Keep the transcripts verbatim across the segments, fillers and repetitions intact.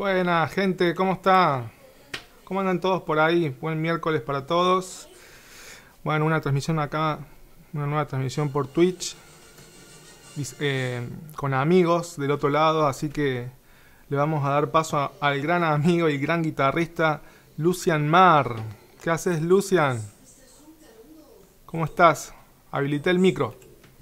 Buena gente, ¿cómo está? ¿Cómo andan todos por ahí? Buen miércoles para todos. Bueno, una transmisión acá, una nueva transmisión por Twitch, eh, con amigos del otro lado, así que le vamos a dar paso a- al gran amigo y gran guitarrista Lucian Mar. ¿Qué haces, Lucian? ¿Cómo estás? Habilité el micro.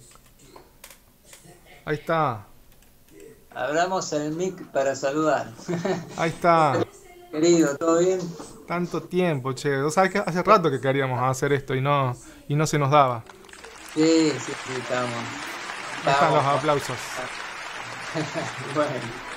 Ahí está, Abramos el mic para saludar. ahí está. Querido, ¿todo bien? Tanto tiempo, che. Vos sabés que hace rato que queríamos hacer esto y no, y no se nos daba. Sí, sí, sí, estamos. Ahí están los Estamos. aplausos. Bueno,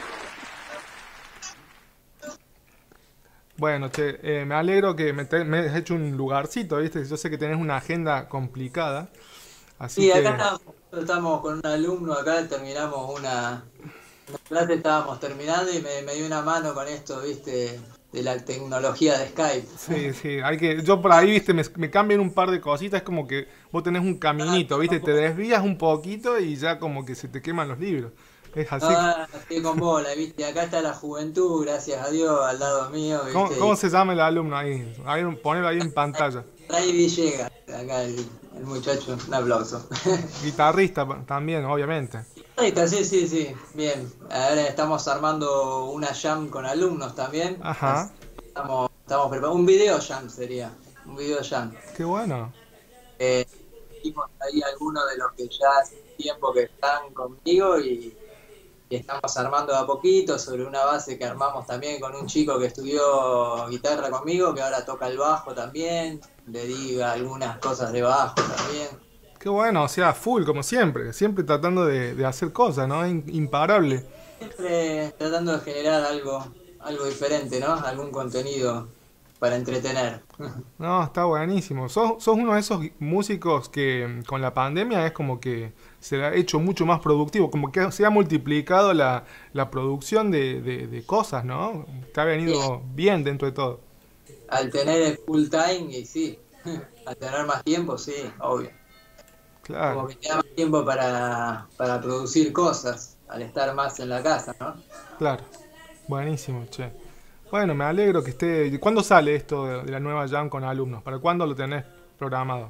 Bueno, che, eh, me alegro que me, te- me has hecho un lugarcito, ¿viste? Yo sé que tenés una agenda complicada, así sí, acá que... estamos, estamos con un alumno, acá terminamos una, una clase, estábamos terminando y me, me dio una mano con esto, viste, de la tecnología de Skype. Sí, sí, hay que... Yo por ahí, ¿viste? Me, me cambian un par de cositas, es como que vos tenés un caminito, ¿viste? Te desvías un poquito y ya como que se te queman los libros. Es así. Ah, estoy con bola, viste, acá está la juventud, gracias a Dios, al lado mío, ¿Cómo, viste, cómo y se llama el alumno ahí? A ver, ponelo ahí en pantalla. Ray Villegas, acá el, el muchacho, un aplauso. Guitarrista también, obviamente. Ahí está, sí, sí, sí, bien. Ahora estamos armando una jam con alumnos también. Así Ajá, que Estamos, estamos preparando. Un video jam sería. Un video jam. qué bueno. Eh, Hicimos ahí algunos de los que ya hace tiempo que están conmigo y, y estamos armando de a poquito sobre una base que armamos también con un chico que estudió guitarra conmigo, que ahora toca el bajo también. Le di algunas cosas de bajo también. Qué bueno, o sea, full, como siempre. Siempre tratando de, de hacer cosas, ¿no? In- imparable. Siempre tratando de generar algo, algo diferente, ¿no? Algún contenido para entretener. No, está buenísimo. Sos, sos uno de esos músicos que mm, con la pandemia es como que se ha hecho mucho más productivo, como que se ha multiplicado la, la producción de, de- de cosas, ¿no? Te ha Sí, venido bien dentro de todo. al tener el full time, y sí, al tener más tiempo, sí, obvio. Claro, Como que te da más tiempo para, para producir cosas, al estar más en la casa, ¿no? claro. Buenísimo, che. Bueno, me alegro que esté... ¿Cuándo sale esto de, de la nueva Jam con alumnos? ¿Para cuándo lo tenés programado?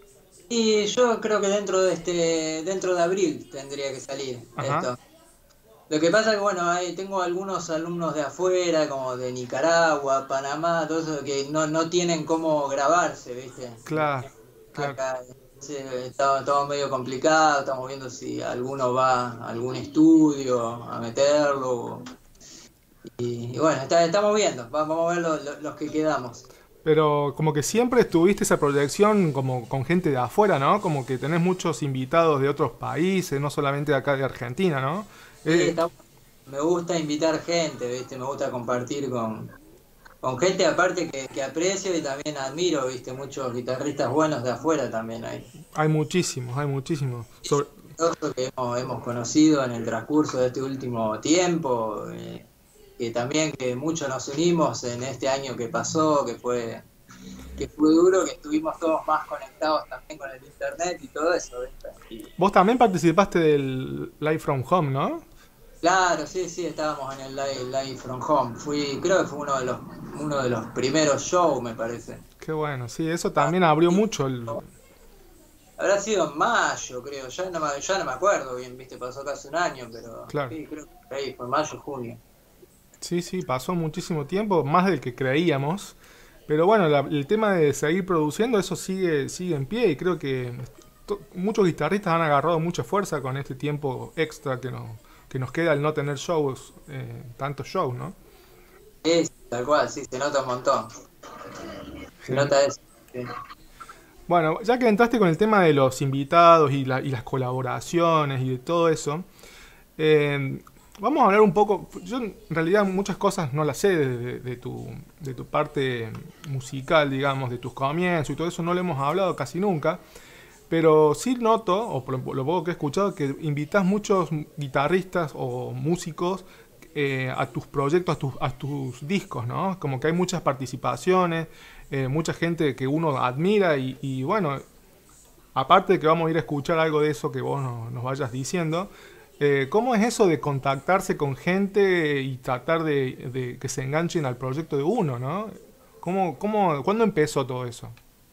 Y yo creo que dentro de este, dentro de abril tendría que salir Ajá. esto. Lo que pasa es que, bueno, ahí tengo algunos alumnos de afuera, como de Nicaragua, Panamá, todo eso, que no, no tienen cómo grabarse, ¿viste? Claro, claro. Acá sí, está, estamos medio complicado, estamos viendo si alguno va a algún estudio a meterlo. Y, y bueno, está- estamos viendo, va- vamos a ver lo- lo- los que quedamos. Pero como que siempre tuviste esa proyección como con gente de afuera, ¿no? Como que tenés muchos invitados de otros países, no solamente de acá de Argentina, ¿no? Sí, Eh, está- me gusta invitar gente, ¿viste? Me gusta compartir con, con gente aparte que, que aprecio y también admiro, ¿viste? Muchos guitarristas buenos de afuera también hay. hay muchísimos, hay muchísimos. Sobre- Otros que hemos, hemos conocido en el transcurso de este último tiempo, eh, que también que muchos nos unimos en este año que pasó, que fue que fue duro, que estuvimos todos más conectados también con el internet y todo eso, ¿viste? Y Vos también participaste del Live from Home, ¿no? claro, sí, sí, estábamos en el live, live from home. Fui, creo que fue uno de los uno de los primeros shows, me parece. Qué bueno, sí, eso también abrió Y mucho el... habrá sido en mayo, creo, ya no, me- ya no me acuerdo bien, viste, pasó casi un año, pero Claro. sí, creo que por ahí fue mayo, junio. Sí, sí, pasó muchísimo tiempo, más del que creíamos. Pero bueno, la- el tema de seguir produciendo, eso sigue, sigue en pie y creo que to- muchos guitarristas han agarrado mucha fuerza con este tiempo extra que nos, que nos queda al no tener shows, eh, tantos shows, ¿no? Sí, tal cual, sí, se nota un montón. Se Gen- nota eso. Sí. Bueno, ya que entraste con el tema de los invitados y, la- y las colaboraciones y de todo eso, eh, vamos a hablar un poco. Yo en realidad muchas cosas no las sé de, de- de tu, de tu parte musical, digamos, de tus comienzos y todo eso, no lo hemos hablado casi nunca. Pero sí noto, o por lo lo poco que he escuchado, que invitas muchos guitarristas o músicos eh, a tus proyectos, a tus, a tus discos, ¿no? Como que hay muchas participaciones, eh, mucha gente que uno admira y, y bueno, aparte de que vamos a ir a escuchar algo de eso que vos no- nos vayas diciendo, Eh, ¿Cómo es eso de contactarse con gente y tratar de, de que se enganchen al proyecto de uno, ¿no? ¿Cómo, cómo, ¿Cuándo empezó todo eso?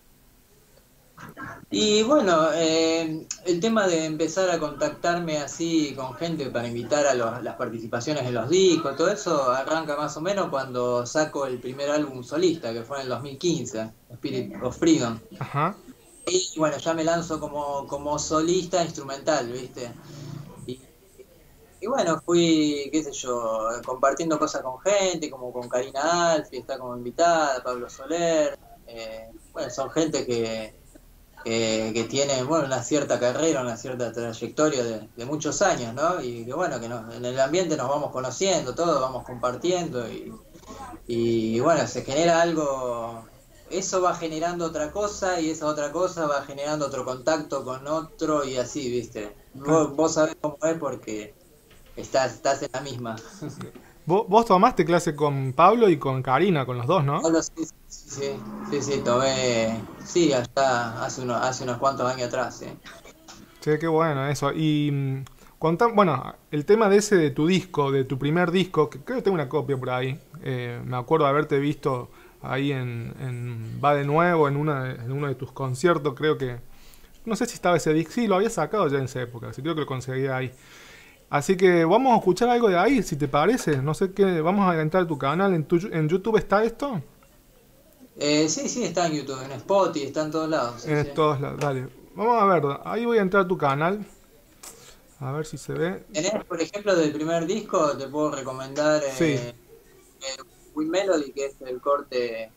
Y bueno, eh, el tema de empezar a contactarme así con gente para invitar a los- las participaciones en los discos, todo eso arranca más o menos cuando saco el primer álbum solista, que fue en el dos mil quince, Spirit of Freedom. Ajá. Y bueno, ya me lanzo como, como solista instrumental, ¿viste? Y, y bueno, fui, qué sé yo, compartiendo cosas con gente, como con Karina Alfi, está como invitada, Pablo Soler. eh, bueno, son gente que, que, que tiene, bueno, una cierta carrera, una cierta trayectoria de, de muchos años, ¿no? Y que bueno, que nos- en el ambiente nos vamos conociendo, todos vamos compartiendo y, y bueno, se genera algo, eso va generando otra cosa y esa otra cosa va generando otro contacto con otro y así, ¿viste? Claro. Vos, vos sabés cómo es porque estás, estás en la misma. Vos, vos tomaste clase con Pablo y con Karina, con los dos, ¿no? Pablo, sí, sí, sí, sí, sí, tomé, sí, allá hace, uno, hace unos cuantos años atrás, sí. Sí, qué bueno eso. Y mm, contá, bueno, el tema de ese de tu disco, de tu primer disco, que creo que tengo una copia por ahí. Eh, me acuerdo de haberte visto ahí en, en Va de Nuevo, en, una, de- en uno de tus conciertos, creo que... No sé si estaba ese disco, sí, lo había sacado ya en esa época, así creo que lo conseguí ahí. Así que vamos a escuchar algo de ahí, si te parece. No sé qué, vamos a entrar a tu canal, en, tu, en YouTube está esto. Eh, sí, sí, está en YouTube, en Spotify, está en todos lados, sí, En sí. todos lados, dale. Vamos a ver, ahí voy a entrar a tu canal, a ver si se ve. Tenés, por ejemplo, del primer disco, te puedo recomendar Sí, eh, eh, Win Melody, que es el corte,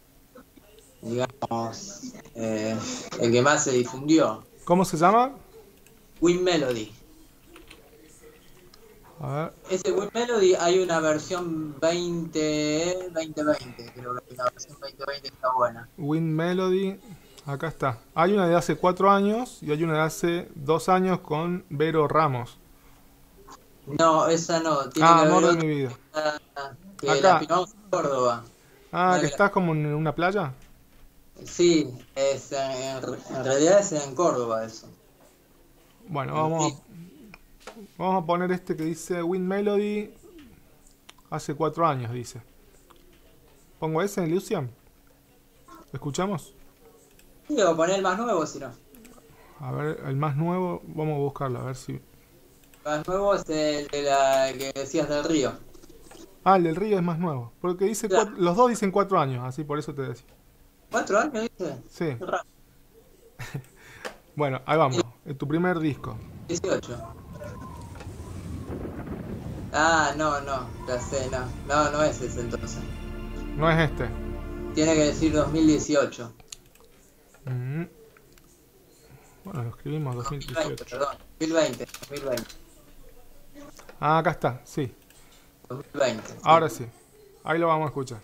digamos, eh, el que más se difundió. ¿cómo se llama? Win Melody. A ver, Ese Win Melody hay una versión veinte, veinte veinte, creo que hay una versión veinte veinte que está buena. Wind Melody, acá está. Hay una de hace cuatro años y hay una de hace dos años con Vero Ramos. No, esa no, tiene Ah, que haber amor de mi otra vida. que la Acá. filmamos en Córdoba. Ah, Una que que la- estás como en una playa. Sí, es, en, en realidad es en Córdoba eso. Bueno, En vamos Río. a, vamos a poner este que dice Wind Melody hace cuatro años, dice. ¿Pongo ese, Lucian? ¿Escuchamos? Sí, o poner el más nuevo, si no. A ver, el más nuevo, vamos a buscarlo, a ver si... El más nuevo es el de la que decías del río. Ah, el del río es más nuevo. Porque dice Claro. cuatro- los dos dicen cuatro años, así por eso te decía. ¿Cuatro años, dice? Sí. Qué raro. Bueno, ahí vamos. Es tu primer disco. dieciocho. Ah, no, no, ya sé, no. No, no es ese entonces. No es este. Tiene que decir dos mil dieciocho. Mm. Bueno, lo escribimos dos mil veinte, dos mil dieciocho. perdón. dos mil veinte, dos mil veinte. Ah, acá está, sí. dos mil veinte, sí. Ahora sí. Ahí lo vamos a escuchar.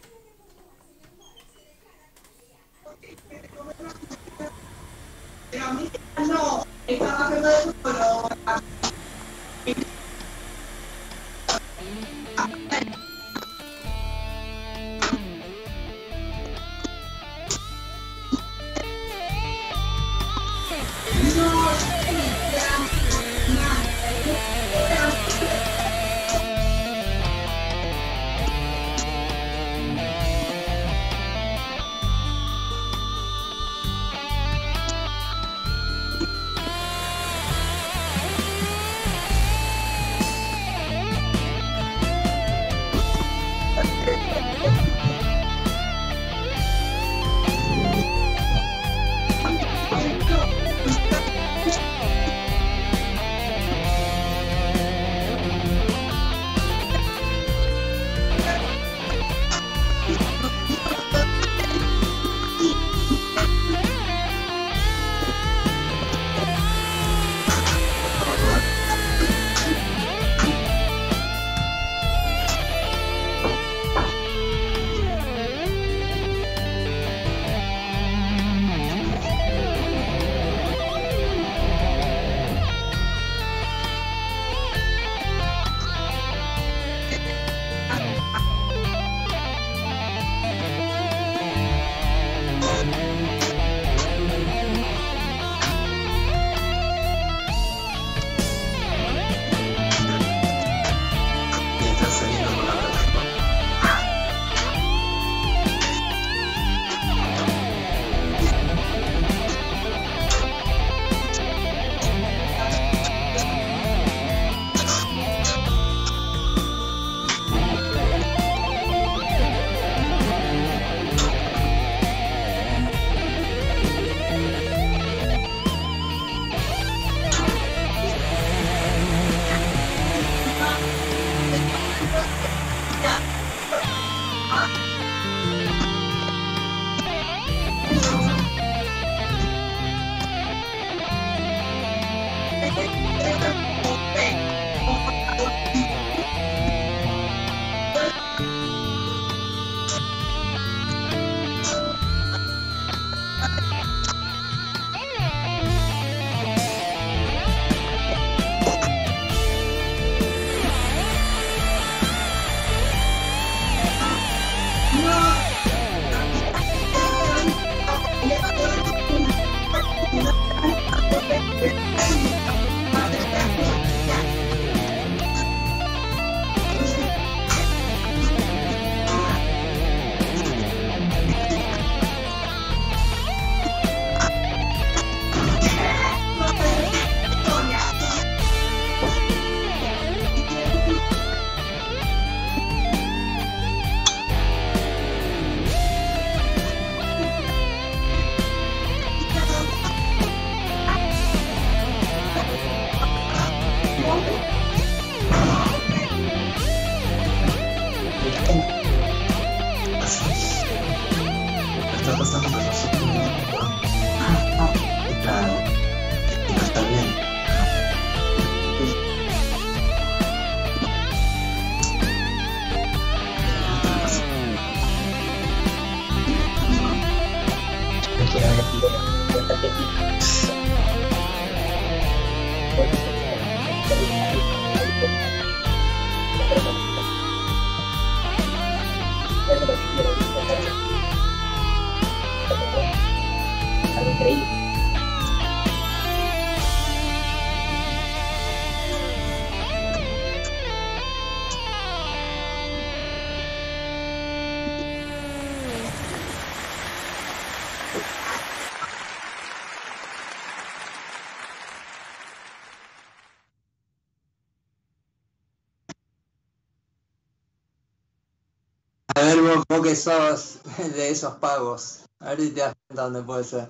A ver vos, vos que sos de esos pagos. A ver si te das cuenta dónde puede ser.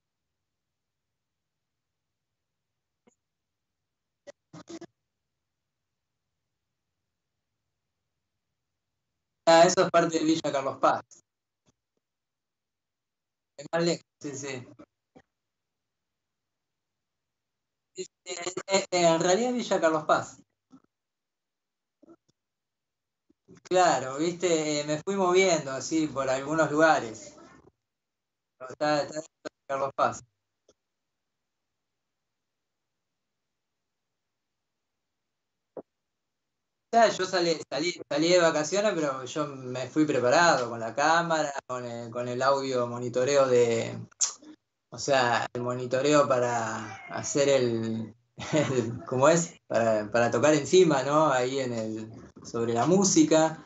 Ah, eso es parte de Villa Carlos Paz. Es más lejos, sí, sí. Sí, sí, eh, eh, en realidad es Villa Carlos Paz. Claro, viste, eh, me fui moviendo así por algunos lugares. Pero Está, está en Carlos Paz. Ya, yo salí, salí, salí de vacaciones, pero yo me fui preparado con la cámara, con el, con el audio monitoreo de, o sea, el monitoreo para hacer el, el- ¿cómo es? Para, para tocar encima, ¿no? Ahí en el, sobre la música.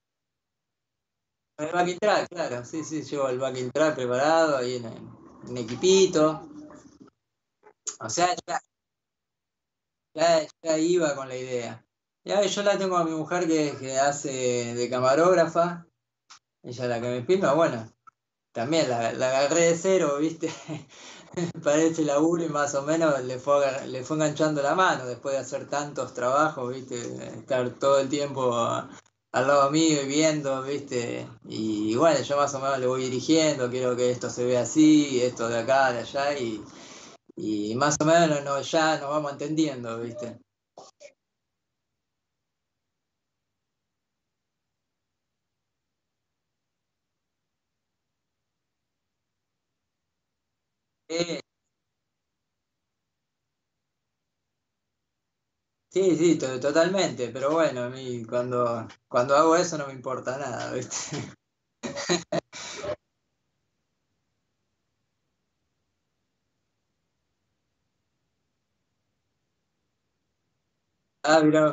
El backing track, claro, sí, sí, llevo el backing track preparado ahí en, en equipito. O sea, ya, ya, ya iba con la idea. Ya, yo la tengo a mi mujer que, que hace de camarógrafa, ella es la que me filma, bueno, también la, la agarré de cero, ¿viste? Para ese laburo y más o menos le fue, agar- le fue enganchando la mano después de hacer tantos trabajos, ¿viste? Estar todo el tiempo a- al lado mío y viendo, ¿viste? Y bueno, yo más o menos le voy dirigiendo, quiero que esto se vea así, esto de acá, de allá, y, y más o menos no, ya nos vamos entendiendo, ¿viste? Eh, sí, sí, to- totalmente, pero bueno, a mí cuando, cuando hago eso no me importa nada, ¿viste? Ah, mirá.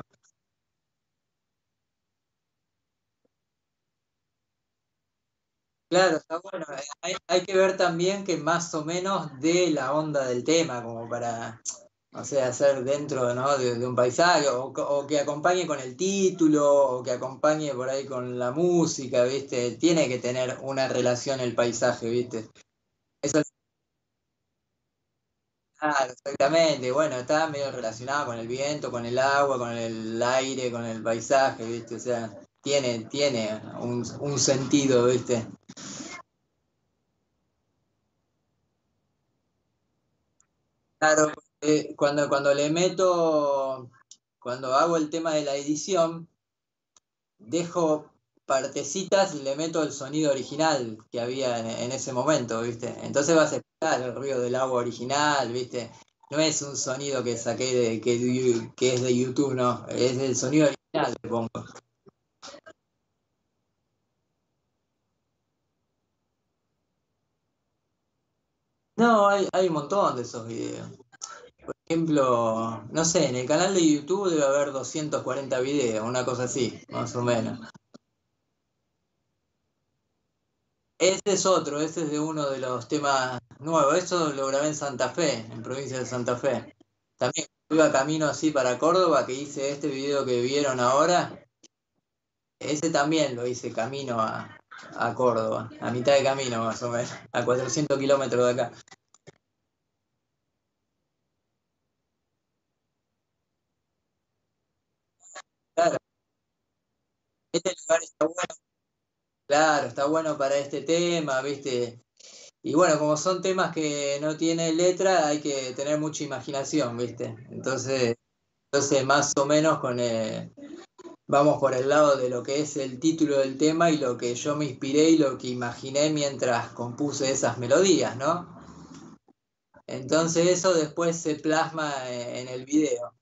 Claro, está bueno. Eh, Hay, hay que ver también que más o menos de la onda del tema, como para, o sea, hacer dentro, ¿no? de, de un paisaje, o, co- o que acompañe con el título, o que acompañe por ahí con la música, ¿viste? Tiene que tener una relación el paisaje, ¿viste? Eso es claro, exactamente. Bueno, está medio relacionado con el viento, con el agua, con el aire, con el paisaje, ¿viste? O sea, tiene, tiene un, un sentido, ¿viste? Claro, eh, cuando, cuando le meto, cuando hago el tema de la edición, dejo partecitas y le meto el sonido original que había en, en ese momento, ¿viste? Entonces vas a escuchar el ruido del agua original, ¿viste? No es un sonido que saqué de, que, de- que es de YouTube, no, es el sonido original que pongo. No, hay, hay un montón de esos videos. Por ejemplo, no sé, en el canal de YouTube debe haber doscientos cuarenta videos, una cosa así, más o menos. Ese es otro, ese es de uno de los temas nuevos. Eso lo grabé en Santa Fe, en provincia de Santa Fe. También iba camino así para Córdoba, que hice este video que vieron ahora. Ese también lo hice camino a, a Córdoba, a mitad de camino más o menos, a cuatrocientos kilómetros de acá. Claro, este lugar está bueno, claro, está bueno para este tema, ¿viste? Y bueno, como son temas que no tienen letra, hay que tener mucha imaginación, ¿viste? Entonces, entonces más o menos con, eh, vamos por el lado de lo que es el título del tema y lo que yo me inspiré y lo que imaginé mientras compuse esas melodías, ¿no? Entonces eso después se plasma eh, en el video.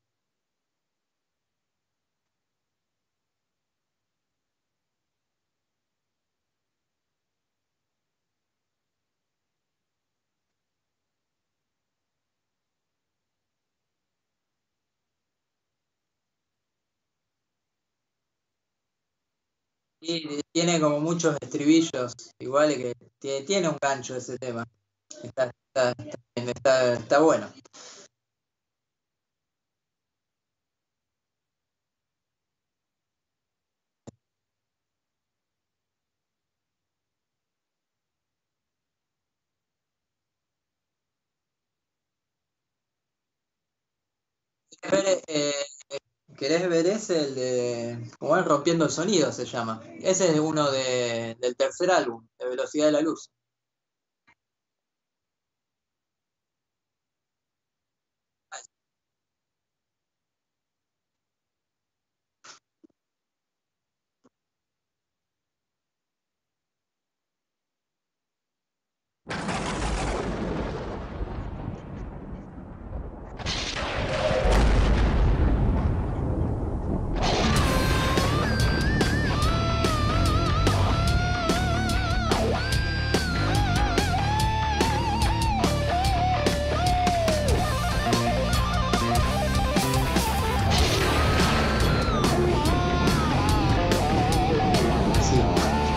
Y tiene como muchos estribillos, igual que tie- tiene un gancho ese tema. Está, está, está, bien, está- está bueno. ver, eh, ¿querés ver ese? El de. Como es Rompiendo el Sonido se llama. Ese es uno de, del tercer álbum, de Velocidad de la Luz. Sí,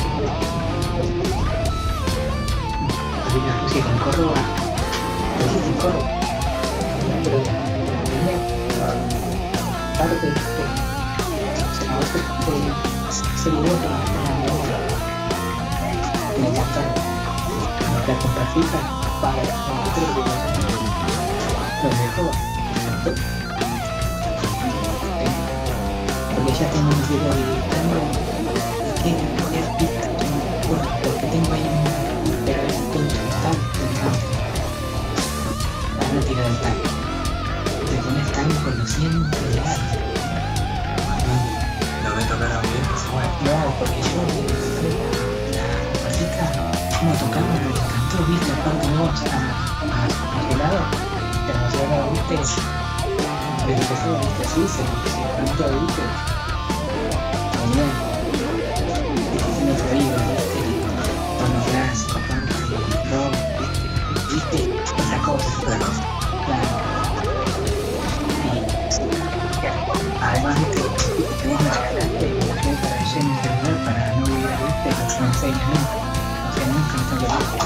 había una música en Córdoba, no sé si en Córdoba, pero tenía parte de se acabó ese video que me encantaron. La contrafija para creo que lo dejó, porque ya tengo un video editando que es pista, bueno, porque tengo ahí un pero es un instrumental que me encanta. Para no tirar el tanque. Te pones tan conociendo ya. No me tocaron bien, pues bueno. No, porque yo la partita, como tocamos, me encantó, viste, aparte vos a, a, a aquel lado, te emocionaba, viste, desde que estaba, viste, así, se encantó, viste, genial, en otro oído, viste, tono clásico, aparte, rock, viste, viste, otra cosa, claro, y además, viste, tenés una regalaste la gente para el lleno celular para no olvidar, viste, no enseña nunca, o sea, nunca me tengo que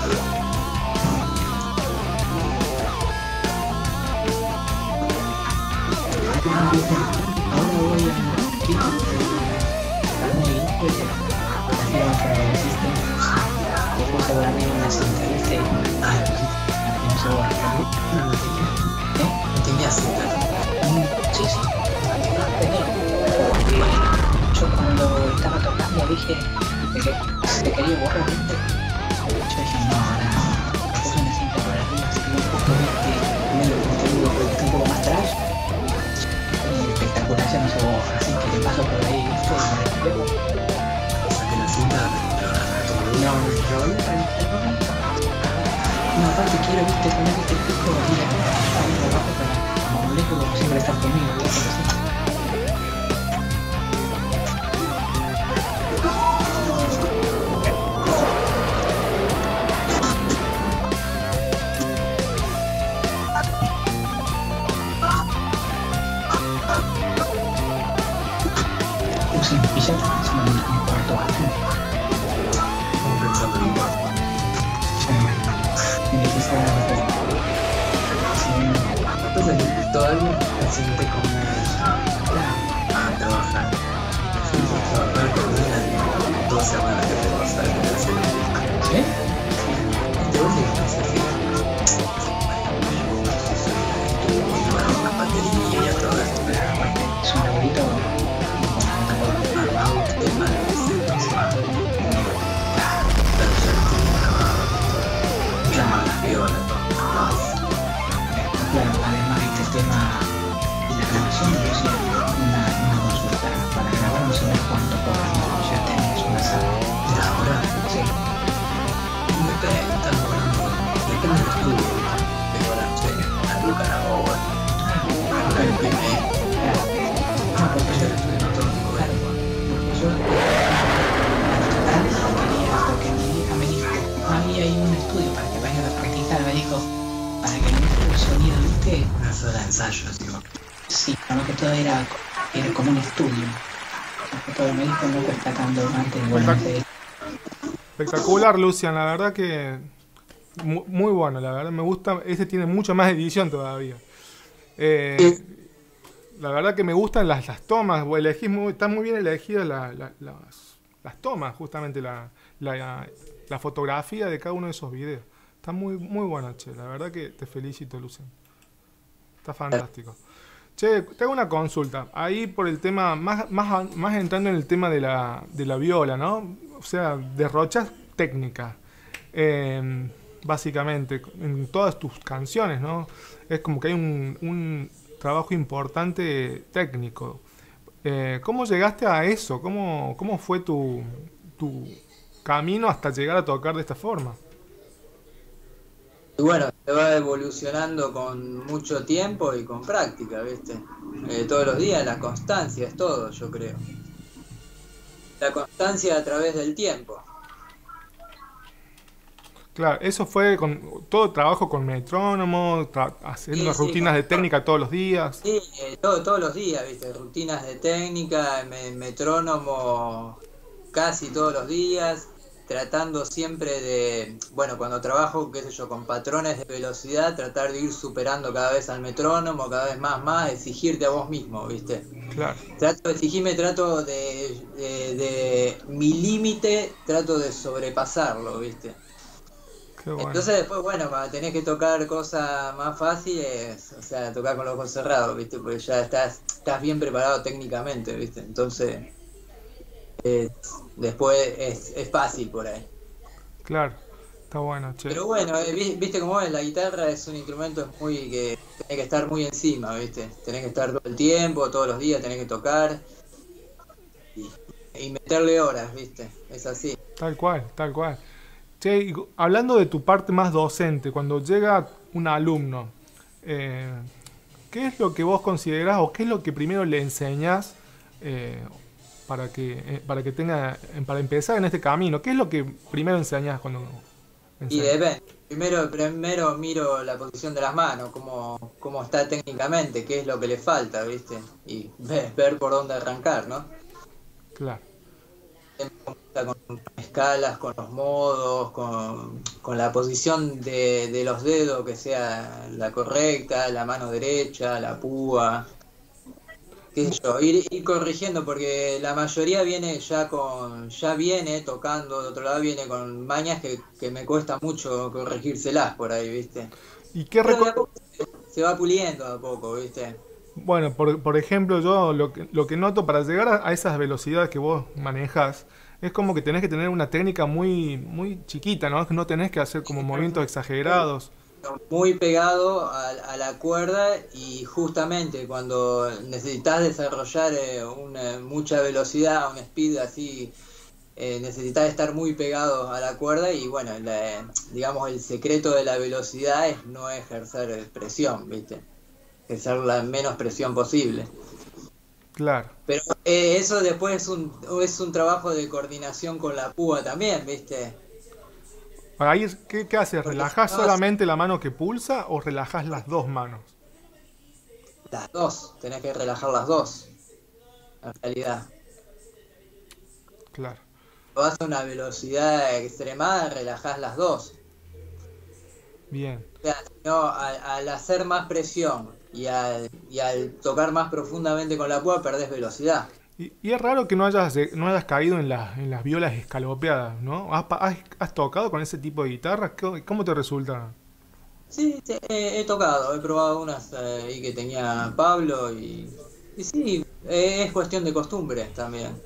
ahora voy a chico, muy bien, prefiero para el sistema, después seguramente una cinta, viste, ah, para que no se borre, no, no tenía, ¿eh? No tenía cinta. Sí, sí, tenía, porque yo cuando estaba tocando dije que se quería borrar, viste, yo dije, no, ahora me puse una cinta por arriba, así que un poco, viste, primero como te digo, porque está un poco más atrás, espectacular, ya no se borra, así que te paso por ahí, viste, y me recuerdo. O sea que la cinta No, yo no, aparte quiero, viste, poner este pico ahí abajo para como molesto como siempre estar conmigo, viste, así. Usen pijama, es un cuarto bastante. Estamos pensando en un cuarto. Tiene que ser Entonces, todo el mundo se siente como a trabajar. Trabajar con una dos semanas que te vas a ver en la serie. ¿sí? Este vos le estás haciendo una batería y a todo esto. Es un laborito Armado un tema de que se va. Pero ya estoy grabado. Llama a la viola, todo. claro, además de este tema y la grabación de Lucía, una, una consulta para grabar no sé cuánto cobran, ya tenés una sala. ¿Y ahora? Sí. Depende, están cobrando. Depende del estudio. Pero ahora no sé, a Luca la Boba. A Luca el primer. No, porque Yo yo, le estoy notando todo claro, esto. porque yo antes quería, porque mi hija me dijo, ahí hay un estudio para que vayas a practicar, me dijo, para que no el sonido, viste. Una sala de ensayos, digo. Sí, como que todo era, era como un estudio. Que todo me dijo no cuesta tanto antes, bueno, no sé. Espectacular, Lucian, la verdad que mu- muy bueno, la verdad me gusta. Este tiene mucha más edición todavía. Eh, la verdad que me gustan las, las tomas, vos elegís muy, están muy bien elegidas la- la- las, las tomas, justamente la, la, la fotografía de cada uno de esos videos. Está muy, muy bueno, che, la verdad que te felicito, Lucian. Está fantástico. Che, te hago una consulta. Ahí por el tema, más, más, más entrando en el tema de la, de la viola, ¿no? O sea, derrochas técnica. Eh, básicamente, en todas tus canciones, ¿no? Es como que hay un, un trabajo importante técnico. Eh, ¿cómo llegaste a eso? ¿Cómo, cómo fue tu, tu camino hasta llegar a tocar de esta forma? Y bueno, se va evolucionando con mucho tiempo y con práctica, ¿viste? Eh, todos los días, la constancia es todo, yo creo. La constancia a través del tiempo. Claro, eso fue con todo trabajo con metrónomo, tra- haciendo Sí, sí, rutinas con, de técnica todos los días. sí, eh, todo, todos los días, ¿viste? Rutinas de técnica, me- metrónomo casi todos los días, tratando siempre de, bueno, cuando trabajo, qué sé yo, con patrones de velocidad, tratar de ir superando cada vez al metrónomo, cada vez más, más, exigirte a vos mismo, ¿viste? Claro, Trato de exigirme, trato de, de, de mi límite, trato de sobrepasarlo, ¿viste? qué bueno. Entonces después, bueno, cuando tenés que tocar cosas más fáciles, o sea, tocar con los ojos cerrados, ¿viste? Porque ya estás, estás bien preparado técnicamente, ¿viste? Entonces, eh, después es, es fácil por ahí. Claro, está bueno, che. Pero bueno, eh, vi- viste cómo es, la guitarra es un instrumento muy que tenés que estar muy encima, ¿viste? Tenés que estar todo el tiempo, todos los días tenés que tocar y, y meterle horas, ¿viste? Es así. Tal cual, tal cual. Che, y cu- hablando de tu parte más docente, cuando llega un alumno, eh, ¿qué es lo que vos considerás o qué es lo que primero le enseñás eh, para que, eh, para que tenga, eh, para empezar en este camino? ¿Qué es lo que primero enseñás cuando Y enseñas? depende. Primero, primero miro la posición de las manos, cómo, cómo está técnicamente, qué es lo que le falta, ¿viste? Y ve- ver por dónde arrancar, ¿no? Claro, Con escalas, con los modos, con, con la posición de, de los dedos, que sea la correcta, la mano derecha, la púa, qué sé yo, ir, ir corrigiendo porque la mayoría viene ya con, ya viene tocando, de otro lado viene con mañas que, que me cuesta mucho corregírselas por ahí, ¿viste? ¿y qué Pero de reco- a poco se, se va puliendo de a poco, ¿viste? Bueno, por, por ejemplo, yo lo que, lo que noto para llegar a, a esas velocidades que vos manejás, es como que tenés que tener una técnica muy, muy chiquita, ¿no? No tenés que hacer como movimientos exagerados. Muy pegado a, a la cuerda y justamente cuando necesitas desarrollar eh, una, mucha velocidad, un speed así, eh, necesitas estar muy pegado a la cuerda y bueno, la- digamos el secreto de la velocidad es no ejercer presión, ¿viste? Ejercer la menos presión posible. Claro. Pero eh, eso después es un, es un trabajo de coordinación con la púa también, ¿viste? Ahí, es- ¿qué, qué haces? Porque si ¿Relajás no, solamente la mano que pulsa o relajás las dos manos? las dos, tenés que relajar las dos, en realidad. Claro. Vas a una velocidad extremada, relajás las dos. Bien. O sea, no, al, al hacer más presión y al, y al tocar más profundamente con la púa, perdés velocidad. Y, y es raro que no hayas, eh, no hayas caído en, las en las violas escalopeadas, ¿no? ¿Has, pa- has- has tocado con ese tipo de guitarras? ¿Cómo, cómo te resulta? Sí, sí, he, he tocado, he probado unas eh, ahí que tenía Pablo y, y sí, eh, es cuestión de costumbre también.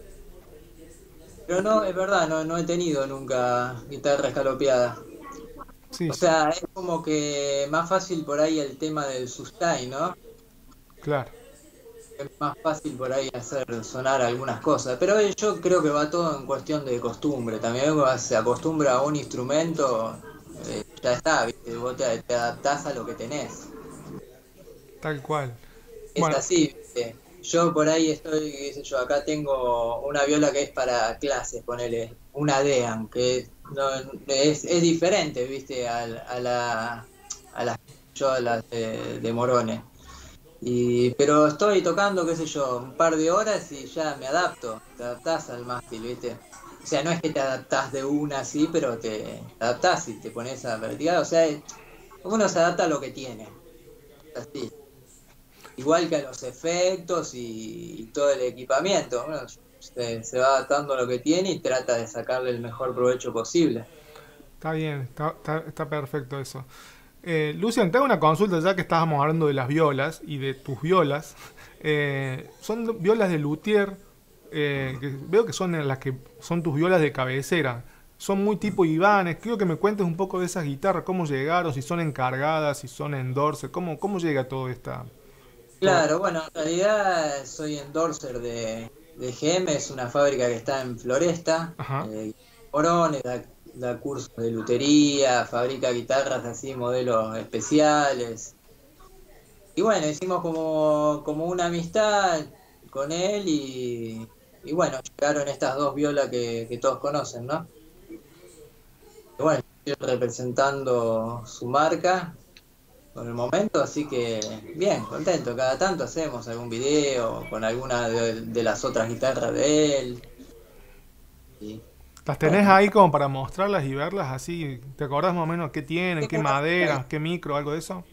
Pero no, es verdad, no, no he tenido nunca guitarra escalopeada. Sí, O sí, sea, es como que más fácil por ahí el tema del sustain, ¿no? claro. Es más fácil por ahí hacer sonar algunas cosas. Pero eh, yo creo que va todo en cuestión de costumbre. También cuando se acostumbra a un instrumento, eh, ya está, ¿viste? Vos te, te adaptás a lo que tenés. Tal cual. Es Bueno, así, ¿viste? Yo por ahí estoy, qué sé yo, acá tengo una viola que es para clases, ponele, una Dean, que no, es, es diferente, ¿viste? A, a la, a las, yo a las de, de Morone. Y, pero estoy tocando, qué sé yo, un par de horas y ya me adapto, te adaptás al mástil, ¿viste? O sea, no es que te adaptás de una así, pero te adaptás y te pones a practicar, o sea, uno se adapta a lo que tiene, así. Igual que a los efectos y, y todo el equipamiento, uno se, se va adaptando a lo que tiene y trata de sacarle el mejor provecho posible. está bien, está, está, está perfecto eso. Eh, Lucian, te hago una consulta ya que estábamos hablando de las violas y de tus violas. Eh, son violas de luthier, eh, que veo que son las que son tus violas de cabecera. Son muy tipo Ibanez. Quiero que me cuentes un poco de esas guitarras, cómo llegaron, si son encargadas, si son endorser, cómo, cómo llega todo esta... Todo... Claro, bueno, en realidad soy endorser de, de G M, es una fábrica que está en Floresta, Ajá, eh, Morones, da, da cursos de lutería, fabrica guitarras así, modelos especiales. Y bueno, hicimos como, como una amistad con él y, y bueno, llegaron estas dos violas que, que todos conocen, ¿no? Y bueno, estoy representando su marca por el momento, así que bien, contento. Cada tanto hacemos algún video con alguna de, de las otras guitarras de él. Y ¿las tenés bueno, ahí como para mostrarlas y verlas así? ¿Te acordás más o menos qué tienen, qué tengo una madera, qué micro, algo de eso?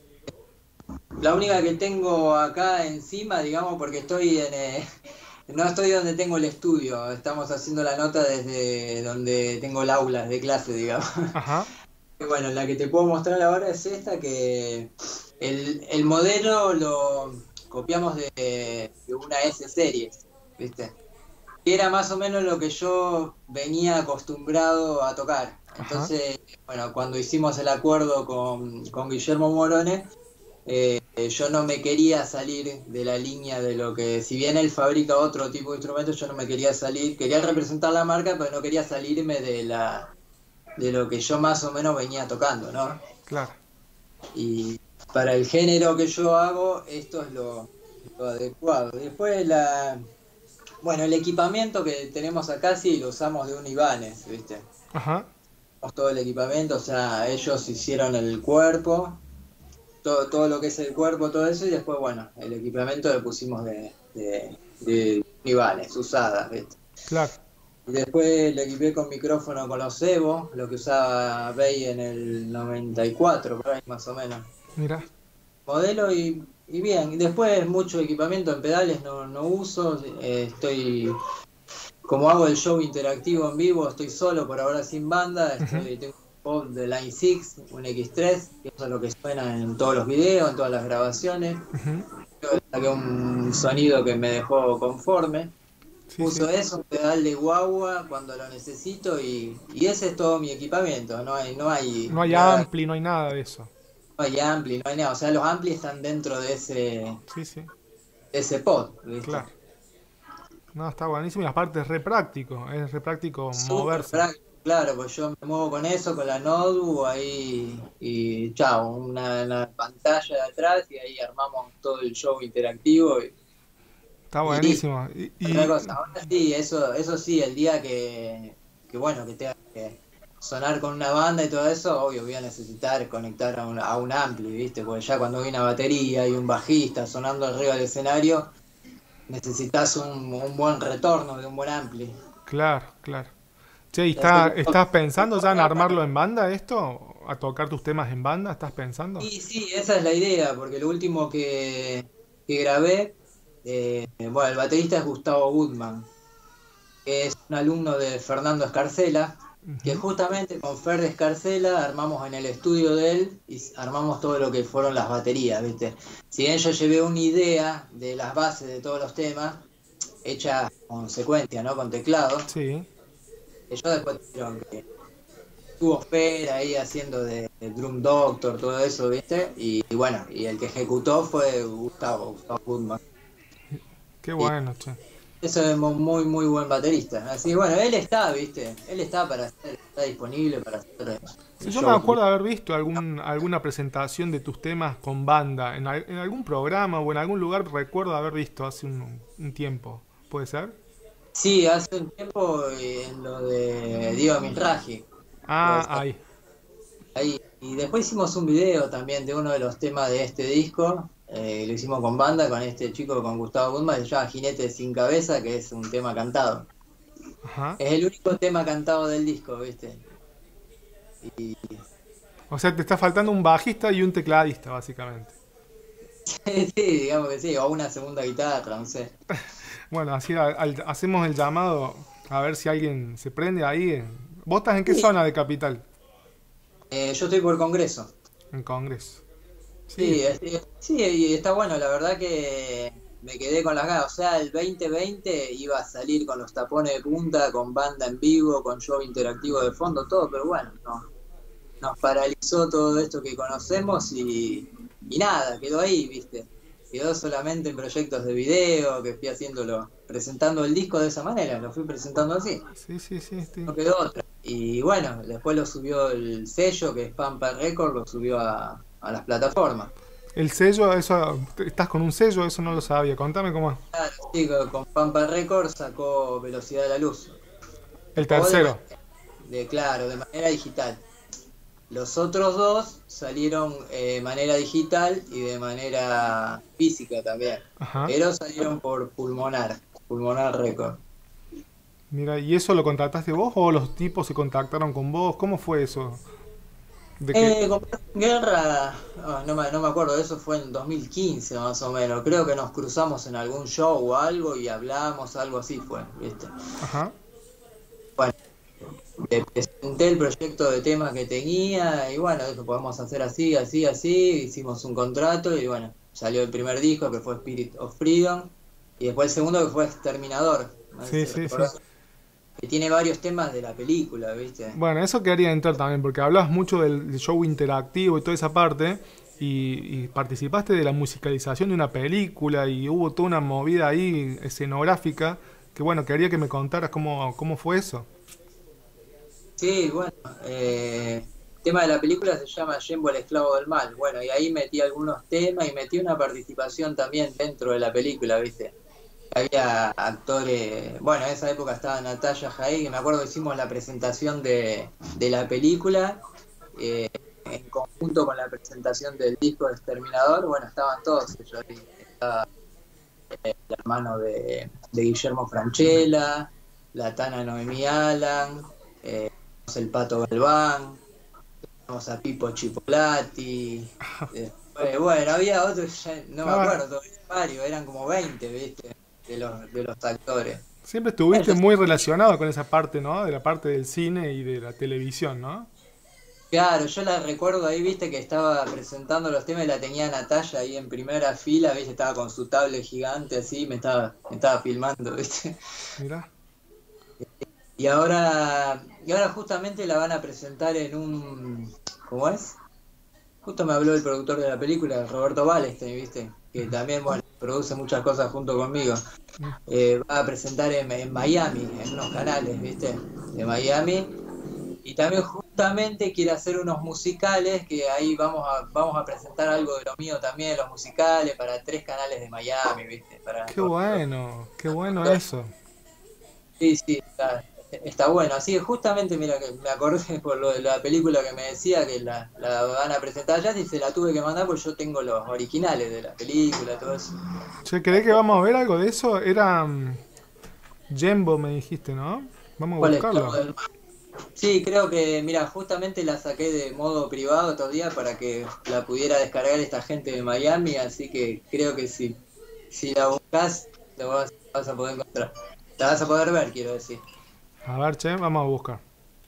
la única que tengo acá encima, digamos, porque estoy en... eh, no estoy donde tengo el estudio, estamos haciendo la nota desde donde tengo el aula de clase, digamos. Ajá, Y bueno, la que te puedo mostrar ahora es esta, que el, el modelo lo copiamos de, de una S series, ¿viste? Que era más o menos lo que yo venía acostumbrado a tocar. ajá, Entonces, bueno, cuando hicimos el acuerdo con, con Guillermo Morone, eh, yo no me quería salir de la línea de lo que, si bien él fabrica otro tipo de instrumentos, yo no me quería salir, quería representar la marca, pero no quería salirme de la de lo que yo más o menos venía tocando, ¿no? claro. Y para el género que yo hago, esto es lo, lo adecuado. Después la, bueno, el equipamiento que tenemos acá sí lo usamos de un Ibanez, ¿viste? Ajá. Usamos todo el equipamiento, o sea, ellos hicieron el cuerpo, todo, todo lo que es el cuerpo, todo eso, y después, bueno, el equipamiento lo pusimos de, de, de Ibanez, usadas, ¿viste? Claro, Y después le equipé con micrófono con los Evo, lo que usaba Bey en el noventa y cuatro, por ahí más o menos. mira. Modelo y, y bien. Y después mucho equipamiento en pedales no, no uso. Eh, estoy, como hago el show interactivo en vivo, estoy solo por ahora sin banda. Ujú, Estoy, tengo un pop de Line seis, un X tres, que eso es lo que suena en todos los videos, en todas las grabaciones. ujú. Yo saqué un sonido que me dejó conforme. Sí, Uso sí. eso, un pedal de guagua cuando lo necesito y, y ese es todo mi equipamiento, no hay, no hay No hay nada, ampli, no hay nada de eso. no hay ampli, no hay nada, o sea, los amplis están dentro de ese, de Sí, sí, ese pod, ¿viste? claro. No, está buenísimo y aparte es re práctico, es re práctico Súper moverse. práctico, claro, pues yo me muevo con eso, con la notebook ahí y chao, una, una pantalla de atrás y ahí armamos todo el show interactivo y, Está y listo. buenísimo. Y, Otra y- cosa, ahora sí, eso, eso sí, el día que, que bueno, que tenga que sonar con una banda y todo eso, obvio voy a necesitar conectar a un, a un ampli, ¿viste? Porque ya cuando hay una batería y un bajista sonando arriba del escenario, necesitas un, un buen retorno de un buen ampli. claro, claro. Che, ¿y Entonces, está, yo toco estás pensando ya en acá, bueno, armarlo en banda esto? ¿A tocar tus temas en banda? ¿Estás pensando? sí, sí, esa es la idea, porque lo último que, que grabé, eh, bueno, el baterista es Gustavo Goodman, que es un alumno de Fernando Escarcela, que Ujú. justamente con Fer de Escarcela armamos en el estudio de él y armamos todo lo que fueron las baterías, ¿viste? Si bien yo llevé una idea de las bases de todos los temas, hecha con secuencia, ¿no? Con teclado, Sí. que yo después tuvieron que estuvo Fer ahí haciendo de, de Drum Doctor, todo eso, ¿viste? Y, y bueno, y el que ejecutó fue Gustavo, Gustavo Goodman. Qué Y bueno, che. eso es mu- muy, muy buen baterista. Así que bueno, él está, ¿viste? Él está para hacer, está disponible para hacer Sí, el yo me show. acuerdo de haber visto algún, alguna presentación de tus temas con banda en, al- en algún programa o en algún lugar, recuerdo haber visto hace un, un tiempo. ¿Puede ser? Sí, hace un tiempo eh, en lo de Diego Misraji, puede Ah, ser. ahí. Ahí. Y después hicimos un video también de uno de los temas de este disco. Eh, lo hicimos con banda, con este chico, con Gustavo Guzmán, que se llama Jinete sin Cabeza, que es un tema cantado. Ajá. Es el único tema cantado del disco, ¿viste? Y O sea, te está faltando un bajista y un tecladista, básicamente. sí, digamos que sí, o una segunda guitarra, no sé. Bueno, así al- al- hacemos el llamado a ver si alguien se prende ahí. ¿Vos estás en qué Sí. zona de Capital? Eh, yo estoy por Congreso. en Congreso. Sí, Sí, es- sí, y está bueno, la verdad que me quedé con las ganas. O sea, el veinte veinte iba a salir con los tapones de punta, con banda en vivo, con show interactivo de fondo, todo, pero bueno, no, nos paralizó todo esto que conocemos y, y nada, quedó ahí, ¿viste? Quedó solamente en proyectos de video, que fui haciéndolo, presentando el disco de esa manera, lo fui presentando así, sí, sí, sí, sí. no quedó otra. Y bueno, después lo subió el sello, que es Pampa Record, lo subió a, a las plataformas. El sello, eso, estás con un sello, eso no lo sabía. Contame cómo es. Claro, sí, con con Pampa Record sacó Velocidad de la Luz. El O de, tercero. ma- de claro, de manera digital. Los otros dos salieron de manera digital y de manera física también. Ajá. Pero salieron por Pulmonar, Pulmonar Record. Mira, ¿y eso lo contrataste vos o los tipos se contactaron con vos? ¿Cómo fue eso? De que, Eh, con Guerra, ah, no me, no me acuerdo, eso fue en dos mil quince más o menos. Creo que nos cruzamos en algún show o algo y hablamos, algo así fue, ¿viste? ajá. Bueno, le presenté el proyecto de temas que tenía y bueno, eso podemos hacer así, así, así. Hicimos un contrato y bueno, salió el primer disco que fue Spirit of Freedom y después el segundo que fue Exterminador. No sé Sí, si sí, sí. recordás, que tiene varios temas de la película, ¿viste? Bueno, eso quería entrar también, porque hablabas mucho del, del show interactivo y toda esa parte, y, y participaste de la musicalización de una película, y hubo toda una movida ahí escenográfica, que bueno, quería que me contaras cómo, cómo fue eso. Sí, bueno, eh, el tema de la película se llama Jembo el esclavo del mal. Bueno, y ahí metí algunos temas y metí una participación también dentro de la película, ¿viste? Había actores, bueno, en esa época estaba Natalia Jae, que me acuerdo que hicimos la presentación de, de la película, eh, en conjunto con la presentación del disco de Exterminador, bueno, estaban todos ellos ahí. Estaba el hermano de, de Guillermo Francella, la Tana Noemí Alan, eh, el Pato Galván, tenemos a Pipo Chipolati, eh, bueno, había otros, ya no me Ah, acuerdo, varios, eran como veinte, ¿viste? De los, de los actores. siempre Bueno, estuviste yo- muy relacionado con esa parte, ¿no? De la parte del cine y de la televisión, ¿no? claro, yo la recuerdo ahí, viste, que estaba presentando los temas y la tenía Natalia ahí en primera fila, viste, estaba con su tablet gigante así, me estaba, me estaba filmando, viste. Mirá. Y ahora, y ahora justamente la van a presentar en un, ¿cómo es? Justo me habló el productor de la película, Roberto Balestein, viste, que también, bueno, produce muchas cosas junto conmigo. Eh, va a presentar en, en Miami, en unos canales, viste, de Miami. Y también justamente quiere hacer unos musicales, que ahí vamos a, vamos a presentar algo de lo mío también, los musicales, para tres canales de Miami, viste, para... Qué bueno, qué bueno eso. Sí, sí, está, está bueno. Así que justamente, mira, que me acordé por lo de la película que me decía que la, la van a presentar allá y se la tuve que mandar porque yo tengo los originales de la película, todo eso. Che, ¿querés que vamos a ver algo de eso? Era mm, Jembo, me dijiste, ¿no? Vamos a ¿Cuál es? Clavo buscarlo. del Mar. Sí, creo que, mira, justamente la saqué de modo privado todavía para que la pudiera descargar esta gente de Miami, así que creo que si, si la buscas, la vas, vas a poder encontrar. La vas a poder ver, quiero decir. A ver, che, vamos a buscar.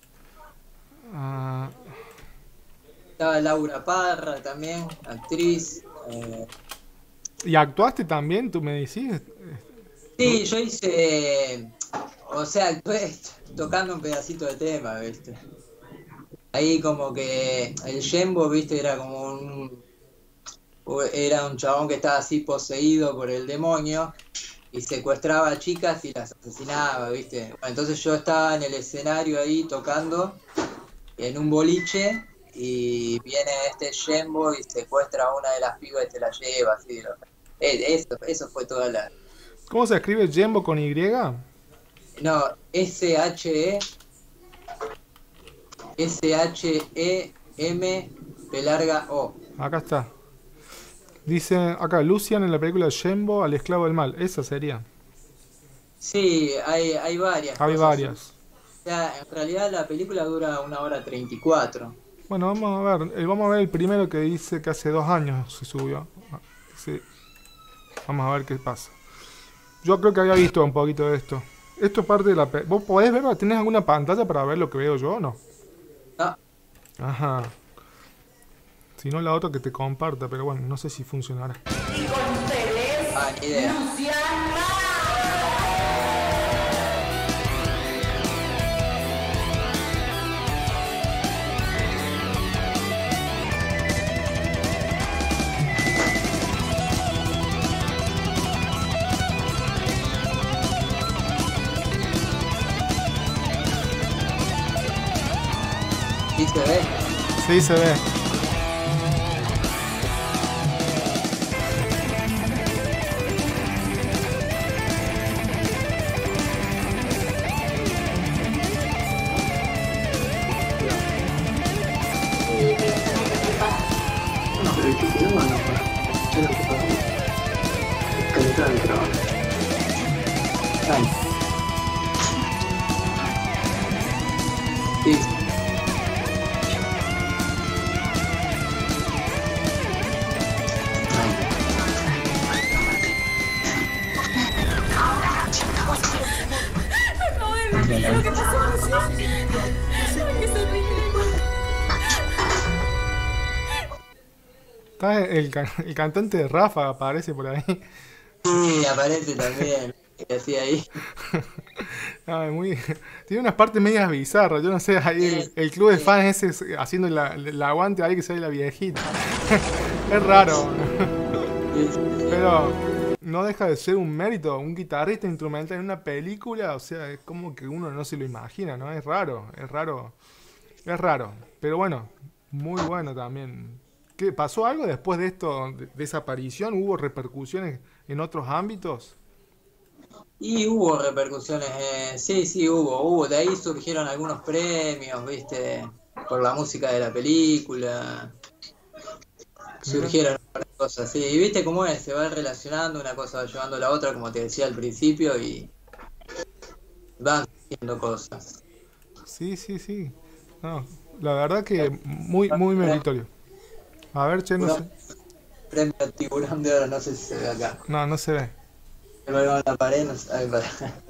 Ah, Estaba Laura Parra también, actriz. eh, ¿y actuaste también, tú me decís? Sí, yo hice, o sea, actué tocando un pedacito de tema, ¿viste? Ahí como que el Jembo, ¿viste? Era como un, era un chabón que estaba así poseído por el demonio y secuestraba a chicas y las asesinaba, ¿viste? Bueno, entonces yo estaba en el escenario ahí tocando en un boliche y viene este Jembo y secuestra a una de las pibas y se la lleva, así. ¿No? Eh, Eso, eso fue toda la... ¿Cómo se escribe Jembo con Y? No, S H E S H E M P larga O. Acá está. Dice acá, Lucian en la película Jembo al esclavo del mal. Esa sería. Sí, hay, hay varias Hay cosas. varias. O sea, en realidad la película dura una hora treinta y cuatro. Bueno, vamos a ver. eh, Vamos a ver el primero que dice que hace dos años se subió. Ah, sí. Vamos a ver qué pasa. Yo creo que había visto un poquito de esto. Esto es parte de la... pe- ¿Vos podés verlo? ¿Tenés alguna pantalla para ver lo que veo yo o no? No, Ajá. Si no, la otra que te comparta, pero bueno, no sé si funcionará. Y con ustedes, Ah, ni idea. Luciana. ¿Sí se ve? Sí, se ve. No, pero el título no, no, para. Yo lo que puedo calentar el trabajo. Ay, Sí. Acabo de ver lo que pasó recién. Ay, qué sonrisa. Está el, ca- el cantante de Rafa, aparece por ahí. Sí, aparece también. Que hacía ahí. Ay, muy... Tiene unas partes medias bizarras. Yo no sé, ahí el, el club de fans ese haciendo la, la aguante ahí que sale la viejita. Es raro. Pero no deja de ser un mérito. Un guitarrista instrumental en una película, o sea, es como que uno no se lo imagina, ¿no? Es raro, es raro. Es raro. Pero bueno, muy bueno también. ¿Qué, pasó algo después de esto, de, de esa aparición? ¿Hubo repercusiones en otros ámbitos? Y hubo repercusiones, eh, sí, sí, hubo, hubo. De ahí surgieron algunos premios, viste, por la música de la película. Surgieron varias cosas, sí. Y viste cómo es, se va relacionando, una cosa va llevando a la otra, como te decía al principio, y van surgiendo cosas. Sí, sí, sí. No, la verdad que muy, muy meritorio. A ver, che, no sé. Premio Tiburón de Oro, no sé si se ve acá. No, no se ve. Se ve en la pared, no sé, ay, para-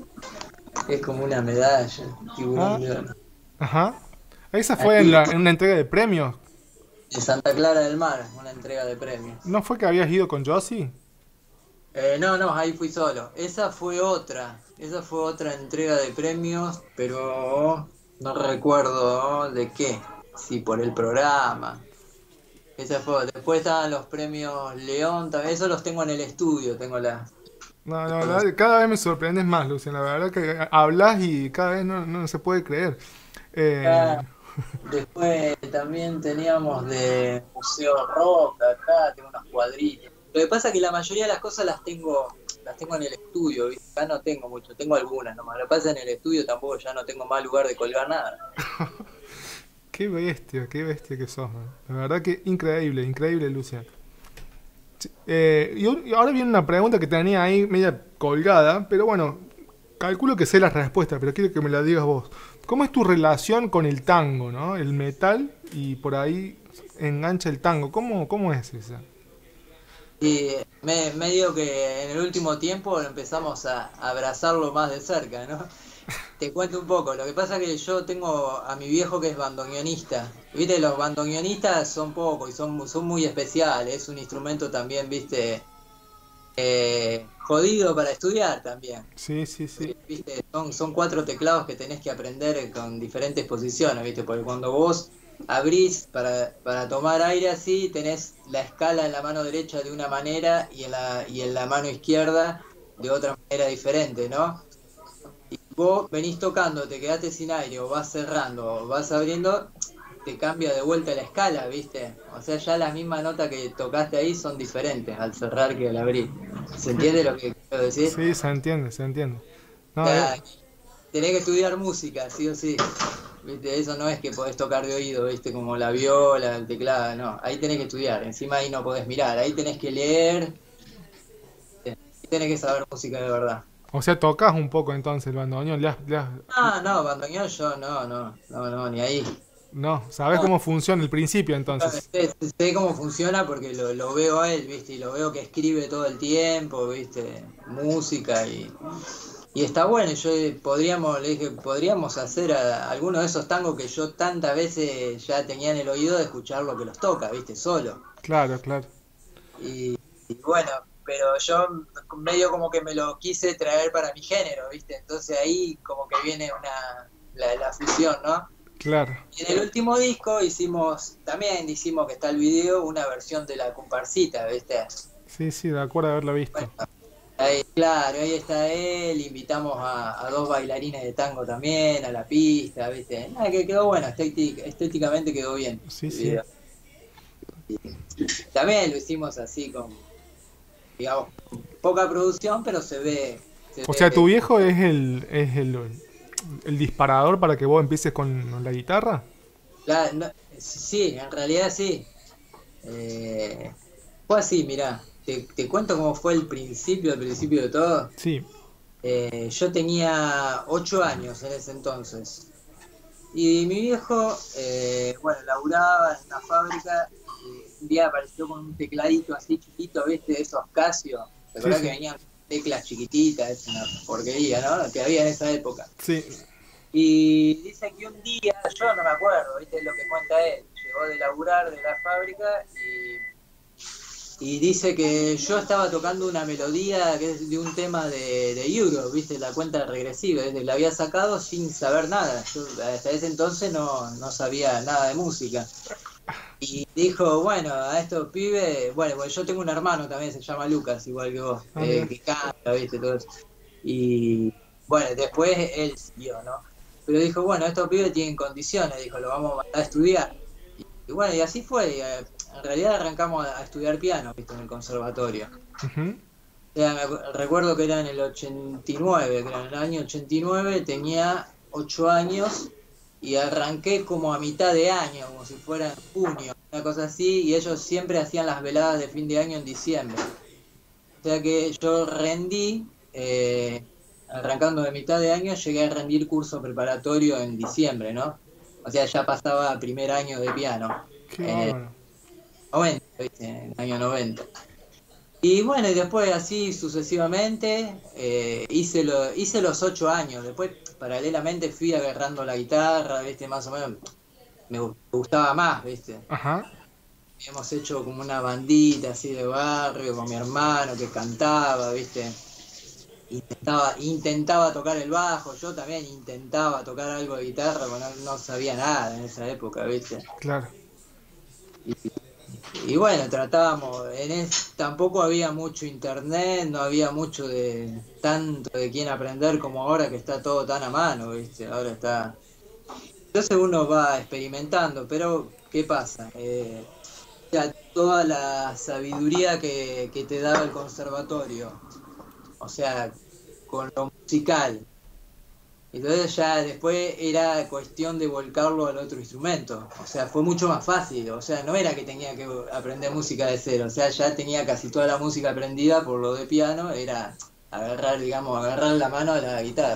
es como una medalla, Tiburón Ah. de Oro. Ajá. Esa fue en, la, en una entrega de premios. De Santa Clara del Mar, una entrega de premios. ¿No fue que habías ido con Josie? Eh, no, no, ahí fui solo. Esa fue otra, esa fue otra entrega de premios, pero no recuerdo de qué, si por el programa. Esa fue. Después estaban los premios León, también, esos los tengo en el estudio, tengo la... No, no, la- cada vez me sorprendes más, Luciana. La verdad que hablas y cada vez no, no se puede creer. Eh, Ah, después también teníamos de Museo Rock acá, tengo unos cuadritos. Lo que pasa es que la mayoría de las cosas las tengo, las tengo en el estudio, ¿viste? Acá no tengo mucho, tengo algunas nomás. Lo que pasa es que en el estudio tampoco ya no tengo más lugar de colgar nada. qué bestia, qué bestia que sos, man. La verdad que increíble, increíble, Luciana. Ch- Eh, y, un- y ahora viene una pregunta que tenía ahí media colgada, pero bueno, calculo que sé la respuesta, pero quiero que me la digas vos. ¿Cómo es tu relación con el tango, no? El metal y por ahí engancha el tango. ¿Cómo, cómo es esa? Y me, medio que en el último tiempo empezamos a abrazarlo más de cerca, ¿no? Te cuento un poco, lo que pasa es que yo tengo a mi viejo que es bandoneonista. Viste, los bandoneonistas son pocos y son, son muy especiales, es un instrumento también, viste, eh, jodido para estudiar también. Sí, sí, sí. Viste, son, son cuatro teclados que tenés que aprender con diferentes posiciones, viste, porque cuando vos abrís para, para tomar aire así, tenés la escala en la mano derecha de una manera y en la, y en la mano izquierda de otra manera diferente, ¿no? Y vos venís tocando, te quedaste sin aire, o vas cerrando, o vas abriendo, te cambia de vuelta la escala, ¿viste? O sea, ya las mismas notas que tocaste ahí son diferentes al cerrar que al abrir. ¿Se entiende lo que quiero decir? Sí, se entiende, se entiende. No, O sea, eh, tenés que estudiar música, sí o sí. ¿Viste? Eso no es que podés tocar de oído, ¿viste? Como la viola, el teclado, no. Ahí tenés que estudiar, encima ahí no podés mirar, ahí tenés que leer, ahí tenés que saber música de verdad. o sea, tocas un poco entonces el bandoneón. le has- le has- Ah, no, bandoneón yo no, no, no, no, ni ahí. no, sabes No. cómo funciona el principio entonces. Sé, sé cómo funciona porque lo, lo veo a él, ¿viste? Y lo veo que escribe todo el tiempo, ¿viste? Música y, Y está bueno, yo eh, podríamos, le dije, podríamos hacer a- alguno de esos tangos que yo tantas veces ya tenía en el oído de escuchar lo que los toca, viste, solo. Claro, claro. Y, y bueno, pero yo medio como que me lo quise traer para mi género, viste, entonces ahí como que viene una la, la fusión, ¿no? Claro. Y en el último disco hicimos, también hicimos que está el video, una versión de la comparsita, viste. Sí, sí, de acuerdo a haberlo visto. Bueno, ahí, claro, ahí está él, invitamos a, a dos bailarines de tango también, a la pista, ¿viste? Nada, que quedó bueno, estétic- estéticamente quedó bien Sí, el sí. video. También lo hicimos así con, digamos, con poca producción, pero se ve, se O ve sea, tu que, viejo es el, es el, el disparador para que vos empieces con la guitarra. la- no- sí, en realidad sí. Eh, fue así, mirá, te, te cuento cómo fue el principio, el principio de todo. Sí. Eh, yo tenía ocho años en ese entonces. Y mi viejo, eh, bueno, laburaba en una fábrica y un día apareció con un tecladito así chiquito, ¿viste? Esos Casio. ¿Te Sí, acordás sí. que venían teclas chiquititas? Es una porquería, ¿no? Que había en esa época. Sí. Y dice que un día, yo no me acuerdo, ¿viste? Lo que cuenta él. Llegó de laburar de la fábrica y, y dice que yo estaba tocando una melodía que es de un tema de, de Euro, ¿viste? La cuenta regresiva. ¿Viste? La había sacado sin saber nada. Yo hasta ese entonces no, no sabía nada de música. Y dijo, bueno, a estos pibes, bueno, pues yo tengo un hermano también, se llama Lucas, igual que vos, Ah, eh, mira. que canta, ¿viste? Todo eso. Y bueno, después él siguió, ¿no? Pero dijo, bueno, estos pibes tienen condiciones, dijo, lo vamos a mandar a estudiar. Y, y bueno, y así fue. Y, eh, en realidad arrancamos a, a estudiar piano, ¿viste? En el conservatorio. Ujú. O sea, me acu- recuerdo que era en el ochenta y nueve, que era en el año ochenta y nueve, tenía ocho años y arranqué como a mitad de año, como si fuera en junio, una cosa así, y ellos siempre hacían las veladas de fin de año en diciembre. O sea que yo rendí, eh, arrancando de mitad de año, llegué a rendir curso preparatorio en diciembre, ¿no? O sea, ya pasaba primer año de piano, Qué en el bárbaro. noventa, ¿viste? En el año noventa. Y bueno, y después así sucesivamente, eh, hice, lo, hice los ocho años. Después, paralelamente, fui agarrando la guitarra, ¿viste? Más o menos me gu- me gustaba más, ¿viste? Ajá. Hemos hecho como una bandita así de barrio con mi hermano que cantaba, ¿viste? Intentaba, intentaba tocar el bajo, yo también intentaba tocar algo de guitarra, pero no, no sabía nada en esa época, ¿viste? Claro. Y bueno, tratábamos, en es, tampoco había mucho internet, no había mucho de tanto de quién aprender como ahora que está todo tan a mano, ¿viste? Ahora está. Entonces uno va experimentando, pero ¿qué pasa? Eh, ya toda la sabiduría que, que te daba el conservatorio, o sea, con lo musical. Entonces ya después era cuestión de volcarlo al otro instrumento. O sea, fue mucho más fácil. O sea, no era que tenía que aprender música de cero. O sea, ya tenía casi toda la música aprendida por lo de piano. Era agarrar, digamos, agarrar la mano a la guitarra.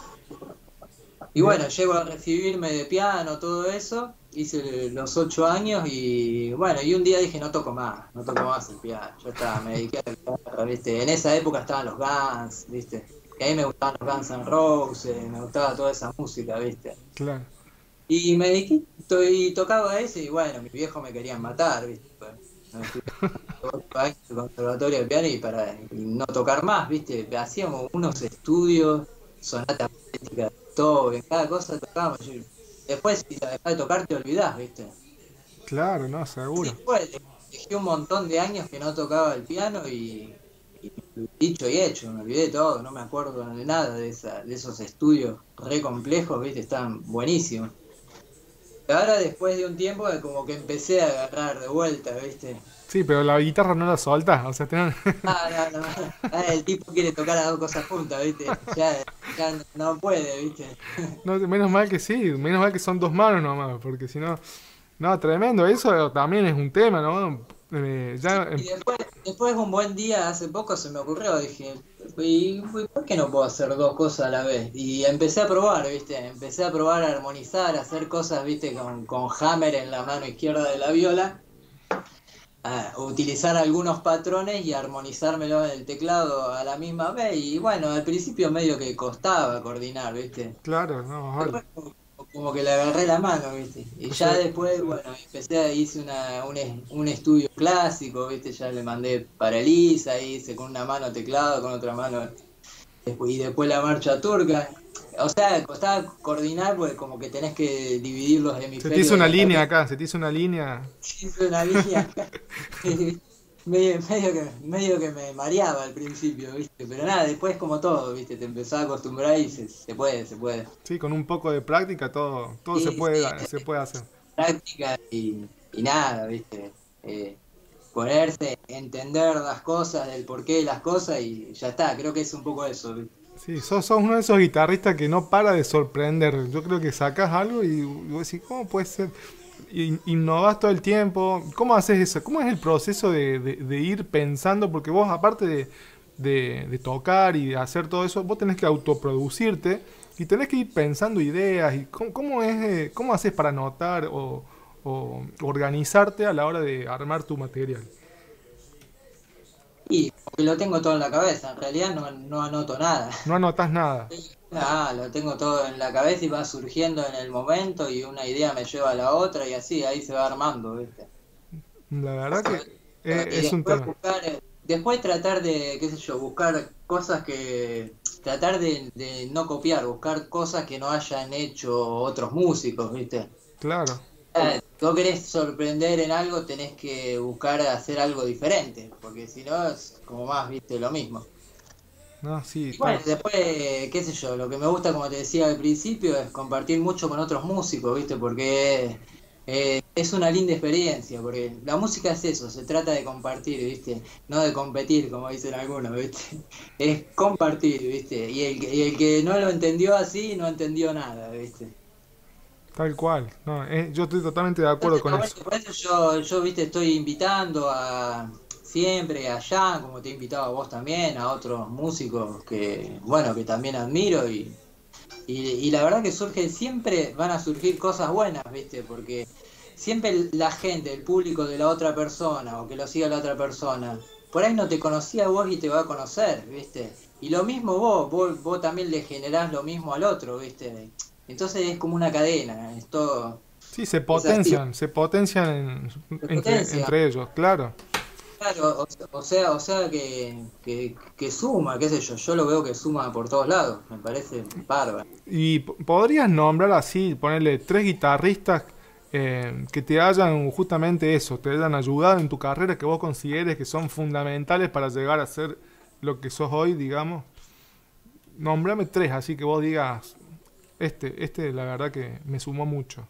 Y bueno, llego a recibirme de piano, todo eso. Hice los ocho años y bueno, y un día dije, no toco más, no toco más el piano. Ya está, me dediqué a la guitarra, ¿viste? En esa época estaban los Guns, ¿viste? Que a mí me gustaban los Guns N' Roses, me gustaba toda esa música, ¿viste? Claro. Y me dediqué, to- y tocaba ese y bueno, mis viejos me querían matar, ¿viste? Pues, me fui ocho años al conservatorio de piano y para y no tocar más, ¿viste? Hacíamos unos estudios, sonatas poéticas, todo, en cada cosa tocábamos. Yo- después, si la dejás de tocar, te olvidás, ¿viste? Claro, no, Sí, seguro. fue, dejé un montón de años que no tocaba el piano y, y dicho y hecho, me olvidé todo, no me acuerdo de nada de, esa, de esos estudios re complejos, ¿viste? Estaban buenísimos. Y ahora, después de un tiempo, como que empecé a agarrar de vuelta, ¿viste? Sí, pero la guitarra no la soltás. O sea, tenés... Ah, no, no. Ah, el tipo quiere tocar las dos cosas juntas, ¿viste? Ya, ya no puede, ¿viste? no, menos mal que sí. Menos mal que son dos manos nomás. Porque si no... No, tremendo. Eso también es un tema, ¿no? Eh, ya... em- Y después, después un buen día, hace poco se me ocurrió, dije, ¿y por qué no puedo hacer dos cosas a la vez? Y empecé a probar, ¿viste? Empecé a probar a armonizar, a hacer cosas, ¿viste? Con, con hammer en la mano izquierda de la viola. a utilizar algunos patrones y armonizármelo en el teclado a la misma vez. Y bueno, al principio medio que costaba coordinar, ¿viste? Claro, no, vale. Después como, como que le agarré la mano, ¿viste? Y O ya sea, después, bueno, empecé, a- hice una, un, es- un estudio clásico, ¿viste? Ya le mandé para Elisa, hice con una mano teclado, con otra mano, después, y después la marcha turca. O sea, costaba coordinar porque como que tenés que dividir los se te hizo hemisferios de una la línea cabeza. acá, se te hizo una línea. Hice una línea medio, medio que, medio que me mareaba al principio, ¿viste? Pero nada, después como todo, ¿viste? Te empezás a acostumbrar y se, se puede, se puede. Sí, con un poco de práctica todo, todo se Sí, puede, sí, se puede hacer. práctica y, y nada, ¿viste? Eh, ponerse, entender las cosas, el porqué de las cosas y ya está, creo que es un poco eso, ¿viste? Sí, sos, sos uno de esos guitarristas que no para de sorprender. Yo creo que sacas algo y vos decís, ¿cómo puede ser? In- Innovás todo el tiempo. ¿Cómo haces eso? ¿Cómo es el proceso de, de- de ir pensando? Porque vos, aparte de, de- de tocar y de hacer todo eso, vos tenés que autoproducirte y tenés que ir pensando ideas. Y ¿cómo, cómo es, eh, cómo haces para anotar o, o organizarte a la hora de armar tu material? Y porque lo tengo todo en la cabeza, en realidad no, no anoto nada. No anotas nada. Ah, lo tengo todo en la cabeza y va surgiendo en el momento y una idea me lleva a la otra y así, ahí se va armando, ¿viste? La verdad que eh, Y es un después tema. buscar, eh, después tratar de, qué sé yo, buscar cosas que, tratar de, de no copiar, buscar cosas que no hayan hecho otros músicos, ¿viste? Claro. Eh, Si vos querés sorprender en algo, tenés que buscar hacer algo diferente, porque si no es como más, ¿viste? Lo mismo. No, sí, Y bueno, tal. después, qué sé yo, lo que me gusta, como te decía al principio, es compartir mucho con otros músicos, ¿viste? Porque eh, es una linda experiencia, porque la música es eso, se trata de compartir, ¿viste? No de competir, como dicen algunos, ¿viste? Es compartir, ¿viste? Y el, que- y el que no lo entendió así, no entendió nada, ¿viste? Tal cual. No, eh, yo estoy totalmente de acuerdo Entonces, con está bueno, eso. por eso yo, yo, viste, estoy invitando a siempre allá, como te he invitado a vos también, a otros músicos que, bueno, que también admiro y, y, y la verdad que surge, siempre van a surgir cosas buenas, viste, porque siempre la gente, el público de la otra persona o que lo siga la otra persona, por ahí no te conocía a vos y te va a conocer, viste. Y lo mismo vos, vos, vos también le generás lo mismo al otro, viste. Entonces es como una cadena, es todo, Sí, se es así. potencian, se potencian en- De entre, potencia. entre ellos, claro. Claro, o, o sea, o sea que, que, que suma, qué sé yo, yo lo veo que suma por todos lados, me parece bárbaro. Y p- podrías nombrar así, ponerle tres guitarristas eh, que te hayan justamente eso, te hayan ayudado en tu carrera, que vos consideres que son fundamentales para llegar a ser lo que sos hoy, digamos. Nombrame tres, así que vos digas, este, este la verdad que me sumó mucho.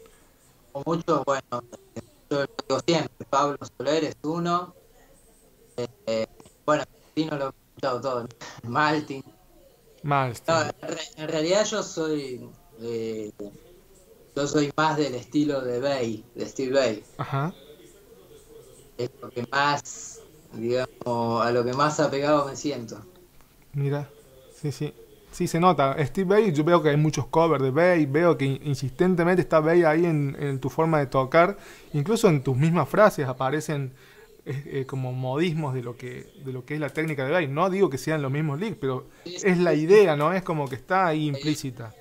O mucho, bueno, yo lo digo siempre, Pablo Soler es uno, eh, bueno, sí no lo he escuchado todo, Maltin. No, Malstein. en, re- en realidad yo soy, eh, yo soy más del estilo de Bay, de Steve Bay, Ajá, es lo que más, digamos, a lo que más apegado me siento. mira, sí, sí. Sí, se nota. Steve Vai, yo veo que hay muchos covers de Vai, veo que in- insistentemente está Vai ahí en, en tu forma de tocar, incluso en tus mismas frases aparecen eh, eh, como modismos de lo que de lo que es la técnica de Vai. No digo que sean los mismos licks, pero Sí, es la sí, idea, ¿no? Es como que está ahí sí. implícita.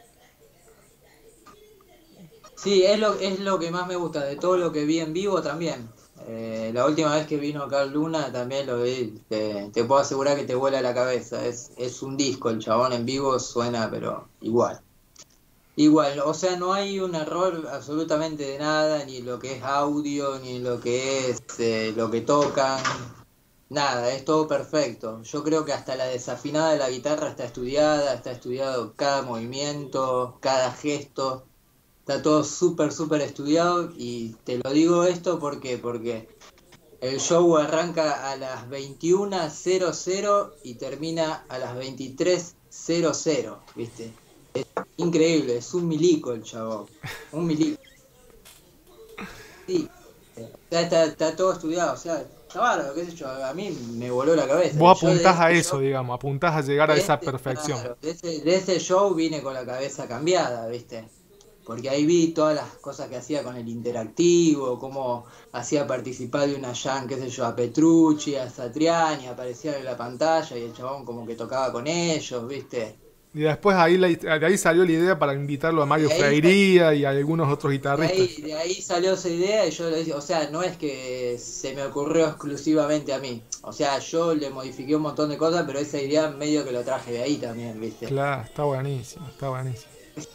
Sí, es lo, es lo que más me gusta, de todo lo que vi en vivo también. Eh, la última vez que vino Carl Luna también lo vi, te, te puedo asegurar que te vuela la cabeza. Es, es un disco, el chabón en vivo suena, pero igual. Igual, o sea, no hay un error absolutamente de nada, ni en lo que es audio, ni en lo que es eh, lo que tocan, nada, es todo perfecto. Yo creo que hasta la desafinada de la guitarra está estudiada, está estudiado cada movimiento, cada gesto. Está todo súper, súper estudiado y te lo digo esto porque, porque el show arranca a las veintiuna cero cero y termina a las veintitrés cero cero, ¿viste? Es increíble, es un milico el chabón, un milico. Sí, o sea, está, está todo estudiado, o sea, está bárbaro, qué sé yo, a mí me voló la cabeza. Y Vos yo de apuntás a ese eso, show, digamos, apuntás a llegar a de esa ese, perfección. claro, de ese, de ese show vine con la cabeza cambiada, ¿viste? porque ahí vi todas las cosas que hacía con el interactivo, cómo hacía participar de una jam, qué sé yo, a Petrucci, a Satriani, aparecían en la pantalla y el chabón como que tocaba con ellos, ¿viste? Y después ahí la- de ahí salió la idea para invitarlo a Mario De ahí, Freiría y a algunos otros de guitarristas. ahí, de ahí salió esa idea y yo le dije, o sea, no es que se me ocurrió exclusivamente a mí, o sea, yo le modifiqué un montón de cosas, pero esa idea medio que lo traje de ahí también, ¿viste? Claro, está buenísimo, está buenísimo.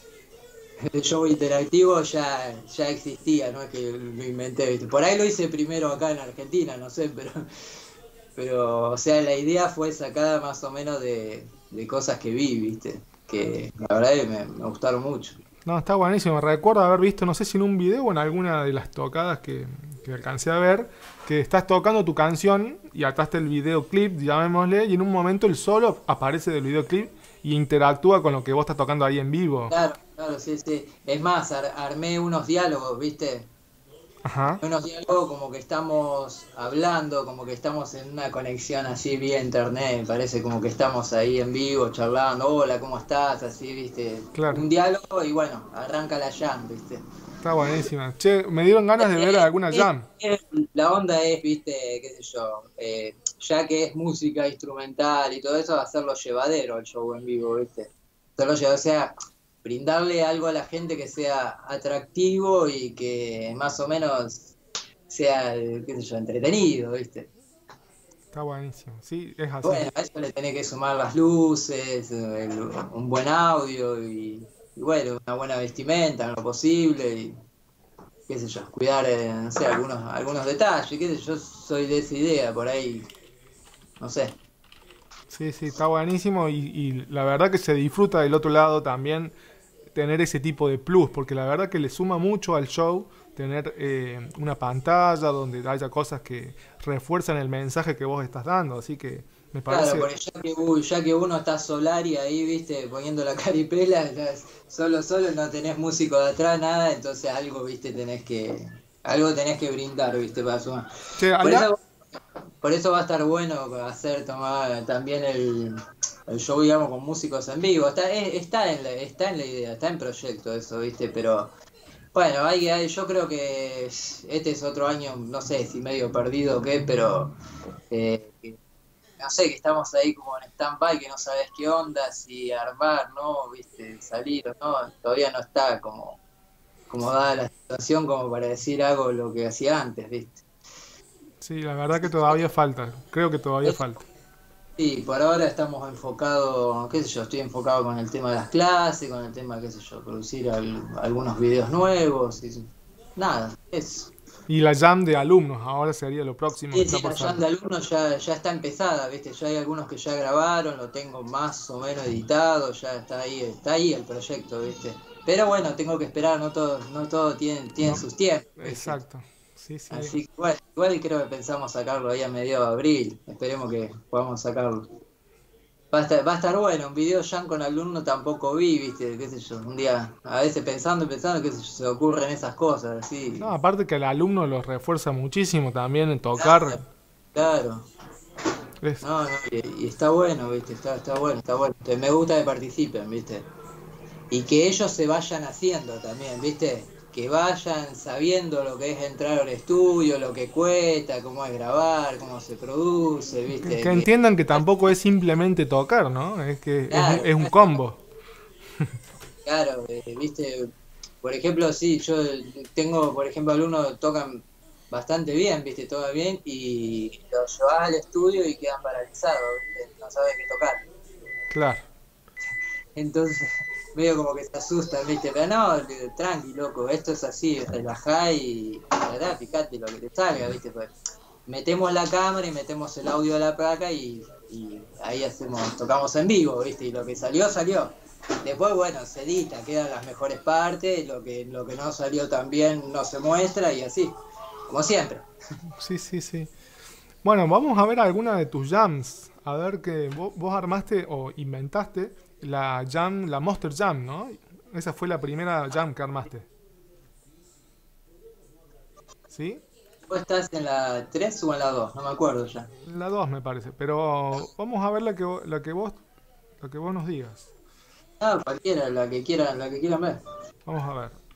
El show interactivo ya, ya existía, no es que lo inventé, ¿viste? Por ahí lo hice primero acá en Argentina, no sé, pero, pero o sea, la idea fue sacada más o menos de, de cosas que vi, ¿viste? Que la verdad que me, me gustaron mucho. No, está buenísimo. Recuerdo haber visto, no sé si en un video o en alguna de las tocadas que, que alcancé a ver, que estás tocando tu canción y ataste el videoclip, llamémosle, y en un momento el solo aparece del videoclip y interactúa con lo que vos estás tocando ahí en vivo. Claro, claro, sí, sí. Es más, ar- armé unos diálogos, ¿viste? Ajá. Unos diálogos como que estamos hablando, como que estamos en una conexión así vía internet, parece como que estamos ahí en vivo charlando, hola, ¿cómo estás? Así, ¿viste? Claro. Un diálogo y bueno, arranca la jam, ¿viste? Está buenísima. Che, me dieron ganas de ver alguna jam. La onda es, ¿viste? Qué sé yo, eh, ya que es música instrumental y todo eso, hacerlo llevadero el show en vivo, ¿viste? Hacerlo llevadero, o sea, brindarle algo a la gente que sea atractivo y que más o menos sea, qué sé yo, entretenido, ¿viste? Está buenísimo. Sí, es así. Bueno, a eso le tenés que sumar las luces, el- un buen audio y, y bueno, una buena vestimenta en lo posible y qué sé yo, cuidar, eh, no sé, algunos, algunos detalles, qué sé yo, soy de esa idea, por ahí, no sé. Sí, sí, está buenísimo y, y la verdad que se disfruta del otro lado también tener ese tipo de plus, porque la verdad que le suma mucho al show tener eh, una pantalla donde haya cosas que refuerzan el mensaje que vos estás dando, así que me parece... Claro, porque ya que, uy, ya que uno está Solari ahí, viste, poniendo la caripela, ya es- solo, solo no tenés músico de atrás, nada, entonces algo, viste, tenés que, algo tenés que brindar, viste, para sumar. Che, Por allá... eso, por eso va a estar bueno hacer tomar también el, el show, digamos, con músicos en vivo. Está, es- está en la, está en la idea, está en proyecto eso, viste, pero bueno, hay, hay- yo creo que este es otro año, no sé si medio perdido o qué, pero eh, que- no sé, que estamos ahí como en stand-by, que no sabes qué onda, si armar, ¿no? Viste, salir o no, todavía no está como, como dada la situación como para decir hago lo que hacía antes, viste. Sí, la verdad que todavía falta, creo que todavía falta. Sí, por ahora estamos enfocados, qué sé yo, estoy enfocado con el tema de las clases, con el tema, qué sé yo, producir al- algunos videos nuevos, y nada, eso. Y la jam de alumnos, ahora sería lo próximo que Sí, está sí, la por jam salir. de alumnos ya, ya está empezada, ¿viste? Ya hay algunos que ya grabaron, lo tengo más o menos editado, ya está ahí, está ahí el proyecto, ¿viste? Pero bueno, tengo que esperar, no todo, no todo tiene, tiene No, sus tiempos, ¿viste? exacto. Sí, sí. Así que igual, igual creo que pensamos sacarlo ahí a mediados de abril, esperemos que podamos sacarlo. Va a estar, va a estar bueno, un video jam con alumno tampoco vi, ¿viste? Qué sé yo, un día, a veces pensando y pensando, qué sé yo, se ocurren esas cosas, así. No, aparte que el alumno los refuerza muchísimo también en Claro, tocar. claro. Es- No, no, y, y está bueno, ¿viste? Está, está bueno, está bueno. Entonces, me gusta que participen, ¿viste? Y que ellos se vayan haciendo también, ¿viste? Que vayan sabiendo lo que es entrar al estudio, lo que cuesta, cómo es grabar, cómo se produce, que, ¿viste? que Que, entiendan que tampoco es simplemente tocar, ¿no? Es que es un, claro, es un combo. claro, eh, ¿viste? Por ejemplo, sí, yo tengo, por ejemplo, alumnos que tocan bastante bien, ¿viste? Todo bien, y los llevas al estudio y quedan paralizados, ¿viste? No saben qué tocar. Claro. Entonces, medio como que se asustan, ¿viste? Pero no, le- tranqui, loco, esto es así, relajá y relajá, fíjate lo que te salga, ¿viste? Pues, metemos la cámara y metemos el audio a la placa y, y ahí hacemos, tocamos en vivo, ¿viste? Y lo que salió, salió. Después, bueno, se edita, quedan las mejores partes, lo que, lo que no salió también no se muestra y así, como siempre. Sí, sí, sí. Bueno, vamos a ver alguna de tus jams. A ver que vos, vos armaste o inventaste la jam, la Monster Jam, ¿no? Esa fue la primera jam que armaste. ¿Sí? ¿Vos estás en la tres o en la dos? No me acuerdo ya. La dos me parece. Pero vamos a ver la que, vo- la que vos, la que vos nos digas. Ah, cualquiera, la que quieran, la que quieran ver. Vamos a ver.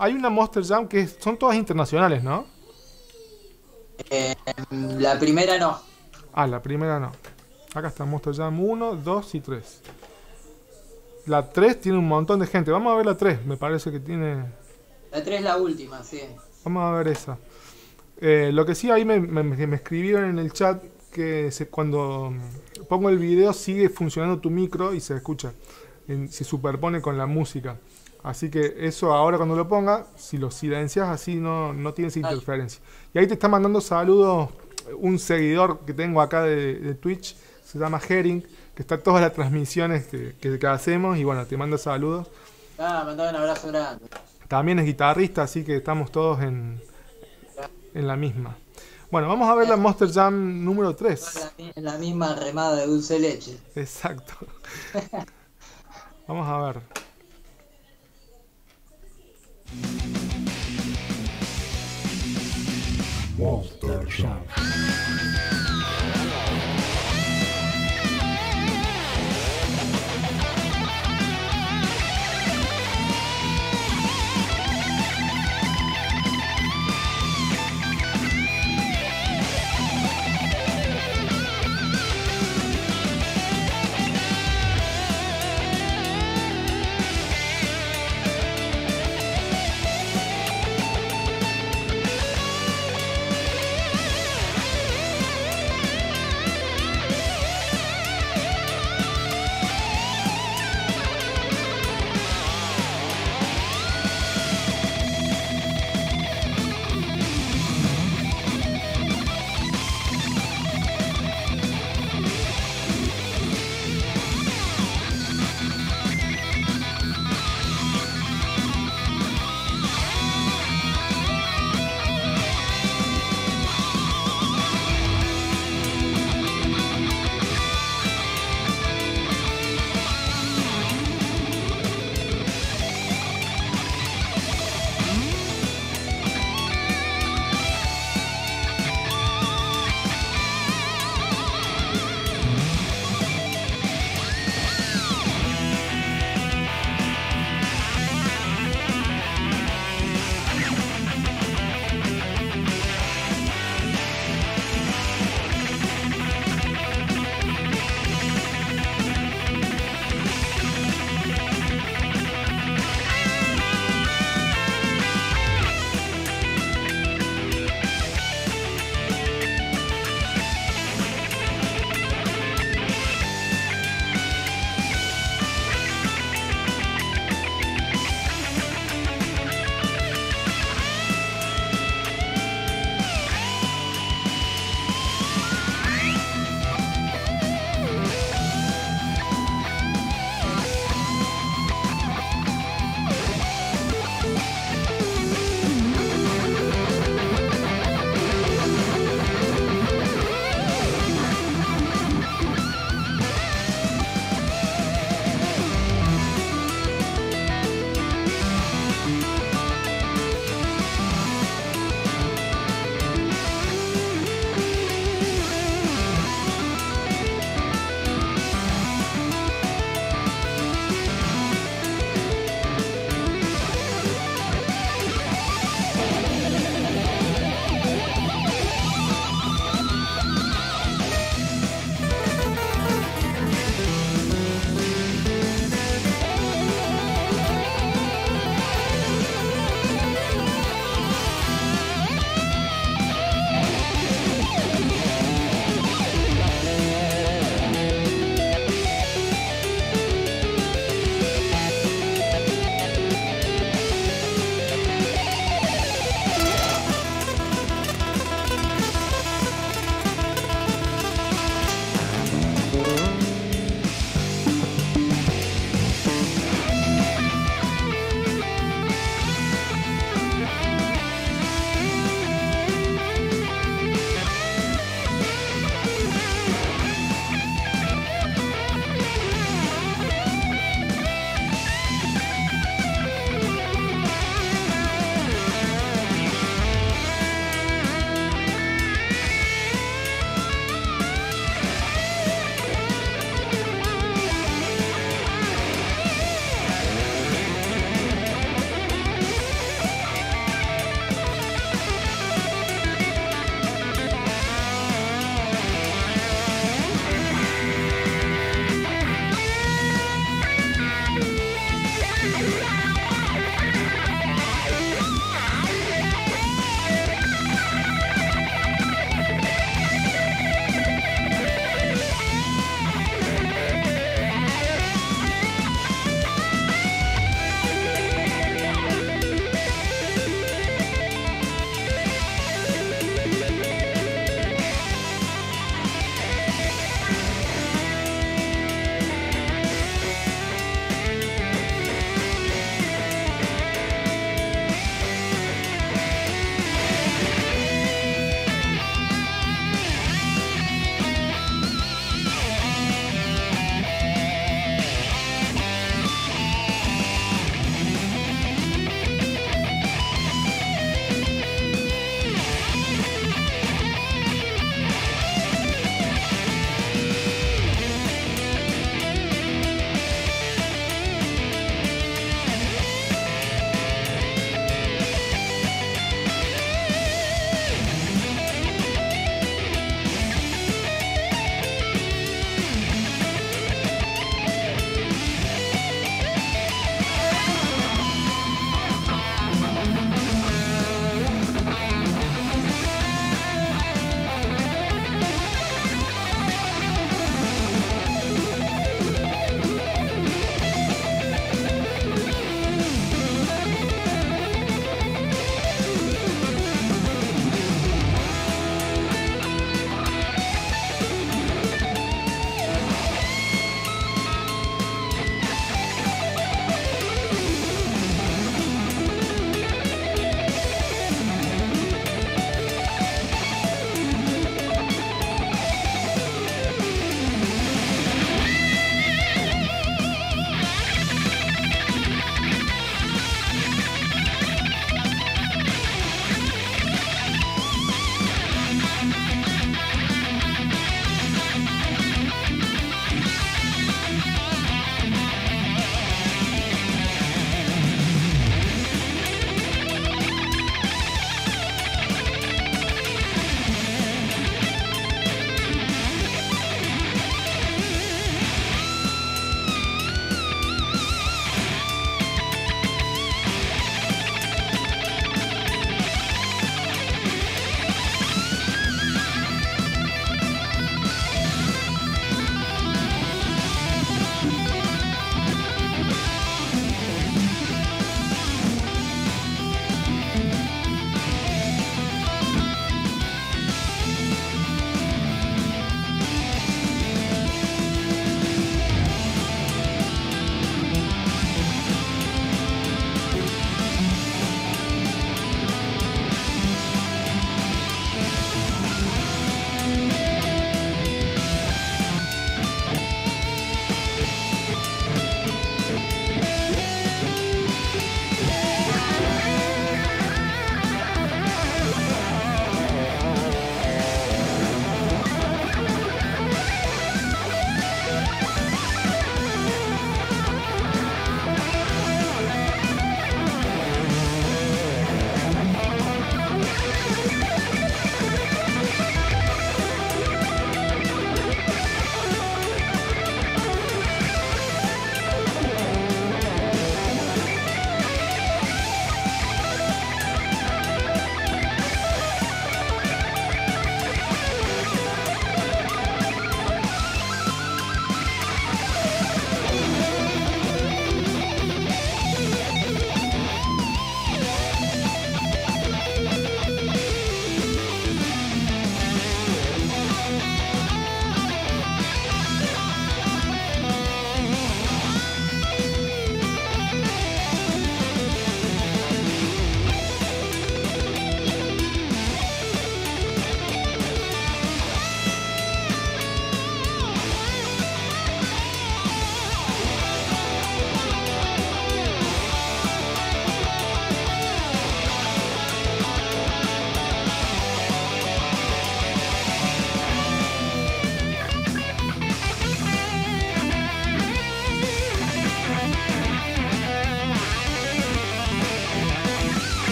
hay una Monster Jam que es- son todas internacionales, ¿no? Eh, la primera no. Ah, la primera no. Acá está Monster Jam uno, dos y tres. La tres tiene un montón de gente. Vamos a ver la tres, me parece que tiene... La tres es la última, sí. Vamos a ver esa. Eh, lo que sí, ahí me, me- me escribieron en el chat que se- cuando mm, pongo el video sigue funcionando tu micro y se escucha. En- se superpone con la música. Así que eso ahora cuando lo ponga, si lo silencias así no, no tienes interferencia. Y ahí te está mandando saludos un seguidor que tengo acá de, de Twitch, se llama Herring, que está en todas las transmisiones que, que- que hacemos y bueno, te manda saludos. Ah, mandaba un abrazo grande. También es guitarrista, así que estamos todos en, en la misma. Bueno, vamos a ver la Monster Jam número tres. La, la misma remada de dulce de leche. Exacto. Vamos a ver. Monster Jam.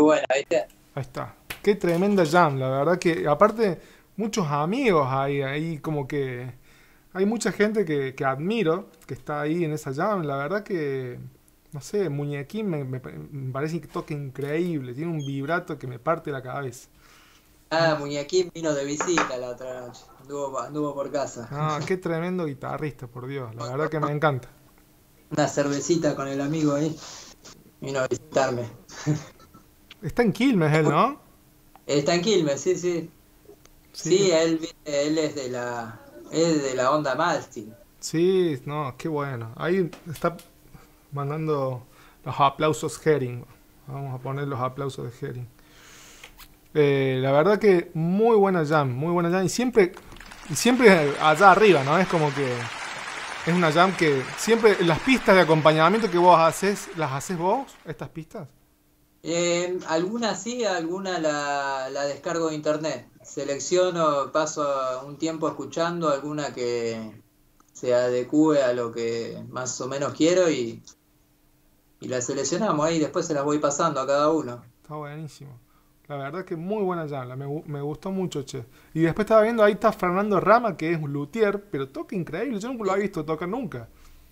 buena, ¿viste? Ahí está. Qué tremenda jam, la verdad que, aparte, muchos amigos hay ahí, como que hay mucha gente que, que admiro, que está ahí en esa jam, la verdad que, no sé, Muñequín me, me- me parece que toca increíble, tiene un vibrato que me parte la cabeza. Ah, Muñequín vino de visita la otra noche. Anduvo, anduvo por casa. Ah, qué tremendo guitarrista, por Dios, la verdad que me encanta. Una cervecita con el amigo ahí. Vino a visitarme. Está en Quilmes él, ¿no? Está en Quilmes, sí, sí. Sí, Sí, él, vi- él es de la, es de la onda Malstin. sí, no, qué bueno. Ahí está mandando los aplausos Herring. Vamos a poner los aplausos de Herring. Eh, la verdad que muy buena jam, muy buena jam. Y siempre, y siempre allá arriba, ¿no? Es como que es una jam que siempre las pistas de acompañamiento que vos haces, ¿las haces vos, estas pistas? Eh, alguna sí, alguna la, la descargo de internet. Selecciono, paso un tiempo escuchando alguna que se adecue a lo que más o menos quiero y, y la seleccionamos ahí, después se las voy pasando a cada uno. Está buenísimo. La verdad que muy buena jam, la- me, gu- me gustó mucho, che. Y después estaba viendo, ahí está Fernando Rama, que es un luthier, pero toca increíble, yo nunca lo había visto tocar nunca.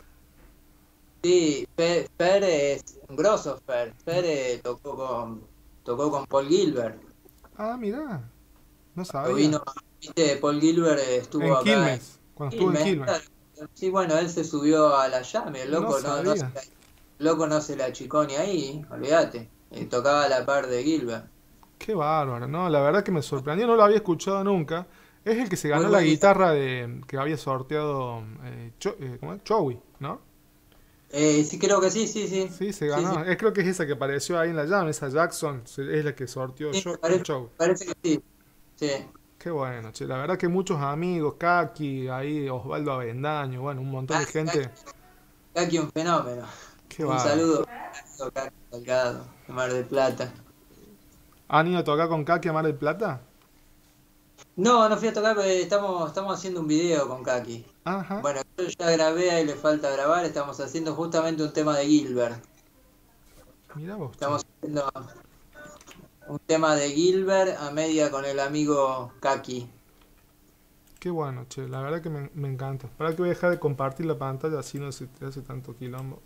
Sí, Fer, Fer es un grosso, Fer. Fer eh, tocó con, tocó con Paul Gilbert. Ah, mirá, no Cuando sabía. vino, viste, Paul Gilbert eh, estuvo En acá Quilmes, cuando en estuvo en Quilmes. Quilmes. Claro. Sí, bueno, él se subió a la llame, el No loco no, no se sabía. la, el loco no se la achicó ni ahí, olvídate. Eh, tocaba a la par de Gilbert. Qué bárbaro, ¿no? La verdad que me sorprendió, no lo había escuchado nunca. Es el que se ganó Muy la bonito. guitarra de que había sorteado eh, Cho- eh, ¿cómo es? Chowi, ¿no? Eh, sí, creo que sí, sí, sí. Sí, se Sí, ganó. sí. Es, creo que es esa que apareció ahí en la llave, esa Jackson, se- es la que sorteó Sí, Cho- parece, Chowi. parece que sí. Sí. Qué bueno, che. La verdad que muchos amigos, Kaki, ahí Osvaldo Avendaño, bueno, un montón de Ah, gente. Kaki un fenómeno. Qué Un bárbaro. saludo a Kaki Salgado, de Mar del Plata. ¿Han ido a tocar con Kaki a Mar del Plata? No, no fui a tocar, pero estamos, estamos haciendo un video con Kaki. Ajá. Bueno, yo ya grabé, ahí le falta grabar, estamos haciendo justamente un tema de Gilbert. Mirá vos, che. Estamos haciendo un tema de Gilbert a media con el amigo Kaki. Qué bueno, che. La verdad que me, me encanta. Para que voy a dejar de compartir la pantalla así no se te hace tanto quilombo.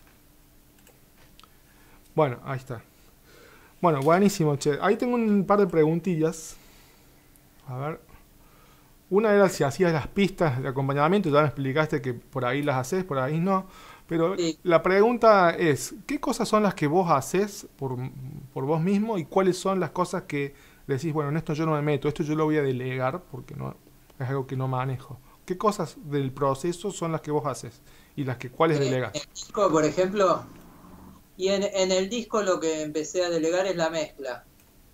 Bueno, ahí está. Bueno, buenísimo, che. Ahí tengo un par de preguntillas. A ver. Una era si hacías las pistas de acompañamiento, ya me explicaste que por ahí las haces, por ahí no. Pero Sí. la pregunta es, ¿qué cosas son las que vos haces por, por vos mismo y cuáles son las cosas que decís, bueno, en esto yo no me meto, esto yo lo voy a delegar porque no es algo que no manejo? ¿Qué cosas del proceso son las que vos haces y las que cuáles En delegas? el disco, por ejemplo, y en, en el disco lo que empecé a delegar es la mezcla.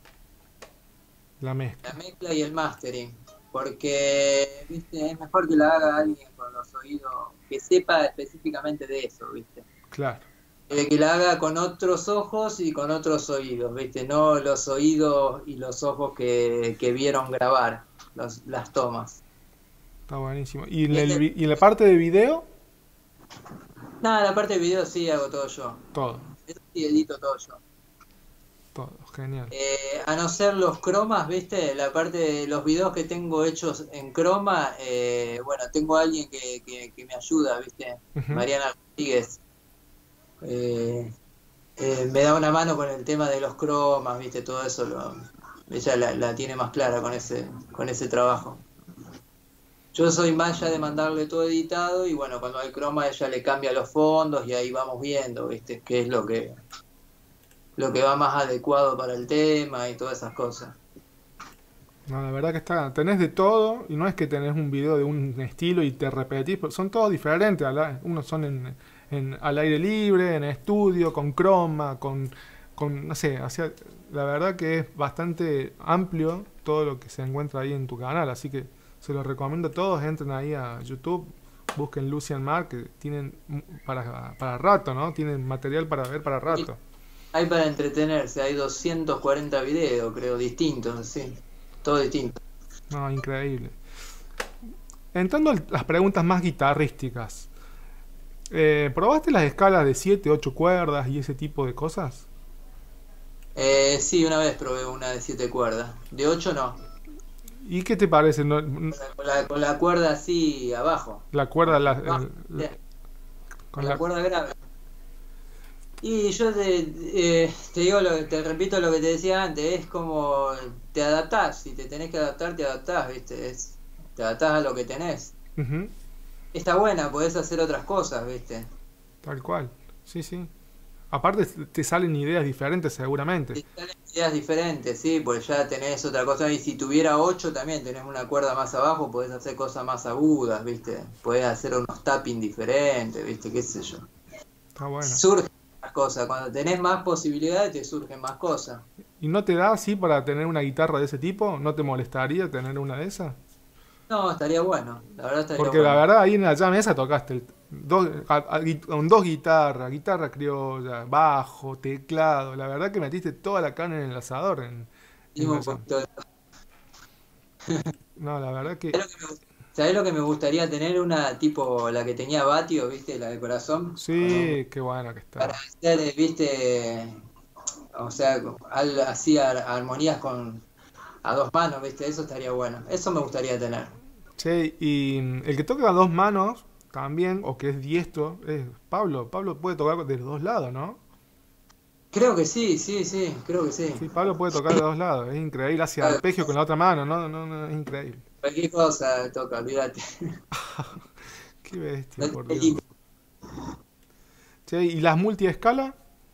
La mezcla. La mezcla y el mastering. Porque, viste, es mejor que la haga alguien con los oídos, que sepa específicamente de eso, viste. Claro. Eh, que la haga con otros ojos y con otros oídos, viste, no los oídos y los ojos que, que vieron grabar los, las tomas. Está buenísimo. ¿Y en, el vi- y en la parte de video? Nada, la parte de video sí hago todo yo. Todo. Eso sí edito todo yo. Todo. Genial. Eh, a no ser los cromas, viste, la parte de los videos que tengo hechos en croma, eh, bueno, tengo a alguien que, que, que me ayuda, viste, Ujú. Mariana Rodríguez. Eh, eh, me da una mano con el tema de los cromas, viste, todo eso, lo, ella la, la tiene más clara con ese, con ese trabajo. Yo soy más ya de mandarle todo editado y bueno, cuando hay croma ella le cambia los fondos y ahí vamos viendo, viste, qué es lo que, lo que va más adecuado para el tema y todas esas cosas. No, la verdad que está, tenés de todo y no es que tenés un video de un estilo y te repetís, pero son todos diferentes. a la- Unos son en, en- al aire libre, en estudio, con croma, con, con no sé, o sea, la verdad que es bastante amplio todo lo que se encuentra ahí en tu canal, así que se los recomiendo a todos, entren ahí a YouTube, busquen Lucian Mark, que tienen m- para, para rato, ¿no? Tienen material para ver para rato. Hay para entretenerse, hay doscientos cuarenta videos, creo, distintos, sí, todo distinto. No, increíble. Entrando a las preguntas más guitarrísticas. Eh, ¿probaste las escalas de siete, ocho cuerdas y ese tipo de cosas? Eh, sí, una vez probé una de siete cuerdas. De ocho no. ¿Y qué te parece? No- Con la, con la cuerda así abajo. la cuerda, la- Abajo, el- sí, la- con con la la... cuerda grave. Y yo te, eh, te digo, lo, te repito lo que te decía antes, es como te adaptás, si te tenés que adaptar, te adaptás, ¿viste? Es, te adaptás a lo que tenés. Ujú, Está buena, podés hacer otras cosas, ¿viste? tal cual. Sí, sí. Aparte te salen ideas diferentes seguramente. Te salen ideas diferentes, sí, pues ya tenés otra cosa. Y si tuviera ocho también tenés una cuerda más abajo, podés hacer cosas más agudas, ¿viste? Podés hacer unos tapping diferentes, ¿viste? ¿Qué sé yo? Está bueno. Surgen más cosas, cuando tenés más posibilidades te surgen más cosas. ¿Y no te da así para tener una guitarra de ese tipo? ¿No te molestaría tener una de esas? No, estaría bueno, la verdad estaría Porque bueno. la verdad ahí en la jam esa tocaste el- dos, a- a- gui- con dos guitarras, guitarra criolla, bajo, teclado. La verdad que metiste toda la carne en el asador en, en Hicimos la un jam. poquito de- No, la verdad que ¿Sabés lo que me, sabés lo que me gustaría tener? Una tipo la que tenía Batio, ¿viste? La de corazón. sí, qué bueno que Para está. hacer, ¿viste? O sea, al- así ar- armonías con a dos manos, ¿viste? Eso estaría bueno. Eso me gustaría tener. Che, y mm, el que toca a dos manos también, o que es diestro, es Pablo. Pablo puede tocar de los dos lados, ¿no? Creo que sí, sí, sí, creo que sí. Sí, Pablo puede tocar de dos lados. Es increíble. Hace Claro, arpegio con la otra mano, ¿no? No, no, es increíble. cualquier cosa toca, olvídate. Qué bestia, No por te Dios. digo. Che, ¿y las multiescala?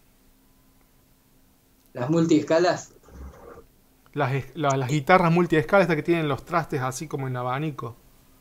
Las multiescalas, Las, es- la- las guitarras multiescala, estas que tienen los trastes así como en abanico.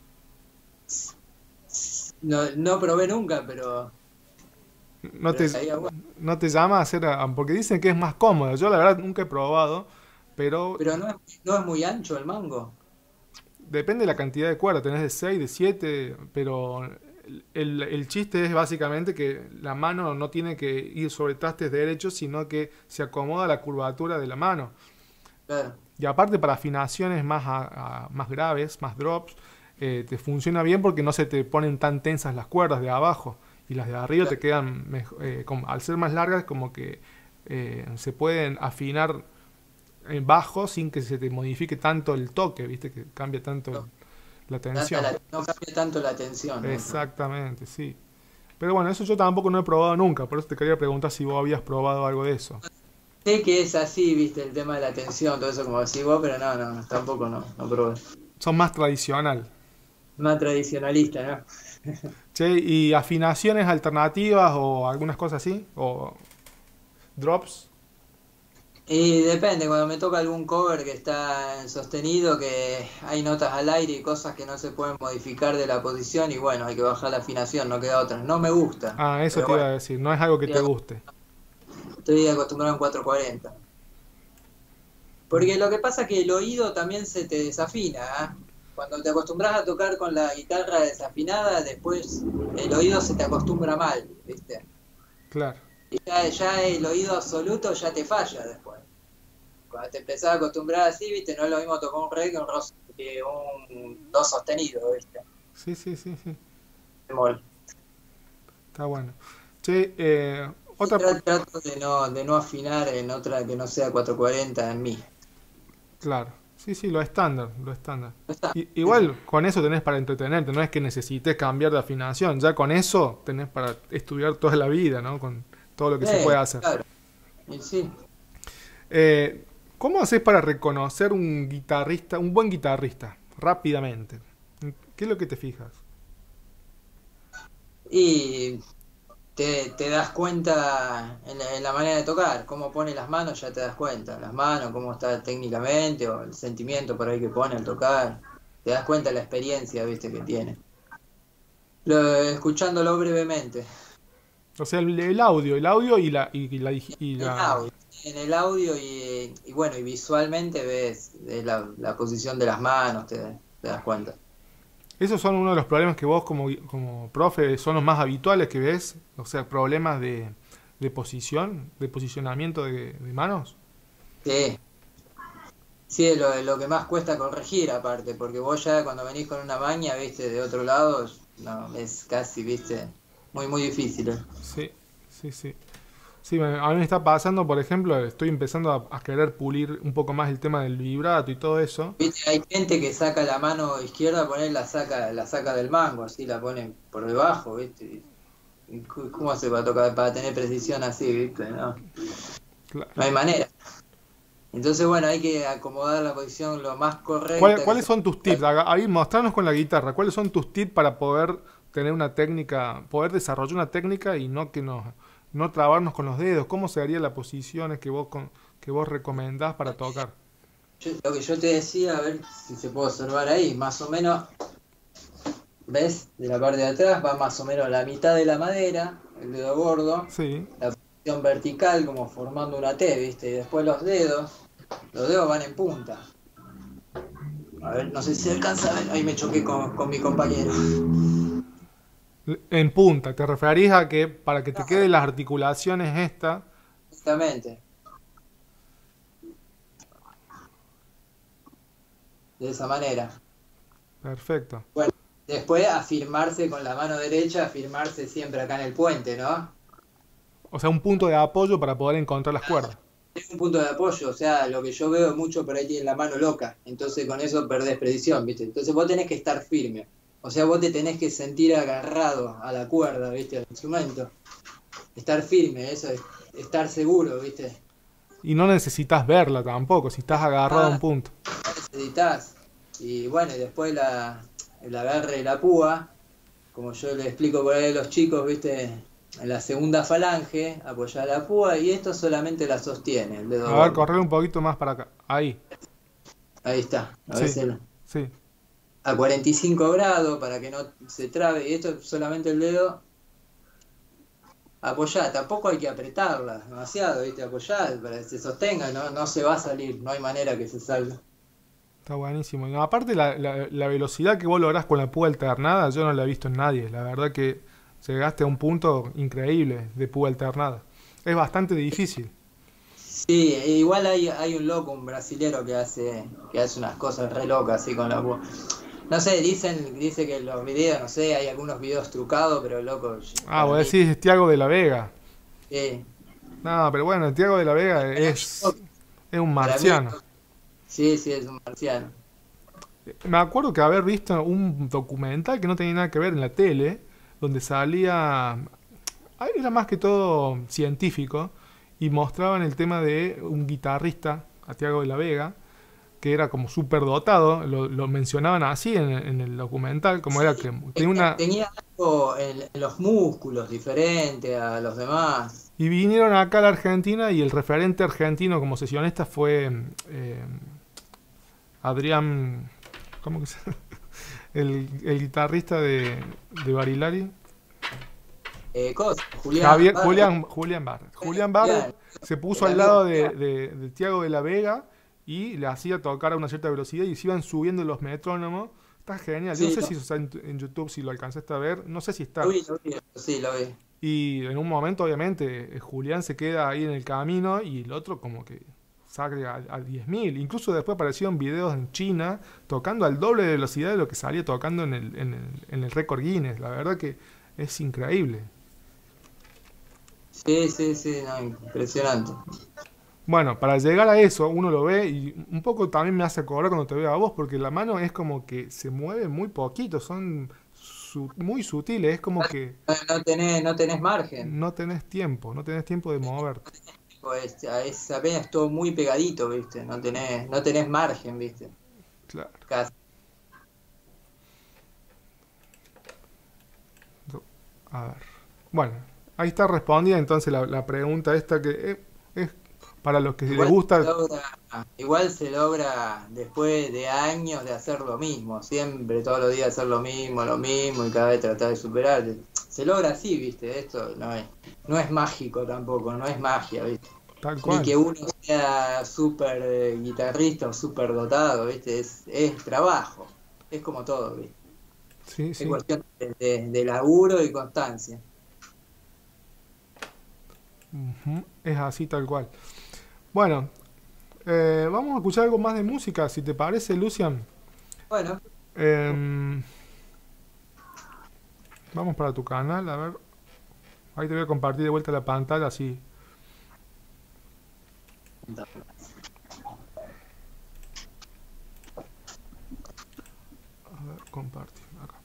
no, no probé nunca, pero, ¿No pero te, estaría bueno. no te llama a hacer? a- porque dicen que es más cómodo. Yo la verdad nunca he probado, pero Pero no es, no es muy ancho el mango. depende de la cantidad de cuerdas. Tenés de seis, de siete, pero el, el chiste es básicamente que la mano no tiene que ir sobre trastes derechos, sino que se acomoda la curvatura de la mano. Claro, Y aparte para afinaciones más, a- a- más graves, más drops, eh, te funciona bien porque no se te ponen tan tensas las cuerdas de abajo y las de arriba te claro, quedan, mejo- eh, como- al ser más largas, como que eh, se pueden afinar en bajo sin que se te modifique tanto el toque, ¿viste? Que cambia tanto el- no, la tanta tensión. la- no cambia tanto la tensión, ¿no? Exactamente, sí. Pero bueno, eso yo tampoco no he probado nunca, por eso te quería preguntar si vos habías probado algo de eso. Sé que es así, viste, el tema de la tensión, todo eso como decís vos, pero no, no, no, tampoco no, no probé. Son más tradicional. Más tradicionalista, ¿no? Che, ¿y afinaciones alternativas o algunas cosas así? ¿O drops? Y depende, cuando me toca algún cover que está en sostenido, que hay notas al aire y cosas que no se pueden modificar de la posición, y bueno, hay que bajar la afinación, no queda otra. No me gusta, Ah, eso pero te iba a bueno, decir, no es algo que te estoy guste. estoy acostumbrado en cuatrocientos cuarenta. Porque lo que pasa es que el oído también se te desafina, ¿ah? Cuando te acostumbras a tocar con la guitarra desafinada, después el oído se te acostumbra mal, ¿viste? Claro. Y ya, ya el oído absoluto ya te falla después. Cuando te empezás a acostumbrar así, ¿viste? No es lo mismo tocar un re que un, ros- que un do sostenido, ¿viste? Sí, sí, sí, sí. Bemol. Está bueno. Che, eh, Y otra... tra- trato de no, de no afinar en otra que no sea cuatrocientos cuarenta en mí. Claro. Sí, sí, lo estándar, lo estándar. Ya está. I- Sí, sí. igual con eso tenés para entretenerte, no es que necesites cambiar de afinación, ya con eso tenés para estudiar toda la vida, ¿no? Con todo lo que se puede Eh, hacer. claro. Y sí. Eh, ¿cómo haces para reconocer un guitarrista, un buen guitarrista, rápidamente? ¿Qué es lo que te fijas? Y te, te das cuenta en la, en la manera de tocar, cómo pone las manos, ya te das cuenta. Las manos, cómo está técnicamente, o el sentimiento por ahí que pone al tocar. Te das cuenta de la experiencia, viste, que tiene. Lo, escuchándolo brevemente. O sea, el, el audio, el audio y la, y, y la, dig- y En la- audio, en el audio y, y bueno, y visualmente ves eh, la, la posición de las manos, te, te das cuenta. Esos son uno de los problemas que vos como, gui- como profe son los más habituales que ves, o sea, problemas de, de posición, de posicionamiento de, de manos. Sí, sí, es lo, lo que más cuesta corregir aparte, porque vos ya cuando venís con una maña, viste, de otro lado, no, es casi, viste, muy, muy difícil. ¿Eh? Sí, sí, sí. Sí, me- a mí me está pasando, por ejemplo, estoy empezando a, a querer pulir un poco más el tema del vibrato y todo eso. Viste, hay gente que saca la mano izquierda, poner la saca, la saca del mango, así la pone por debajo, ¿viste? Y cu- ¿Cómo hace para tocar, para tener precisión así, ¿viste? No, Claro. no hay manera. Entonces, bueno, hay que acomodar la posición lo más ¿Cuál- correcta. que ¿Cuáles se son tus tips? Haga- Ahí mostrarnos con la guitarra. ¿Cuáles son tus tips para poder tener una técnica, poder desarrollar una técnica y no que nos, no trabarnos con los dedos? ¿Cómo serían las posiciones que vos con, que vos recomendás para tocar? Yo- lo que yo te decía, a ver si se puede observar ahí, más o menos, ¿ves? De la parte de atrás va más o menos la mitad de la madera, el dedo gordo, Sí. la posición vertical como formando una T, ¿viste? Y después los dedos, los dedos van en punta. A ver, no sé si se alcanza a ver, ahí me choqué con, con mi compañero. En punta, ¿te referís a que para que te queden las articulaciones esta? Exactamente. De esa manera. Perfecto. Bueno, después afirmarse con la mano derecha, afirmarse siempre acá en el puente, ¿no? O sea, un punto de apoyo para poder encontrar las cuerdas. Es un punto de apoyo, o sea, lo que yo veo mucho por ahí tiene la mano loca, entonces con eso perdés precisión, ¿viste? Entonces vos tenés que estar firme, o sea, vos te tenés que sentir agarrado a la cuerda, ¿viste? Al instrumento. Estar firme, eso es, estar seguro, ¿viste? Y no necesitas verla tampoco, si estás agarrado a un punto. No necesitas. Y bueno, y después la, el agarre de la púa, como yo le explico por ahí a los chicos, ¿viste? En la segunda falange, apoyar la púa y esto solamente la sostiene, el dedo A ver, gordo. correr un poquito más para acá. Ahí. Ahí está, a Sí. veces Sí. a cuarenta y cinco grados para que no se trabe. Y esto es solamente el dedo. Apoyar, tampoco hay que apretarla demasiado, ¿viste? Apoyar para que se sostenga, no, no se va a salir, no hay manera que se salga. Está buenísimo. Y no, aparte, la, la- la velocidad que vos lográs con la púa alternada, yo no la he visto en nadie. La verdad que llegaste a un punto increíble de púa alternada. Es bastante difícil. Sí, e igual hay, hay un loco, un brasilero que hace, que hace unas cosas re locas así con la púa. No sé, dicen, dice que en los videos, no sé, hay algunos videos trucados, pero loco. Ah, para vos mí, decís Tiago de la Vega. sí, No, pero bueno, Tiago de la Vega es, es un para mí, marciano. sí, sí, es un marciano. Me acuerdo que haber visto un documental que no tenía nada que ver en la tele, donde salía, ah, era más que todo científico, y mostraban el tema de un guitarrista, a Tiago de la Vega, que era como súper dotado, lo, lo mencionaban así en, en el documental, como era que tenía Tenía, una... tenía algo en, en los músculos diferente a los demás. Y vinieron acá a la Argentina y el referente argentino como sesionista fue eh, Adrián, ¿cómo que se llama? El, el guitarrista de, de Barilari. Eh, cosa, Julián, Javier, Barra, Julián, Julián Barret. Julián Barret se puso el al lado amigo de, Julián. de, de Tiago de la Vega y le hacía tocar a una cierta velocidad y se iban subiendo los metrónomos. Está genial. Yo no Sí, sé lo, si eso está en, en YouTube, si lo alcanzaste a ver. No sé si está. lo vi, lo vi, sí, lo vi. Y en un momento, obviamente, eh, Julián se queda ahí en el camino y el otro como que saca a, a diez mil. Incluso después aparecieron videos en China tocando al doble de velocidad de lo que salía tocando en el, en el, en el récord Guinness. La verdad que es increíble. Sí, sí, sí, no, impresionante. Bueno, para llegar a eso, uno lo ve y un poco también me hace acordar cuando te veo a vos, porque la mano es como que se mueve muy poquito, son su- muy sutiles, es como que No, no tenés, no tenés margen. no tenés tiempo, no tenés tiempo de moverte. Pues, es apenas todo muy pegadito, ¿viste? No tenés, no tenés margen, ¿viste? Claro. Casi. A ver. Bueno, ahí está respondida entonces la, la pregunta esta que es, es para los que les Igual se gusta. logra, igual se logra después de años de hacer lo mismo, siempre, todos los días hacer lo mismo, lo mismo y cada vez tratar de superarte. Se logra así, ¿viste? Esto no es, no es mágico tampoco, no es magia, ¿viste? Tal Ni cual. que uno sea súper eh, guitarrista o súper dotado, ¿viste? Es, es trabajo, es como todo, ¿viste? Sí, Es sí. cuestión de, de- de laburo y constancia. Ujú, es así tal cual. Bueno, eh, vamos a escuchar algo más de música, si te parece, Lucian. Bueno, Em, vamos para tu canal, a ver. Ahí te voy a compartir de vuelta la pantalla, así A ver, compartir acá.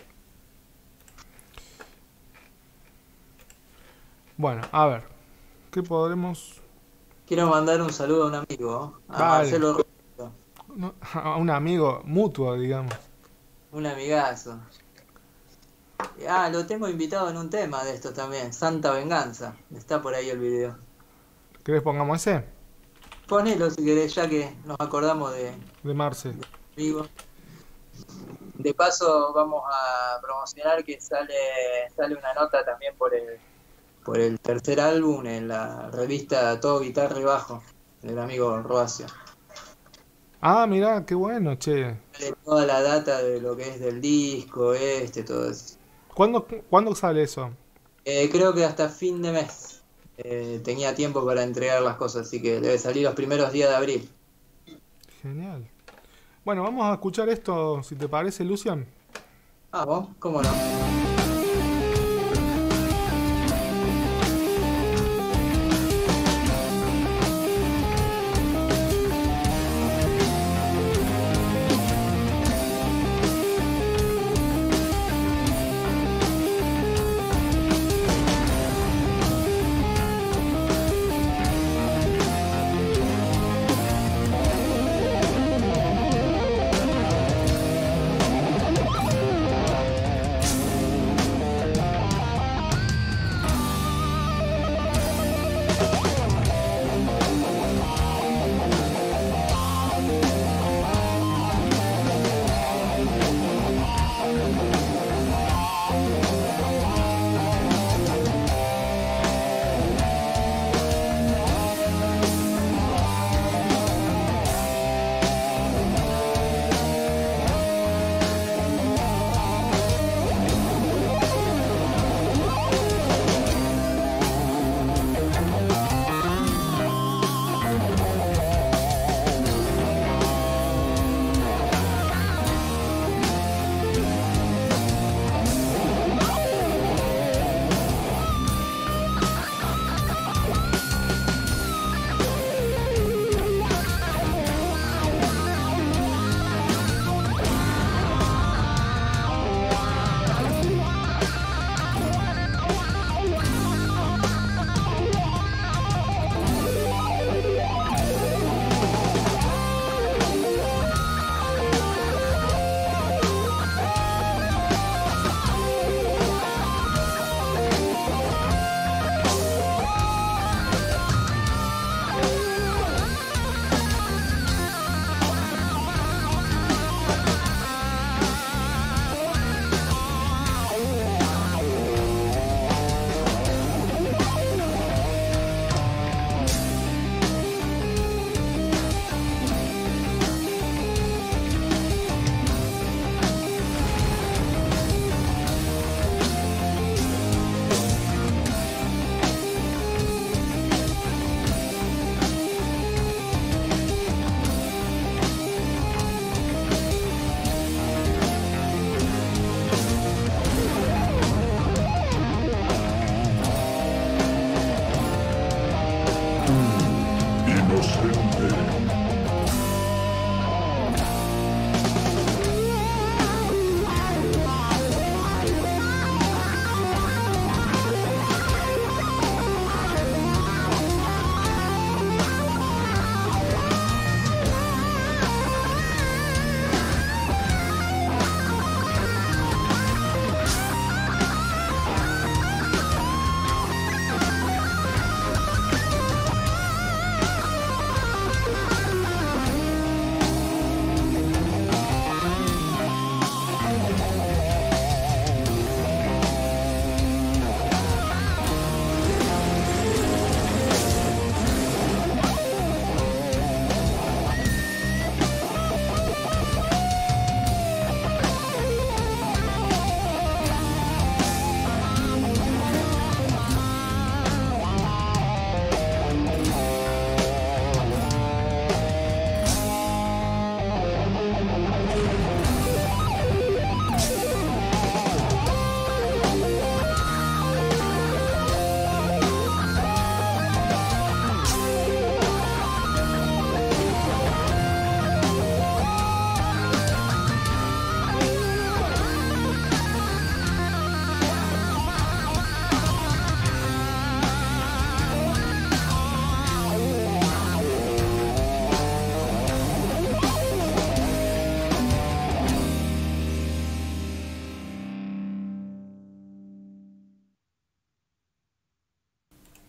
Bueno, a ver, ¿qué podremos...? Quiero mandar un saludo a un amigo, a Vale. Marcelo Rubio, No, a un amigo mutuo, digamos. un amigazo. Ah, lo tengo invitado en un tema de estos también, Santa Venganza. Está por ahí el video. ¿Querés pongamos ese? Ponelo si querés, ya que nos acordamos de De Marce. amigo. De paso vamos a promocionar que sale sale una nota también por el por el tercer álbum en la revista Todo Guitarra y Bajo del amigo Roacio. Ah, mirá, qué bueno, che. Sale toda la data de lo que es del disco, este, todo eso. ¿Cuándo, ¿cuándo sale eso? Eh, creo que hasta fin de mes eh, tenía tiempo para entregar las cosas, así que debe salir los primeros días de abril. Genial. Bueno, vamos a escuchar esto, si te parece, Lucian. Ah, ¿vos? ¿Cómo no?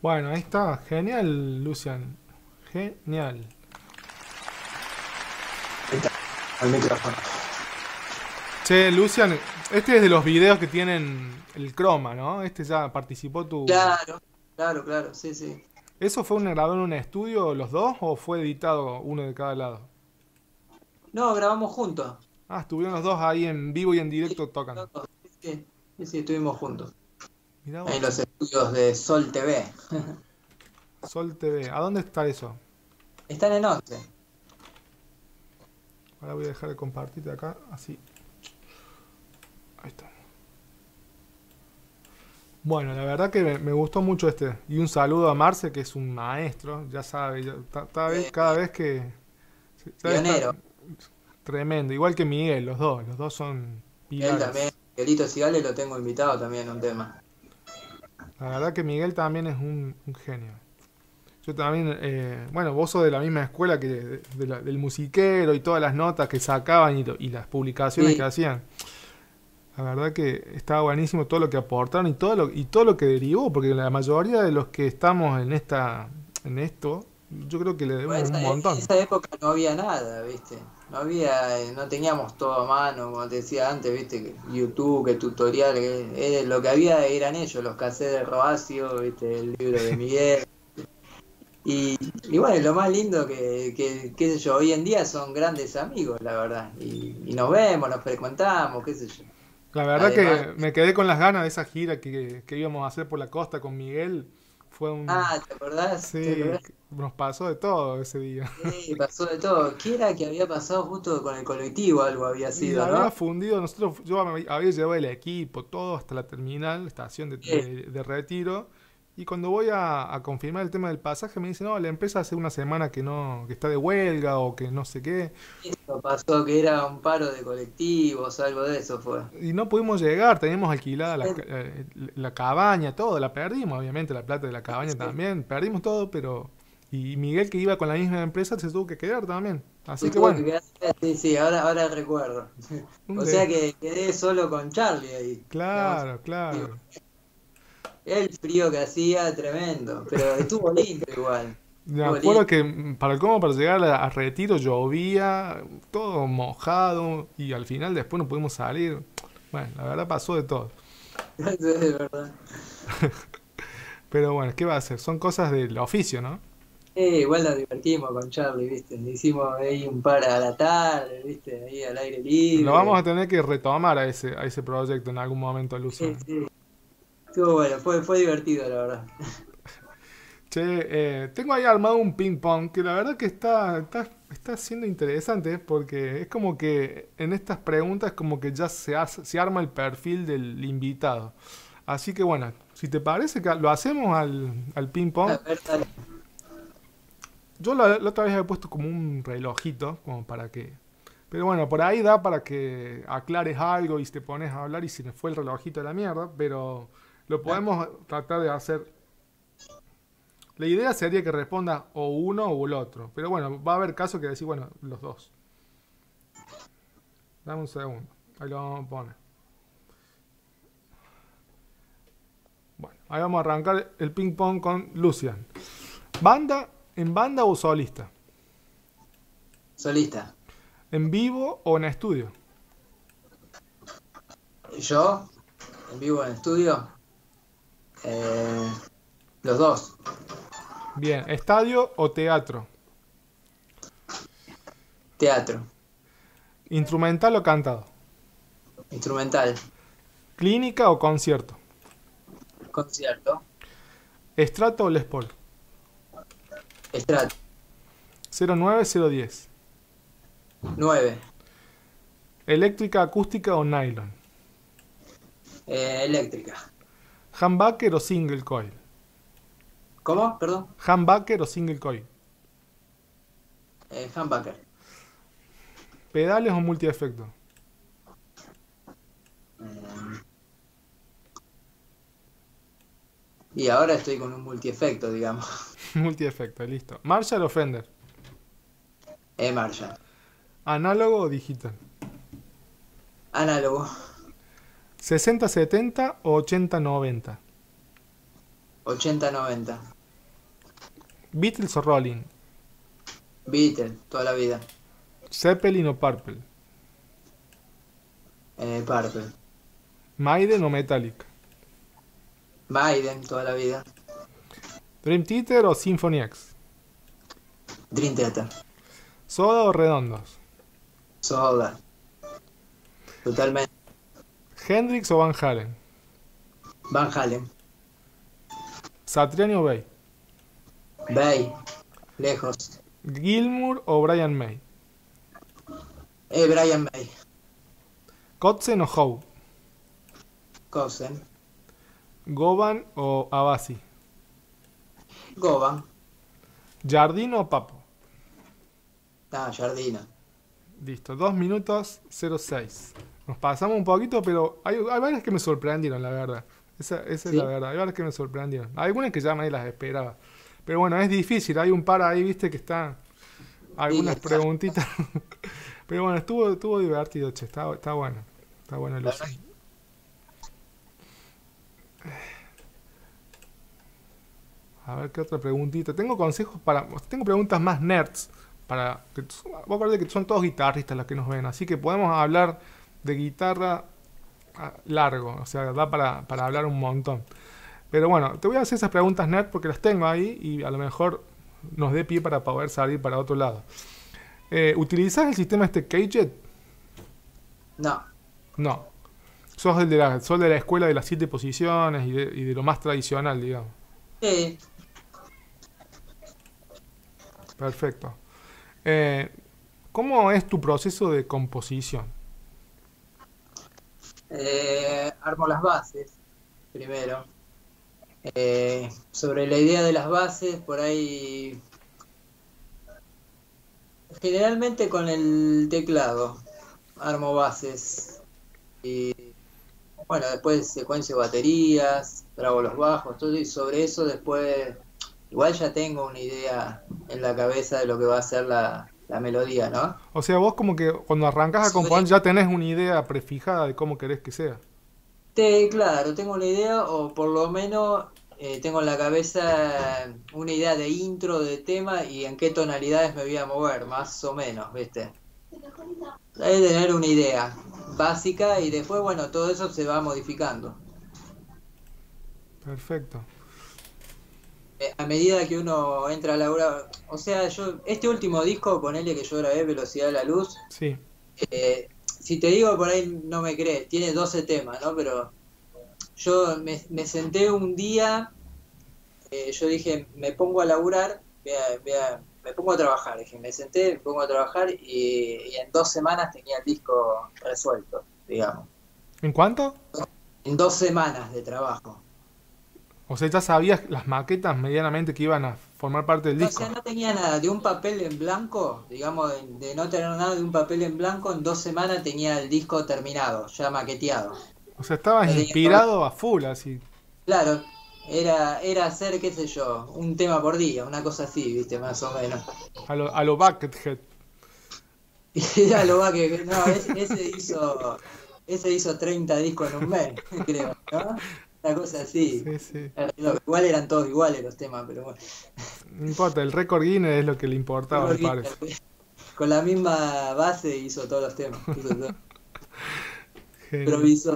Bueno, ahí está. Genial, Lucian. Genial. Ahí está, al micrófono. Che, Lucian, este es de los videos que tienen el croma, ¿no? Este ya participó tu... Claro, claro, claro, sí, sí. ¿Eso fue un grabado en un estudio los dos o fue editado uno de cada lado? No, grabamos juntos. Ah, estuvieron los dos ahí en vivo y en Sí, directo tocando. sí, sí, sí, estuvimos juntos. Mirá En vos, los estudios de Sol T V. Sol T V. ¿A dónde está eso? Están en once. Ahora voy a dejar de compartirte acá, así. Ahí está. Bueno, la verdad que me, me gustó mucho este. Y un saludo a Marce, que es un maestro, ya sabe, ya- ta- ta vez- Eh, cada vez que... ya está Pionero. tremendo, igual que Miguel, los dos, los dos son Él pilares. también. Miguelito Cigale lo tengo invitado también a un tema. La verdad que Miguel también es un, un genio. Yo también, eh, bueno, vos sos de la misma escuela que de- de la- del musiquero y todas las notas que sacaban y, lo- y las publicaciones Sí. que hacían. La verdad que estaba buenísimo todo lo que aportaron y todo lo, y todo lo que derivó, porque la mayoría de los que estamos en esta, en esto, yo creo que le Pues debemos esa, un en montón. esa época no había nada, ¿viste? No había, eh, no teníamos todo a mano, como te decía antes, ¿viste? Que YouTube, que tutoriales, que, eh, lo que había eran ellos, los cassettes de Roacio, ¿viste? El libro de Miguel. Y, y bueno, lo más lindo que, que, qué sé yo, hoy en día son grandes amigos, la verdad. Y, y nos vemos, nos frecuentamos, qué sé yo. La verdad Además, que me quedé con las ganas de esa gira que, que íbamos a hacer por la costa con Miguel. Fue un... ah, ¿te acordás? ¿Te Sí, acordás? nos pasó de todo ese día. Sí, pasó de todo. ¿Qué era que había pasado justo con el colectivo? Algo había Y sido, había ¿no? fundido, nosotros, yo había había llevado el equipo, todo hasta la terminal, la estación de, Sí. de- de retiro. Y cuando voy a, a confirmar el tema del pasaje, me dicen, no, la empresa hace una semana que no, que está de huelga o que no sé qué. Eso pasó, que era un paro de colectivos, algo de eso fue. Y no pudimos llegar, teníamos alquilada la, ca- eh, la cabaña, todo, la perdimos, obviamente, la plata de la cabaña Sí. también, perdimos todo, pero... Y Miguel, que iba con la misma empresa, se tuvo que quedar también. Así Se que tuvo bueno, que quedar, sí, sí, ahora, ahora recuerdo. un O de- sea que quedé solo con Charlie ahí. claro, claro. El frío que hacía, tremendo, pero estuvo lindo igual. Me Estuvo acuerdo lindo. que mm, para el cómo para llegar a, a Retiro llovía, todo mojado, y al final después no pudimos salir. Bueno, la verdad pasó de todo. Eso es verdad. Pero bueno, ¿qué va a hacer? Son cosas del oficio, ¿no? Eh, igual nos divertimos con Charlie, ¿viste? Hicimos ahí un par a la tarde, ¿viste? Ahí al aire Lo vamos libre. a tener que retomar a ese, a ese proyecto en algún momento, Sí, Luciano. sí. Estuvo bueno, fue, fue divertido, la verdad. Che, eh, tengo ahí armado un ping pong que la verdad que está, está, está siendo interesante porque es como que en estas preguntas como que ya se, hace- se arma el perfil del invitado. Así que bueno, si te parece que lo hacemos al, al ping A pong. ver, dale. Yo la, la otra vez había puesto como un relojito, como para que... Pero bueno, por ahí da para que aclares algo y te pones a hablar y se me fue el relojito a la mierda, pero lo podemos tratar de hacer. La idea sería que responda o uno o el otro, pero bueno, va a haber casos que decir, bueno, los dos. Dame un segundo, ahí lo vamos a poner. Bueno, ahí vamos a arrancar el ping pong con Lucian. ¿Banda, en banda o solista? Solista. ¿En vivo o en estudio? Yo, en vivo en estudio, eh, los dos. Bien, ¿estadio o teatro? Teatro, ¿Instrumental o cantado? instrumental, ¿Clínica o concierto? concierto, ¿Estrato o Les Paul? estrato, cero nueve cero diez. nueve, ¿Eléctrica, acústica o nylon? eh, eléctrica. ¿Humbucker o single coil? ¿Cómo? Perdón. ¿Humbucker o single coil? Eh, humbucker. ¿Pedales o multiefecto? Eh, y ahora estoy con un multiefecto, digamos. Multiefecto, listo. ¿Marshall o Fender? Eh, Marshall. ¿Análogo o digital? Análogo. ¿sesenta setenta o ochenta noventa? ochenta noventa. Beatles o Rolling. Beatles, toda la vida. Zeppelin o Purple. Eh, Purple. Maiden o Metallica. Maiden, toda la vida. Dream Theater o Symphony X. Dream Theater. Soda o Redondos. Soda. Totalmente. Hendrix o Van Halen. Van Halen. Satriani o Bay. Bay. Lejos. Gilmour o Brian May. Eh, Brian May. Kotzen o Howe. Cousin. Govan o Abasi. Govan. Jardino o Papo. Ah, Jardino. Listo, dos minutos cero seis. Nos pasamos un poquito, pero hay, hay varias que me sorprendieron, la verdad. Esa, esa ¿Sí? es la verdad. Hay varias que me sorprendieron. Algunas que ya nadie las esperaba. Pero bueno, es difícil. Hay un par ahí, viste, que están algunas Sí, está. preguntitas. Pero bueno, estuvo, estuvo divertido, che. Está, está bueno. Está bueno el La uso. verdad A ver qué otra preguntita. Tengo consejos para. Tengo preguntas más nerds. Para que, vos acordate que son todos guitarristas los que nos ven. Así que podemos hablar de guitarra ah, largo. O sea, da para, para hablar un montón. Pero bueno, te voy a hacer esas preguntas nerd porque las tengo ahí. Y a lo mejor nos dé pie para poder salir para otro lado. Eh, ¿Utilizás el sistema este K-Jet? No. No. Sos el de la, sos de la escuela de las siete posiciones y de, y de lo más tradicional, digamos. Sí. Perfecto. Eh, ¿Cómo es tu proceso de composición? Eh, armo las bases primero. Eh, sobre la idea de las bases, por ahí generalmente con el teclado armo bases y bueno, después secuencio baterías, grabo los bajos, todo, y sobre eso después igual ya tengo una idea en la cabeza de lo que va a ser la, la melodía, ¿no? O sea, vos como que cuando arrancás a Sobre- componer ya tenés una idea prefijada de cómo querés que sea. Te- claro, tengo una idea, o por lo menos eh, tengo en la cabeza una idea de intro de tema y en qué tonalidades me voy a mover, más o menos, ¿viste? Hay que tener una idea básica y después, bueno, todo eso se va modificando. Perfecto. Eh, a medida que uno entra a laburar, o sea, yo, este último disco, ponele que yo grabé Velocidad de la Luz, Sí. eh, si te digo por ahí no me crees, tiene doce temas, ¿no? Pero yo me, me senté un día, eh, yo dije, me pongo a laburar, voy a- voy a- me pongo a trabajar, dije, me senté, me pongo a trabajar y, y en dos semanas tenía el disco resuelto, digamos. ¿En cuánto? En dos semanas de trabajo. O sea, ya sabías las maquetas medianamente que iban a formar parte del O disco. sea, no tenía nada, de un papel en blanco, digamos, de, de no tener nada de un papel en blanco, en dos semanas tenía el disco terminado, ya maqueteado. O sea, estabas Tenía inspirado a full, así. Claro, era, era hacer, qué sé yo, un tema por día, una cosa así, viste, más o menos. A lo, a lo Buckethead. Y era lo va que, no, ese, ese hizo, ese hizo treinta discos en un mes, creo, ¿no? Una cosa así. Sí, sí. Igual eran todos iguales los temas, pero bueno. No importa, el récord Guinness es lo que le importaba, me parece. Con la misma base hizo todos los temas, hizo todo. Genial. Improvisó.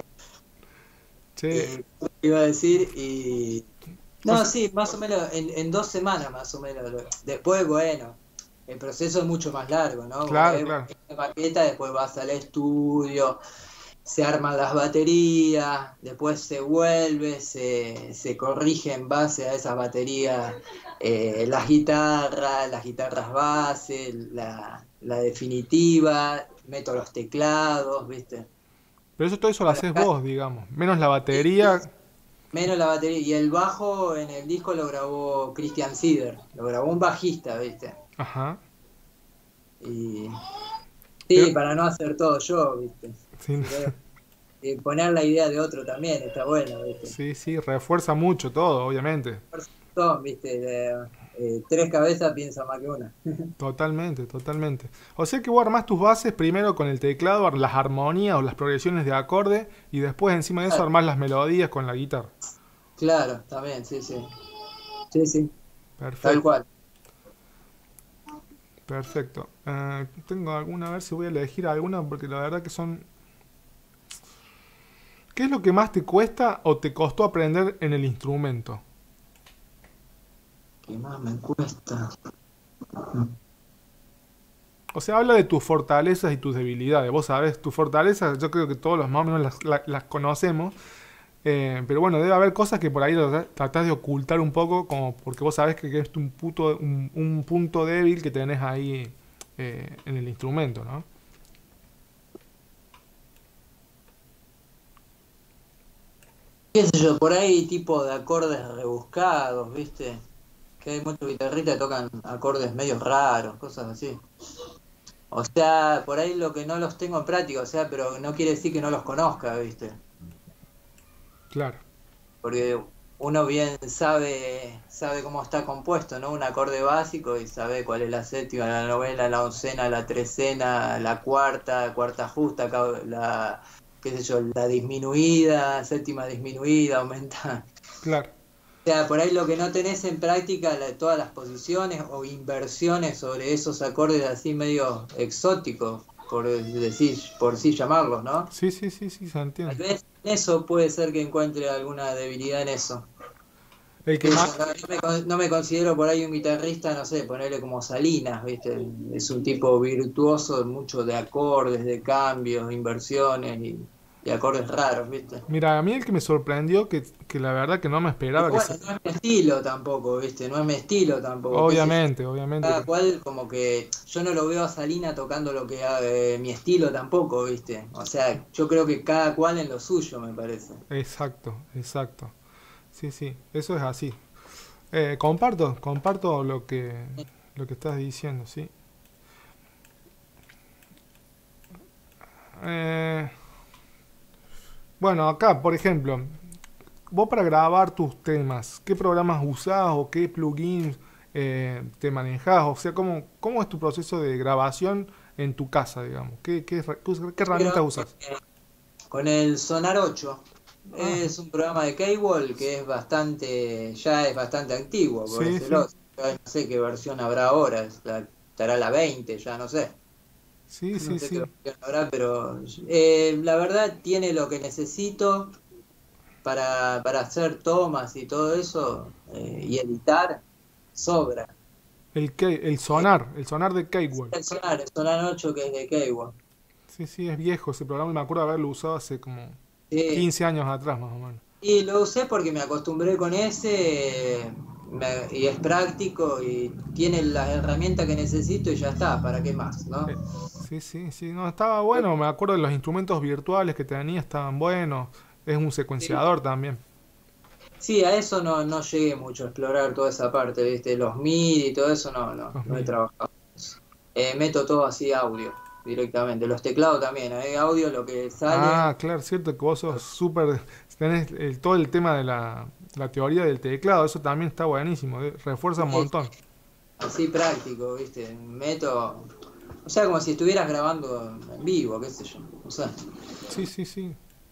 Che, Eh, iba a decir y no, sí, más o menos en, en dos semanas más o menos. lo- Después, bueno, el proceso es mucho más largo, ¿no? Claro, Porque claro. la maqueta, después vas al estudio, se arman las baterías, después se vuelve, se, se corrige en base a esas baterías eh, las guitarras, las guitarras base, la, la definitiva, meto los teclados, ¿viste? pero eso todo eso lo haces vos, digamos. Menos la batería. Menos la batería. Y el bajo en el disco lo grabó Christian Sider. Lo grabó un bajista, ¿viste? Ajá. Y... Sí, Pero- para no hacer todo yo, ¿viste? Sí, Y poner la idea de otro también está bueno, ¿viste? sí, sí, refuerza mucho todo, obviamente. Son, ¿viste? De- eh, tres cabezas piensan más que una. Totalmente, totalmente. O sea que vos armás tus bases primero con el teclado, las armonías o las progresiones de acorde, y después encima de eso Claro. armás las melodías con la guitarra. Claro, también, sí, sí. Sí, sí, tal Perfecto, cual. perfecto. Eh, tengo alguna, a ver si voy a elegir alguna, porque la verdad que son... ¿Qué es lo que más te cuesta o te costó aprender en el instrumento? ¿Qué más me cuesta? O sea, habla de tus fortalezas y tus debilidades. Vos sabés, tus fortalezas, yo creo que todos los más o menos las, la- las conocemos. Eh, pero bueno, debe haber cosas que por ahí lo tra- tratás de ocultar un poco, como porque vos sabés que, que es un, puto, un, un punto débil que tenés ahí eh, en el instrumento, ¿no? ¿Qué sé yo? Por ahí tipo de acordes rebuscados, ¿viste? Que hay muchos guitarristas que tocan acordes medio raros, cosas así. O sea, por ahí lo que no los tengo en práctica, o sea, pero no quiere decir que no los conozca, ¿viste? Claro, Porque uno bien sabe sabe cómo está compuesto, ¿no? Un acorde básico y sabe cuál es la séptima, la novena, la oncena, la trecena, la cuarta, cuarta justa, ca- la, qué sé yo, la disminuida, séptima disminuida, aumenta. claro. O sea, por ahí lo que no tenés en práctica, la- todas las posiciones o inversiones sobre esos acordes así medio exóticos, por decir, por sí llamarlos, ¿no? Sí, sí, sí, sí, se Tal entiende. vez en eso puede ser que encuentre alguna debilidad en eso. El que Que más... yo no me, con- no me considero por ahí un guitarrista, no sé, ponerle como Salinas, ¿viste? Es un tipo virtuoso, mucho de acordes, de cambios, inversiones y, y acordes raros, ¿viste? Mira, a mí el que me sorprendió, que, que la verdad que no me Pero esperaba que bueno, se... no es mi estilo tampoco, ¿viste? No es mi estilo tampoco, qué sé yo. Obviamente, obviamente Cada que... cual como que yo no lo veo a Salina tocando lo que eh, mi estilo tampoco, ¿viste? O sea, yo creo que cada cual en lo suyo, me parece. Exacto, exacto. Sí, sí, eso es así. Eh, comparto, comparto lo que, lo que estás diciendo, sí. Eh, bueno, acá, por ejemplo, vos para grabar tus temas, ¿qué programas usás o qué plugins eh, te manejás? O sea, ¿cómo, cómo es tu proceso de grabación en tu casa, digamos? ¿Qué, qué, herra- qué qué herramientas Pero usas? con el Sonar ocho. Ah, Es un programa de Cable que es bastante, ya es bastante antiguo, por sí, decirlo. sí, Ya no sé qué versión habrá ahora, está- estará la veinte, ya no sé. sí, No sí, sé qué sí. versión habrá, pero eh, la verdad tiene lo que necesito para, para hacer tomas y todo eso eh, y editar, sobra. El, Ke- el Eh, sonar, el sonar de Cakewalk. el Sonar, el Sonar ocho que es de Cable. Sí, sí, es viejo ese programa y me acuerdo de haberlo usado hace como Sí, quince años atrás, más o menos. y lo usé porque me acostumbré con ese me- y es práctico y tiene las herramientas que necesito y ya está, ¿para qué más, no? Eh, sí, sí, sí, no, estaba bueno, me acuerdo de los instrumentos virtuales que tenía, estaban buenos. Es un Sí, secuenciador también. sí, a eso no, no llegué mucho a explorar toda esa parte, ¿viste? Los M I D I y todo eso no, no, Los no he míos. trabajado. Eh, meto todo así audio directamente. Los teclados también, ¿eh? Audio lo que sale. Ah, claro, cierto que vos sos súper... Tenés el- todo el tema de la, la teoría del teclado, eso también está buenísimo, eh, refuerza un Sí, montón. así práctico, ¿viste? Meto. O sea, como si estuvieras grabando en vivo, qué sé yo. O sea. Sí, sí, sí.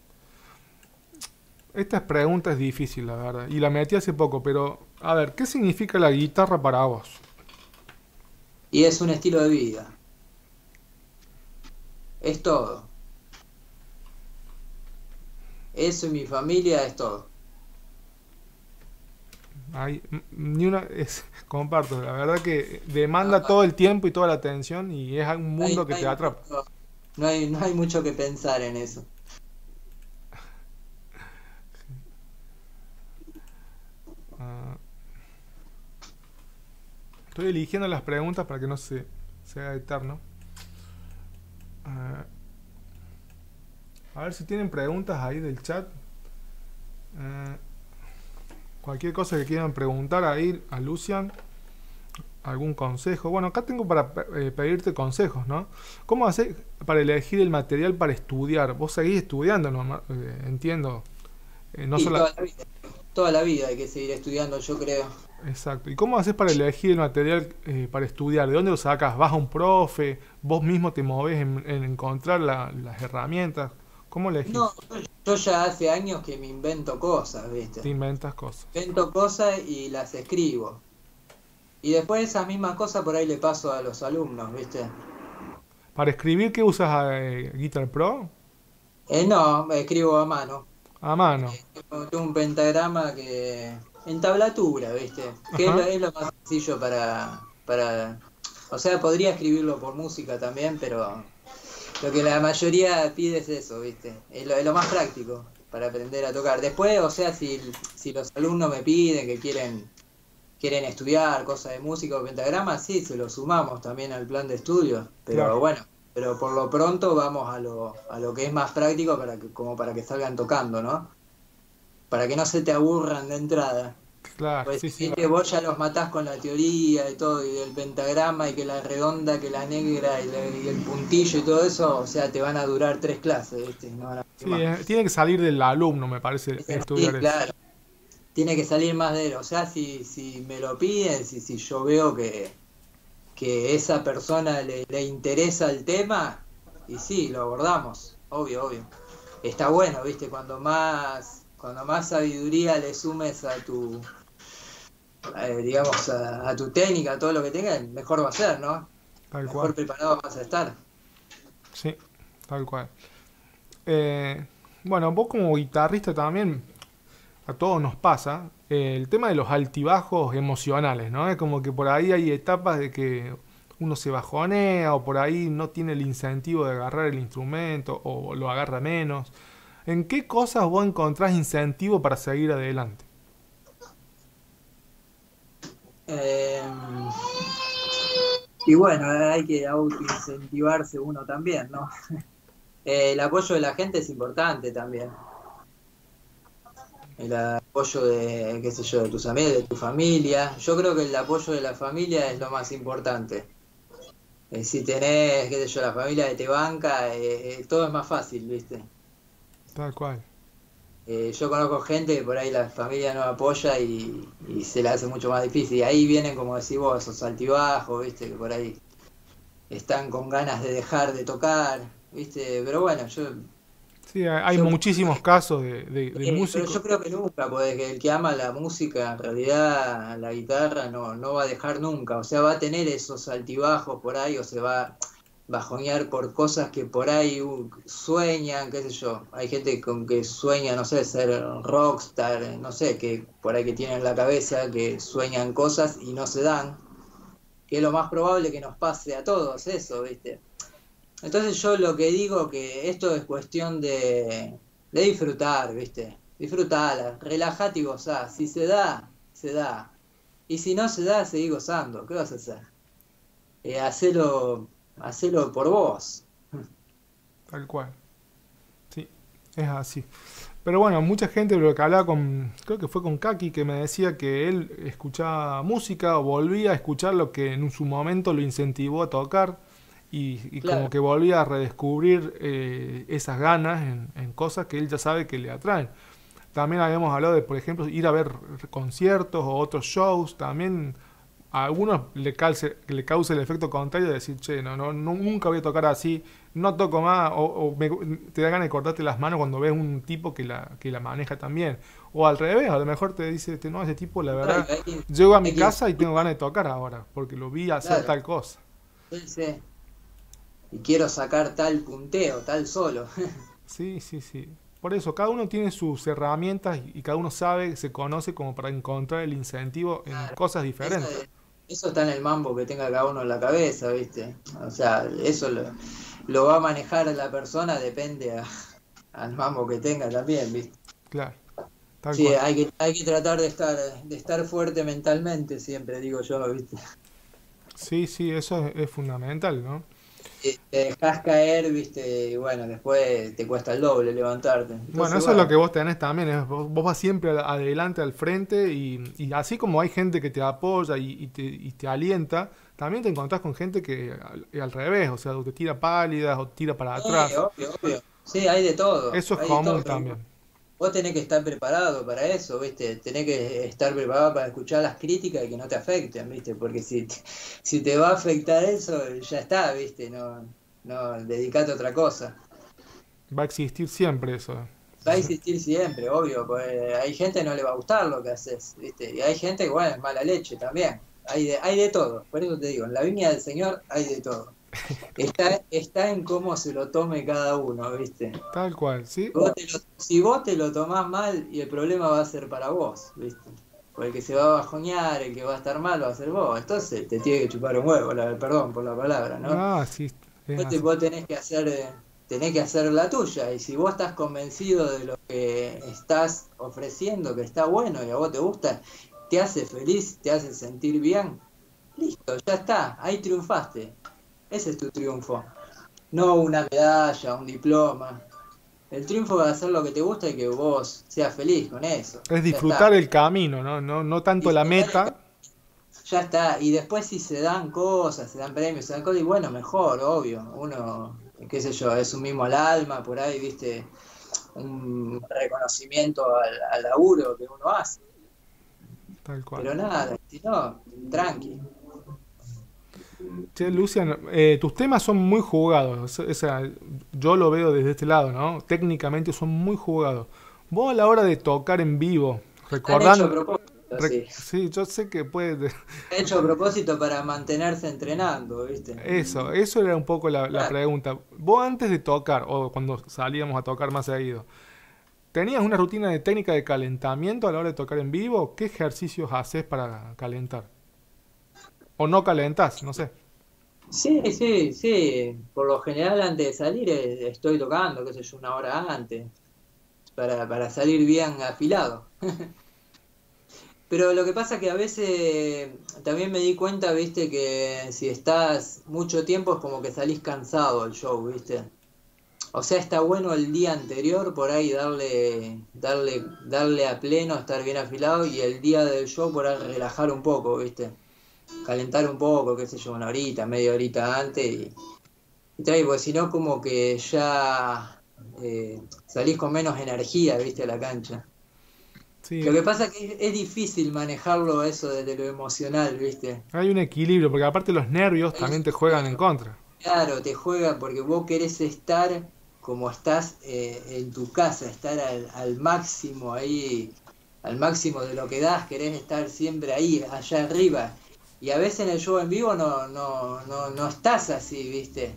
Esta pregunta es difícil, la verdad, y la metí hace poco, pero a ver, ¿qué significa la guitarra para vos? Y es un estilo de vida. Es todo. Eso y mi familia es todo. Hay, m- ni una, es, comparto, la verdad que demanda No, todo el tiempo y toda la atención y es un no hay, mundo no que te hay atrapa. mucho, no hay, no hay mucho que pensar en eso. Ah, estoy eligiendo las preguntas para que no se, se haga eterno. Ah, a ver si tienen preguntas ahí del chat. Ah, cualquier cosa que quieran preguntar ahí a Lucian, algún consejo. Bueno, acá tengo para pe- eh, pedirte consejos, ¿no? ¿Cómo hacer para elegir el material para estudiar? Vos seguís estudiando, ¿no? Eh, entiendo. Eh, no Y solo... toda la vida, toda la vida hay que seguir estudiando, yo creo. Exacto. ¿Y cómo haces para elegir el material eh, para estudiar? ¿De dónde lo sacas? ¿Vas a un profe? ¿Vos mismo te movés en, en encontrar la- las herramientas? ¿Cómo elegís? No, yo ya hace años que me invento cosas, ¿viste? Te inventas cosas. Invento cosas y las escribo. Y después esas mismas cosas por ahí le paso a los alumnos, ¿viste? ¿Para escribir qué usas eh, Guitar Pro? Eh, no, escribo a mano. A mano. Tengo tengo un pentagrama que en tablatura, ¿viste? Que es Ajá. lo, es lo más sencillo para, para... O sea, podría escribirlo por música también, pero lo que la mayoría pide es eso, ¿viste? Es lo, es lo más práctico para aprender a tocar. Después, o sea, si, si los alumnos me piden que quieren, quieren estudiar cosas de música o pentagrama, sí, se lo sumamos también al plan de estudio. Pero Claro. bueno, pero por lo pronto vamos a lo, a lo que es más práctico para que, como para que salgan tocando, ¿no? Para que no se te aburran de entrada. Claro, Pues sí, sí. que vos ya los matás con la teoría y todo, y del pentagrama, y que la redonda, que la negra, y, la- y el puntillo y todo eso, o sea, te van a durar tres clases, ¿viste? No van a Sí, más. eh, tiene que salir del alumno, me parece, Sí, estudiar eso. claro. Tiene que salir más de él. O sea, si, si me lo piden, si, si yo veo que, que esa persona le, le interesa el tema, y sí, lo abordamos, obvio, obvio. Está bueno, ¿viste? Cuando más, cuando más sabiduría le sumes a tu, eh, digamos, a, a tu técnica, a todo lo que tengas, mejor va a ser, ¿no? Tal Mejor cual. preparado vas a estar. Sí, tal cual. Eh, bueno, vos como guitarrista también, a todos nos pasa, eh, el tema de los altibajos emocionales, ¿no? Es como que por ahí hay etapas de que uno se bajonea o por ahí no tiene el incentivo de agarrar el instrumento o lo agarra menos. ¿En qué cosas vos encontrás incentivo para seguir adelante? Eh, y bueno, hay que autoincentivarse uno también, ¿no? Eh, el apoyo de la gente es importante también. El apoyo de, qué sé yo, de tus amigos, de tu familia. Yo creo que el apoyo de la familia es lo más importante. Eh, si tenés, qué sé yo, la familia que te banca, eh, eh, todo es más fácil, ¿viste? Tal cual. Eh, yo conozco gente que por ahí la familia no apoya y, y se la hace mucho más difícil. Y ahí vienen, como decís vos, esos altibajos, ¿viste? Que por ahí están con ganas de dejar de tocar, ¿viste? Pero bueno, yo Sí, hay hay Yo, muchísimos casos de, de, de eh, pero músicos. yo creo que nunca, porque que el que ama la música, en realidad la guitarra no, no va a dejar nunca, o sea, va a tener esos altibajos por ahí, o se va a bajonear por cosas que por ahí uh, sueñan, qué sé yo, hay gente con que sueña, no sé, ser rockstar, no sé, que por ahí que tienen en la cabeza, que sueñan cosas y no se dan, que es lo más probable que nos pase a todos eso, ¿viste? Entonces yo lo que digo que esto es cuestión de, de disfrutar, ¿viste? Disfrutala, relajate y gozá. Si se da, se da. Y si no se da, seguí gozando. ¿Qué vas a hacer? Eh, hacelo, hacelo por vos. Tal cual. Sí, es así. Pero bueno, mucha gente, lo que hablaba con, creo que fue con Kaki, que me decía que él escuchaba música o volvía a escuchar lo que en su momento lo incentivó a tocar y, y como Claro, que volvía a redescubrir eh, esas ganas en, en cosas que él ya sabe que le atraen. También habíamos hablado de, por ejemplo, ir a ver conciertos o otros shows. También a algunos le, calce, le causa el efecto contrario de decir, che, no, no, no, nunca voy a tocar así, no toco más, o, o me, te da ganas de cortarte las manos cuando ves un tipo que la, que la maneja también. O al revés, a lo mejor te dice, este, no, ese tipo, la claro, verdad, hay que, llego a mi hay que, casa y tengo ganas de tocar ahora, porque lo vi hacer claro, tal cosa. sí, sí. Y quiero sacar tal punteo, tal solo. Sí, sí, sí. Por eso, cada uno tiene sus herramientas y cada uno sabe, se conoce como para encontrar el incentivo en Claro, cosas eso, diferentes. es- eso está en el mambo que tenga cada uno en la cabeza, ¿viste? O sea, eso lo, lo va a manejar la persona, depende a- al mambo que tenga también, ¿viste? Claro, tal Sí, cual. hay que, hay que tratar de estar, de estar fuerte mentalmente, siempre digo yo, ¿viste? Sí, sí, eso es, es fundamental, ¿no? Eh, Te dejas caer, ¿viste? Y bueno, después te cuesta el doble levantarte. Bueno, Entonces, eso es lo bueno, que vos tenés también, es vos, vos vas siempre ad- adelante, al frente, y, y así como hay gente que te apoya y, y te, y te alienta, también te encontrás con gente que al, al revés, o sea, o te tira pálidas o tira para sí, atrás. obvio, obvio. Sí, hay de todo, Eso es hay de todo, común pero también. vos tenés que estar preparado para eso, ¿viste? Tenés que estar preparado para escuchar las críticas y que no te afecten, ¿viste? Porque si te, si te va a afectar eso, ya está, ¿viste? No, no, dedicate a otra cosa. Va a existir siempre eso. va a existir siempre, obvio, pues hay gente que no le va a gustar lo que haces, ¿viste? Y hay gente que, bueno, es mala leche también. Hay de, hay de todo, por eso te digo, en la viña del Señor hay de todo. Está, está en cómo se lo tome cada uno, ¿viste? Tal cual, ¿sí? Vos te lo- si vos te lo tomás mal, y el problema va a ser para vos, ¿viste? Porque el que se va a bajonear, el que va a estar mal, va a ser vos. Entonces te tiene que chupar un huevo, la, perdón por la palabra, ¿no? Ah, sí, es Vos, te- así. vos tenés que hacer, eh, tenés que hacer la tuya. Y si vos estás convencido de lo que estás ofreciendo, que está bueno y a vos te gusta, te hace feliz, te hace sentir bien, listo, ya está, ahí triunfaste. Ese es tu triunfo. No una medalla, un diploma. El triunfo va a ser lo que te gusta y que vos seas feliz con eso. Es Ya disfrutar está. el camino, ¿no? No, no tanto la Disfrutar el meta. Ya está, y después si se dan cosas, se dan premios, se dan cosas, y bueno, mejor, obvio. Uno, qué sé yo, es un mimo al alma, por ahí, viste, un reconocimiento al, al laburo que uno hace. Tal cual. Pero nada, si no, tranqui. Che, Lucian, eh, tus temas son muy jugados. O sea, yo lo veo desde este lado, ¿no? Técnicamente son muy jugados. Vos a la hora de tocar en vivo, Han hecho a recordando... propósito, rec- sí. sí, yo sé que puede... Han hecho a propósito para mantenerse entrenando, viste. Eso, eso era un poco la, la Claro. pregunta. Vos antes de tocar, o cuando salíamos a tocar más seguido, ¿tenías una rutina de técnica de calentamiento a la hora de tocar en vivo? ¿Qué ejercicios haces para calentar? ¿O no calentás? No sé. Sí, sí, sí. Por lo general antes de salir eh, estoy tocando, qué sé yo, una hora antes, para, para salir bien afilado. Pero lo que pasa que a veces también me di cuenta, viste, que si estás mucho tiempo es como que salís cansado del show, viste. O sea, está bueno el día anterior por ahí darle, darle, darle a pleno, estar bien afilado y el día del show por ahí relajar un poco, viste. Calentar un poco, qué sé yo, una horita, media horita antes y, y trae, porque si no como que ya eh, salís con menos energía, viste, a la cancha. Sí, Lo que pasa es que es, es difícil manejarlo eso desde lo emocional, ¿viste? hay un equilibrio, porque aparte los nervios también te juegan en contra. Claro, te juega porque vos querés estar como estás eh, en tu casa, estar al, al máximo ahí, al máximo de lo que das, querés estar siempre ahí, allá arriba. Y a veces en el show en vivo no, no, no, no estás así, ¿viste?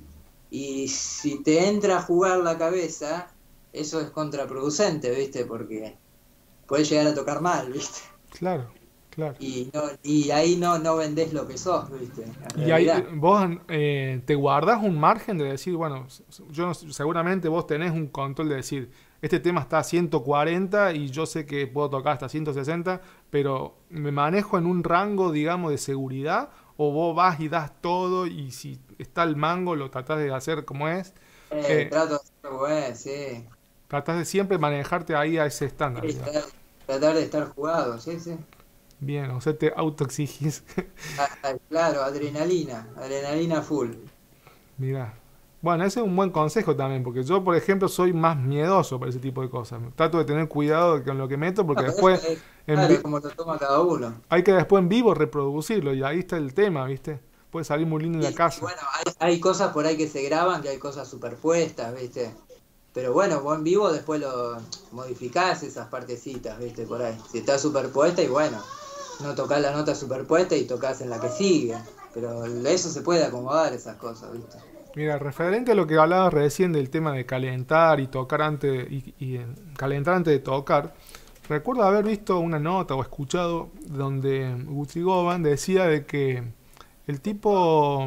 Y si te entra a jugar la cabeza, eso es contraproducente, ¿viste? Porque puedes llegar a tocar mal, ¿viste? Claro, claro. Y no, y ahí no, no vendés lo que sos, ¿viste? En Y ahí realidad. eh, vos eh, te guardás un margen de decir, bueno, s- s- yo no sé, seguramente vos tenés un control de decir, este tema está a ciento cuarenta y yo sé que puedo tocar hasta ciento sesenta, pero me manejo en un rango, digamos, de seguridad, o vos vas y das todo y si está el mango lo tratás de hacer como es, Eh, eh, trato de ser bueno, sí. tratás de siempre manejarte ahí a ese estándar, Sí, digamos. tratar, tratar de estar jugado, sí, sí. Bien, o sea, te autoexigís. Ah, ah, claro, adrenalina, adrenalina full. Mirá. Bueno, ese es un buen consejo también, porque yo, por ejemplo, soy más miedoso para ese tipo de cosas. Trato de tener cuidado con lo que meto, porque Ah, pero después, eso es, en claro, vi- es como lo toma cada uno. hay que después en vivo reproducirlo, y ahí está el tema, ¿viste? Puede salir muy lindo en Y, la y casa. bueno, hay, hay cosas por ahí que se graban, que hay cosas superpuestas, ¿viste? Pero bueno, vos en vivo después lo modificás esas partecitas, ¿viste? Por ahí. Si está superpuesta y bueno, no tocás la nota superpuesta y tocas en la que sigue. Pero eso se puede acomodar, esas cosas, ¿viste? Mira, referente a lo que hablabas recién del tema de calentar y tocar antes, y, y, eh, calentar antes de tocar, recuerdo haber visto una nota o escuchado donde Guthrie Govan decía de que el tipo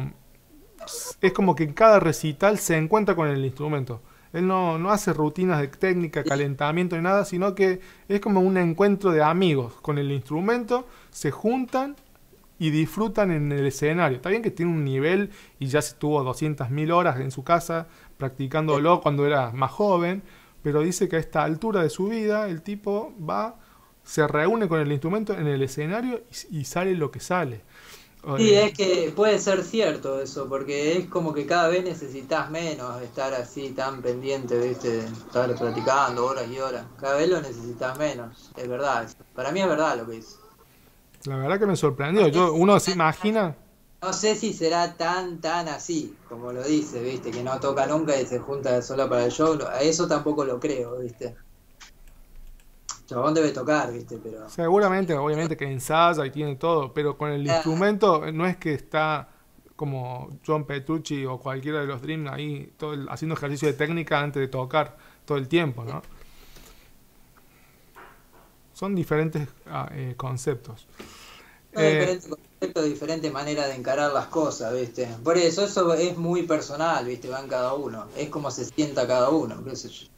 es como que en cada recital se encuentra con el instrumento. Él no, no hace rutinas de técnica, calentamiento ni nada, sino que es como un encuentro de amigos con el instrumento, se juntan y disfrutan en el escenario. Está bien que tiene un nivel y ya se tuvo doscientas mil horas en su casa practicándolo cuando era más joven, pero dice que a esta altura de su vida el tipo va, se reúne con el instrumento en el escenario y, y sale lo que sale. Sí, Eh, es que puede ser cierto eso, porque es como que cada vez necesitas menos estar así tan pendiente, ¿viste? De estar practicando horas y horas. Cada vez lo necesitas menos, es verdad eso. Para mí es verdad lo que dice. la verdad que me sorprendió. Yo, uno se imagina... no sé si será tan, tan así, como lo dice, ¿viste? Que no toca nunca y se junta solo para el show. A eso tampoco lo creo, ¿viste? Chabón debe tocar, ¿viste? Pero... Seguramente, obviamente que ensaya y tiene todo, pero con el Ah. instrumento no es que está como John Petrucci o cualquiera de los Dream ahí todo el- haciendo ejercicio de técnica antes de tocar todo el tiempo, ¿no? Son diferentes ah, eh, conceptos. No, Eh, diferente concepto, diferente manera de encarar las cosas, ¿viste? Por eso, eso es muy personal, ¿viste? Va en cada uno. Es como se sienta cada uno, qué sé yo.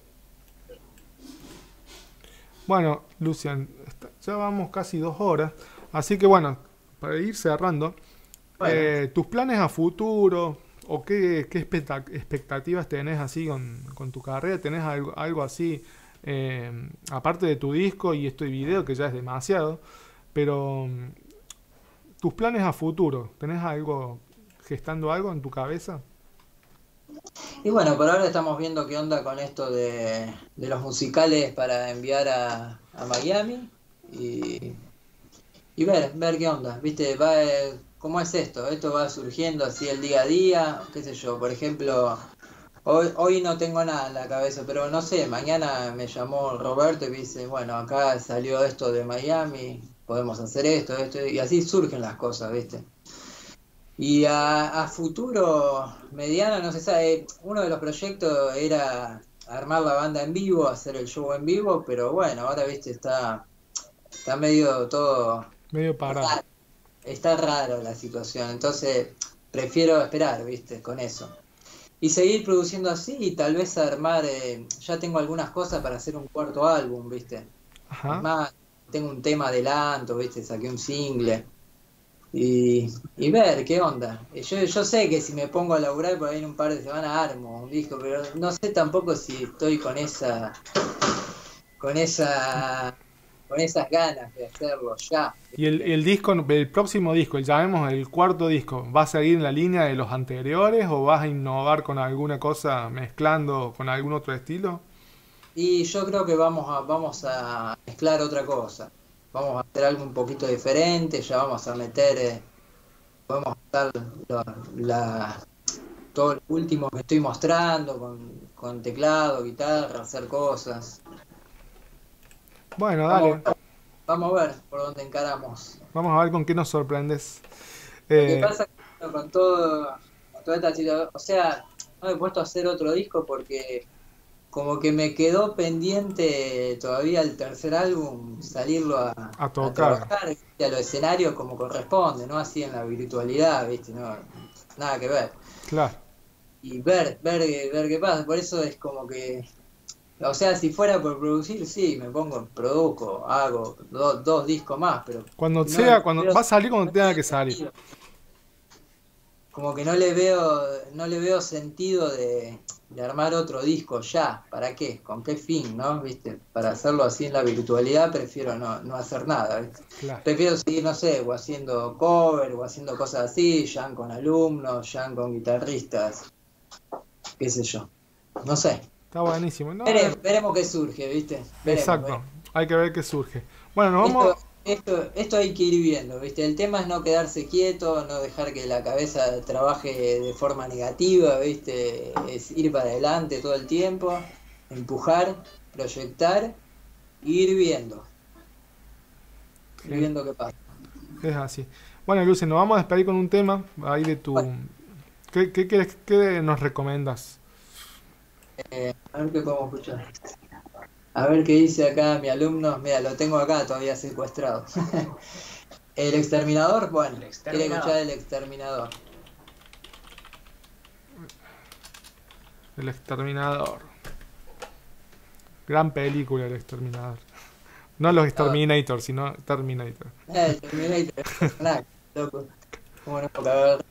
Bueno, Lucian, está- ya vamos casi dos horas, así que bueno, para ir cerrando, Bueno. eh, tus planes a futuro o qué, qué expecta- expectativas tenés así con, con tu carrera, tenés algo, algo así, eh, aparte de tu disco y este video que ya es demasiado, pero mm, tus planes a futuro, ¿tenés algo, gestando algo en tu cabeza? Y bueno, por ahora estamos viendo qué onda con esto de, de los musicales para enviar a, a Miami y, y ver, ver qué onda, ¿viste? Va, eh, ¿cómo es esto? Esto va surgiendo así el día a día, qué sé yo, por ejemplo, hoy, hoy no tengo nada en la cabeza, pero no sé, mañana me llamó Roberto y me dice, bueno, acá salió esto de Miami, podemos hacer esto, esto, y así surgen las cosas, ¿viste? Y a, a futuro mediano, no se sabe, uno de los proyectos era armar la banda en vivo, hacer el show en vivo, pero bueno, ahora viste, está, está medio todo, Medio parado. raro, está raro la situación, entonces prefiero esperar, viste, con eso. Y seguir produciendo así y tal vez armar, eh, ya tengo algunas cosas para hacer un cuarto álbum, viste. Es Ajá. más, tengo un tema adelanto, viste, saqué un single. Y, y ver qué onda. Yo, yo sé que si me pongo a laburar por ahí en un par de semanas armo un disco, pero no sé tampoco si estoy con esa, con esa, con esas ganas de hacerlo ya. Y el, el disco, el próximo disco, el llamemos el cuarto disco, ¿va a seguir en la línea de los anteriores o vas a innovar con alguna cosa mezclando con algún otro estilo? Y yo creo que vamos a, vamos a mezclar otra cosa. Vamos a hacer algo un poquito diferente, ya vamos a meter, eh, podemos estar la, la- todo lo último que estoy mostrando con, con teclado, guitarra, hacer cosas. Bueno, Vamos, dale, vamos a ver por dónde encaramos. vamos a ver con qué nos sorprendes. Lo que Eh, pasa es que bueno, con todo, con toda esta situación, o sea, no me he puesto a hacer otro disco porque como que me quedó pendiente todavía el tercer álbum, salirlo a, A a tocar. trabajar, ¿viste? A los escenarios como corresponde, no así en la virtualidad, ¿viste? No, nada que ver. claro, Y ver, ver, ver qué pasa, por eso es como que, o sea, si fuera por producir, sí, me pongo, produzco, hago do- dos discos más, pero cuando no sea, le cuando veo va a salir cuando tenga que sentido. salir. Como que no le veo, no le veo sentido de, de armar otro disco ya. ¿Para qué? ¿Con qué fin, no? ¿Viste? Para hacerlo así en la virtualidad prefiero no, no hacer nada, ¿viste? Claro. Prefiero seguir, no sé, o haciendo cover, o haciendo cosas así, jam con alumnos, jam con guitarristas, qué sé yo. No sé. Está buenísimo. No, Veremos, veremos qué surge, ¿viste? Veremos, exacto, veremos. hay que ver qué surge. Bueno, nos vamos. Esto, esto, esto hay que ir viendo, ¿viste? El tema es no quedarse quieto, no dejar que la cabeza trabaje de forma negativa, ¿viste? Es ir para adelante todo el tiempo, empujar, proyectar, e ir viendo. Ir Sí. viendo qué pasa. Es así. Bueno, Lucy, nos vamos a despedir con un tema ahí de tu. Bueno. ¿Qué, qué, qué, qué nos recomiendas? Eh, a ver qué podemos escuchar. A ver qué dice acá mi alumno. Mira, lo tengo acá todavía secuestrado. El exterminador, bueno, El quiere Exterminador. escuchar el exterminador. El Exterminador. Gran película, El Exterminador. No los Exterminator, sino Terminator. Eh, el Terminator, crack, loco. ¿Cómo no puedo caber?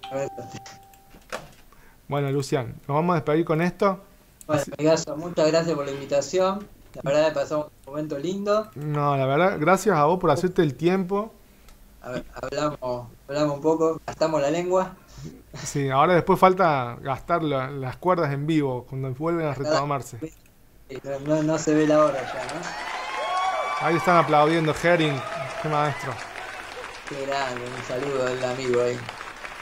Bueno, Lucian, nos vamos a despedir con esto. Bueno, Así- amigazo, muchas gracias por la invitación. La verdad que pasamos un momento lindo. No, la verdad, gracias a vos por hacerte el tiempo. A ver, hablamos, hablamos un poco, gastamos la lengua. Sí, ahora después falta gastar la- las cuerdas en vivo cuando vuelven a retomarse. Y No, no, no se ve la hora ya, ¿no? Ahí están aplaudiendo, Herring, qué maestro. Qué grande, un saludo del amigo ahí.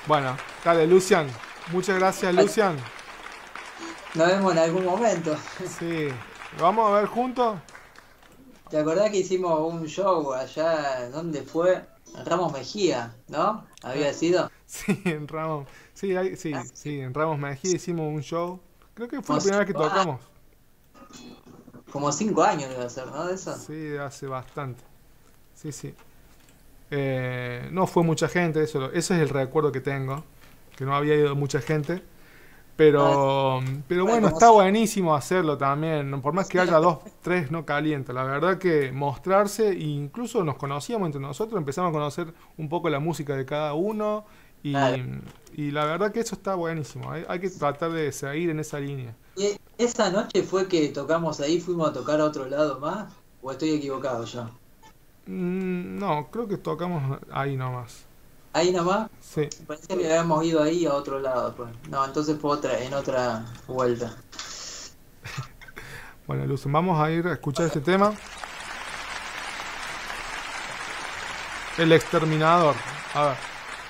Bueno, dale, Lucian. Muchas gracias, Lucian. Nos vemos en algún momento. Sí. ¿Lo vamos a ver juntos? ¿Te acordás que hicimos un show allá? ¿Dónde fue? Ramos Mejía, ¿no? ¿Había sido? Sí, en Ramos. Sí, hay- sí, Ah, sí, en Ramos Mejía hicimos un show. Creo que fue la Como primera vez que cinco años, tocamos. como cinco años debe ser, ¿no? De eso. Sí, hace bastante. Sí, sí. Eh, no fue mucha gente, eso, lo- ese es el recuerdo que tengo. Que no había ido mucha gente. Ah, Pero, pero bueno, bueno, como está si- buenísimo hacerlo también. ¿No? Por más que sí, haya dos, tres, no calienta. La verdad que mostrarse, e incluso nos conocíamos entre nosotros, empezamos a conocer un poco la música de cada uno. Y, claro. y la verdad que eso está buenísimo. Hay, hay que tratar de seguir en esa línea. ¿Y esa noche fue que tocamos ahí, fuimos a tocar a otro lado más? ¿O estoy equivocado yo? Mm, no, creo que tocamos ahí nomás. Ahí nomás, Sí. parecía que habíamos ido ahí a otro lado, pues. No, entonces fue otra, en otra vuelta. Bueno, Luz, vamos a ir a escuchar este tema. El Exterminador. A ver.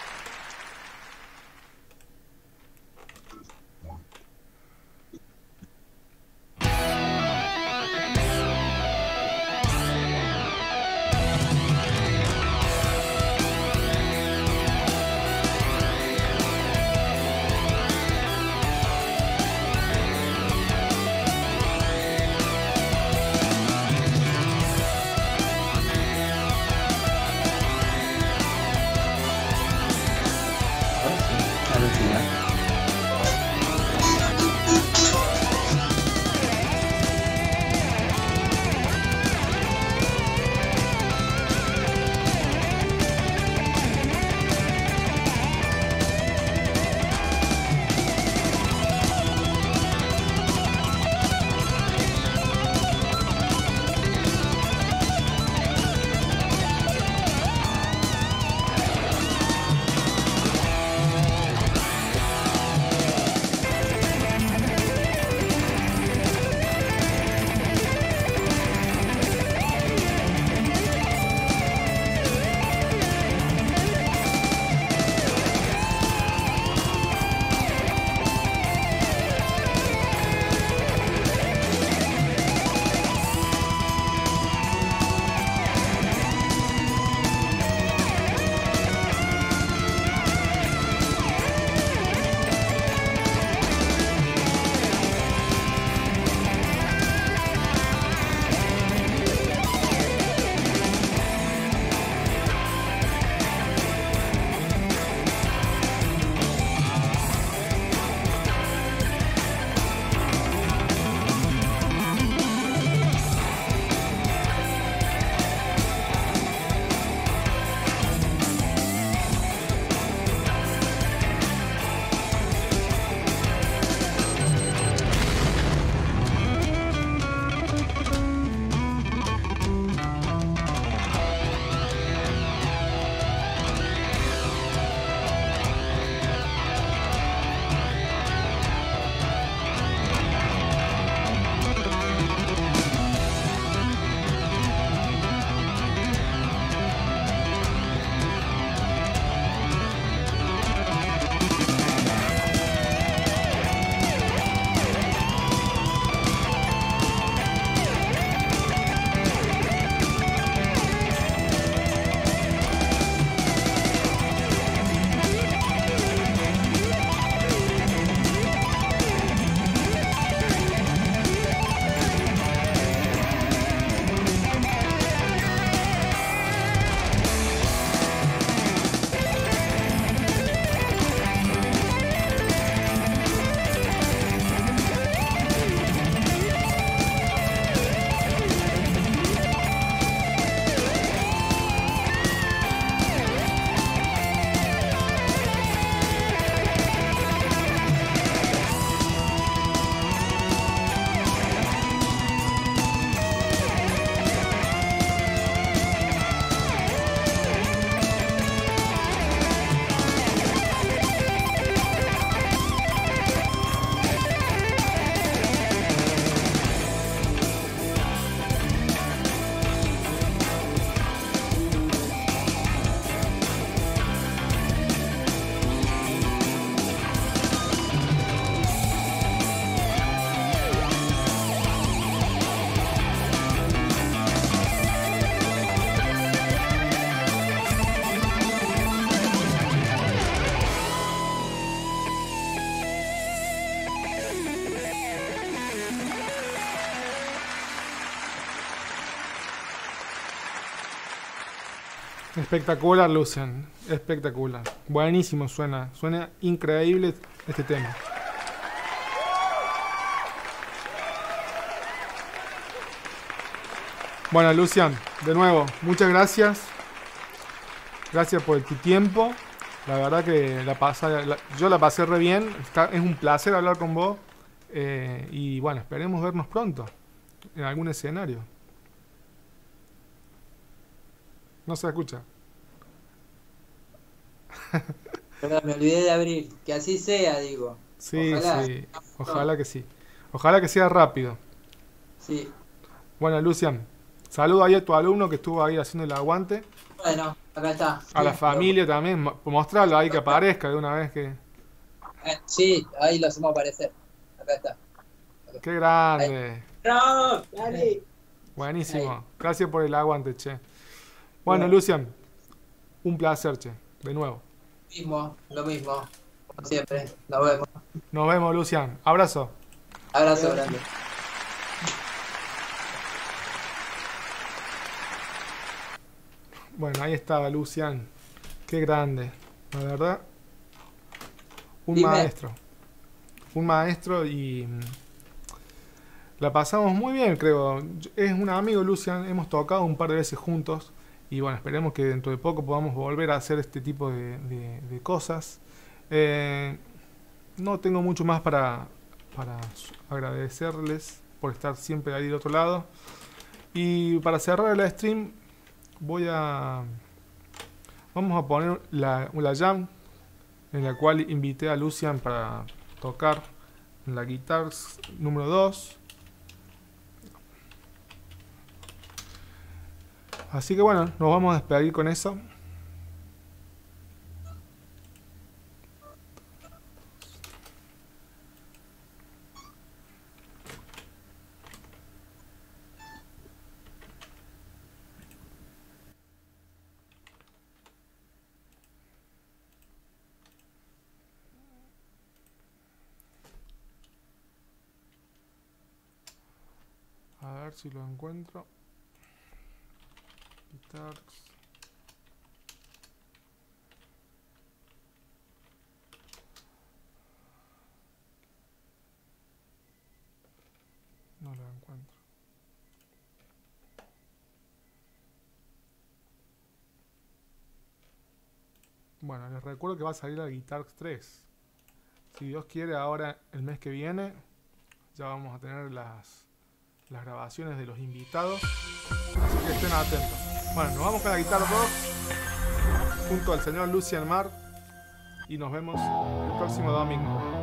Ahora sí, al final. Espectacular, Lucian. Espectacular. Buenísimo suena. Suena increíble este tema. Bueno, Lucian, de nuevo, muchas gracias. Gracias por tu tiempo. La verdad que la pasa, la, yo la pasé re bien. Está, es un placer hablar con vos. Eh, y bueno, esperemos vernos pronto en algún escenario. No se escucha. Perdón, me olvidé de abrir. Que así sea, digo. Sí, Ojalá. sí. Ojalá que sí. Ojalá que sea rápido. Sí. Bueno, Lucian, saludo ahí a tu alumno que estuvo ahí haciendo el aguante. Bueno, acá está. A la Sí, familia también. mo- Mostrarlo ahí que aparezca de una vez que... Eh, sí, ahí lo hacemos aparecer. Acá está. ¡Qué grande! ¡No! ¡Dale! Buenísimo. Ahí. Gracias por el aguante, che. Bueno, Bueno. Lucian, un placer, che. De nuevo. Mismo, lo mismo. Como siempre. Nos vemos. Nos vemos, Lucian. Abrazo. Abrazo grande. Bueno, ahí estaba Lucian. Qué grande. La verdad. Un Dime. maestro. Un maestro y... mm, la pasamos muy bien, creo. Yo- Es un amigo, Lucian. Hemos tocado un par de veces juntos. Y bueno, esperemos que dentro de poco podamos volver a hacer este tipo de, de- de cosas. Eh, no tengo mucho más para, para s- agradecerles por estar siempre ahí del otro lado. Y para cerrar el stream, voy a... Vamos a poner la, la jam en la cual invité a Lucian para tocar la guitarra número dos. Así que bueno, nos vamos a despedir con eso. A ver si lo encuentro. Guitars. No lo encuentro. Bueno, les recuerdo que va a salir la Guitars tres. Si Dios quiere, ahora el mes que viene ya vamos a tener las, las grabaciones de los invitados. Así que estén atentos. Bueno, nos vamos con la guitarra dos junto al señor Lucian Mar y nos vemos el próximo domingo.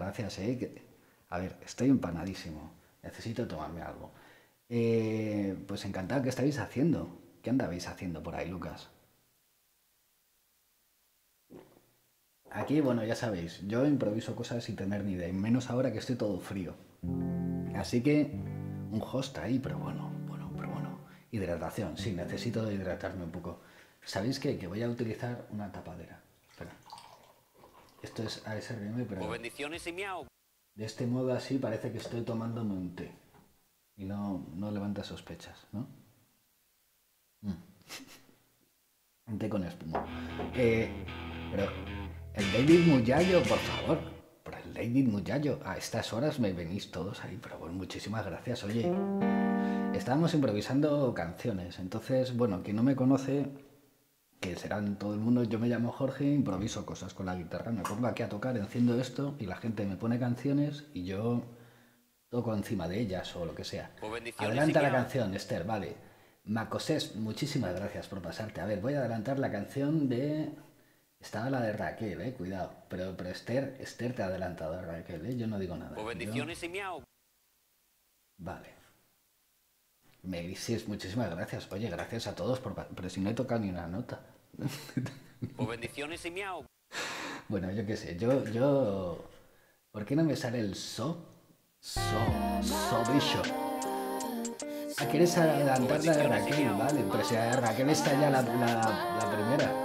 Gracias, eh. Que... A ver, estoy empanadísimo. Necesito tomarme algo. Eh, pues encantado. ¿Qué estáis haciendo? ¿Qué andabais haciendo por ahí, Lucas? Aquí, bueno, ya sabéis, yo improviso cosas sin tener ni idea, y menos ahora que estoy todo frío. Así que, un host ahí, pero bueno, bueno, pero bueno. Hidratación, sí, necesito hidratarme un poco. ¿Sabéis qué? Que voy a utilizar una tapadera. Espera. Esto es A S R M, pero... Pues bendiciones y miau. De este modo así parece que estoy tomándome un té. Y no, no levanta sospechas, ¿no? Mm. Un té con espuma. Eh, pero... El David Muyayo, por favor. Pero el David Muyayo. A estas horas me venís todos ahí. Pero bueno, muchísimas gracias. Oye, estábamos improvisando canciones. Entonces, bueno, quien no me conoce, que serán todo el mundo, yo me llamo Jorge, improviso cosas con la guitarra. Me pongo aquí a tocar, enciendo esto y la gente me pone canciones y yo toco encima de ellas o lo que sea. Pues Adelanta la canción, Esther, vale. Macosés, muchísimas gracias por pasarte. A ver, voy a adelantar la canción de... Estaba la de Raquel, eh, cuidado. Pero, pero Esther, Esther te ha adelantado a Raquel, eh. Yo no digo nada. Pues bendiciones Yo... y miau. Vale. Melisis, muchísimas gracias. Oye, gracias a todos por... Pero si no he tocado ni una nota. Pues bendiciones y miau. Bueno, yo qué sé, yo, yo... ¿Por qué no me sale el so? So, so bicho. Ah, ¿quieres adelantar la de Raquel? Vale, pero si Raquel está ya la, la, la primera.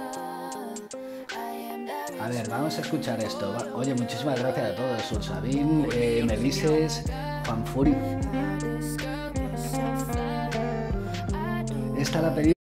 A ver, vamos a escuchar esto. Oye, muchísimas gracias a todos. Sulsabin, eh, Melises, Juan Furi. Esta la pedí.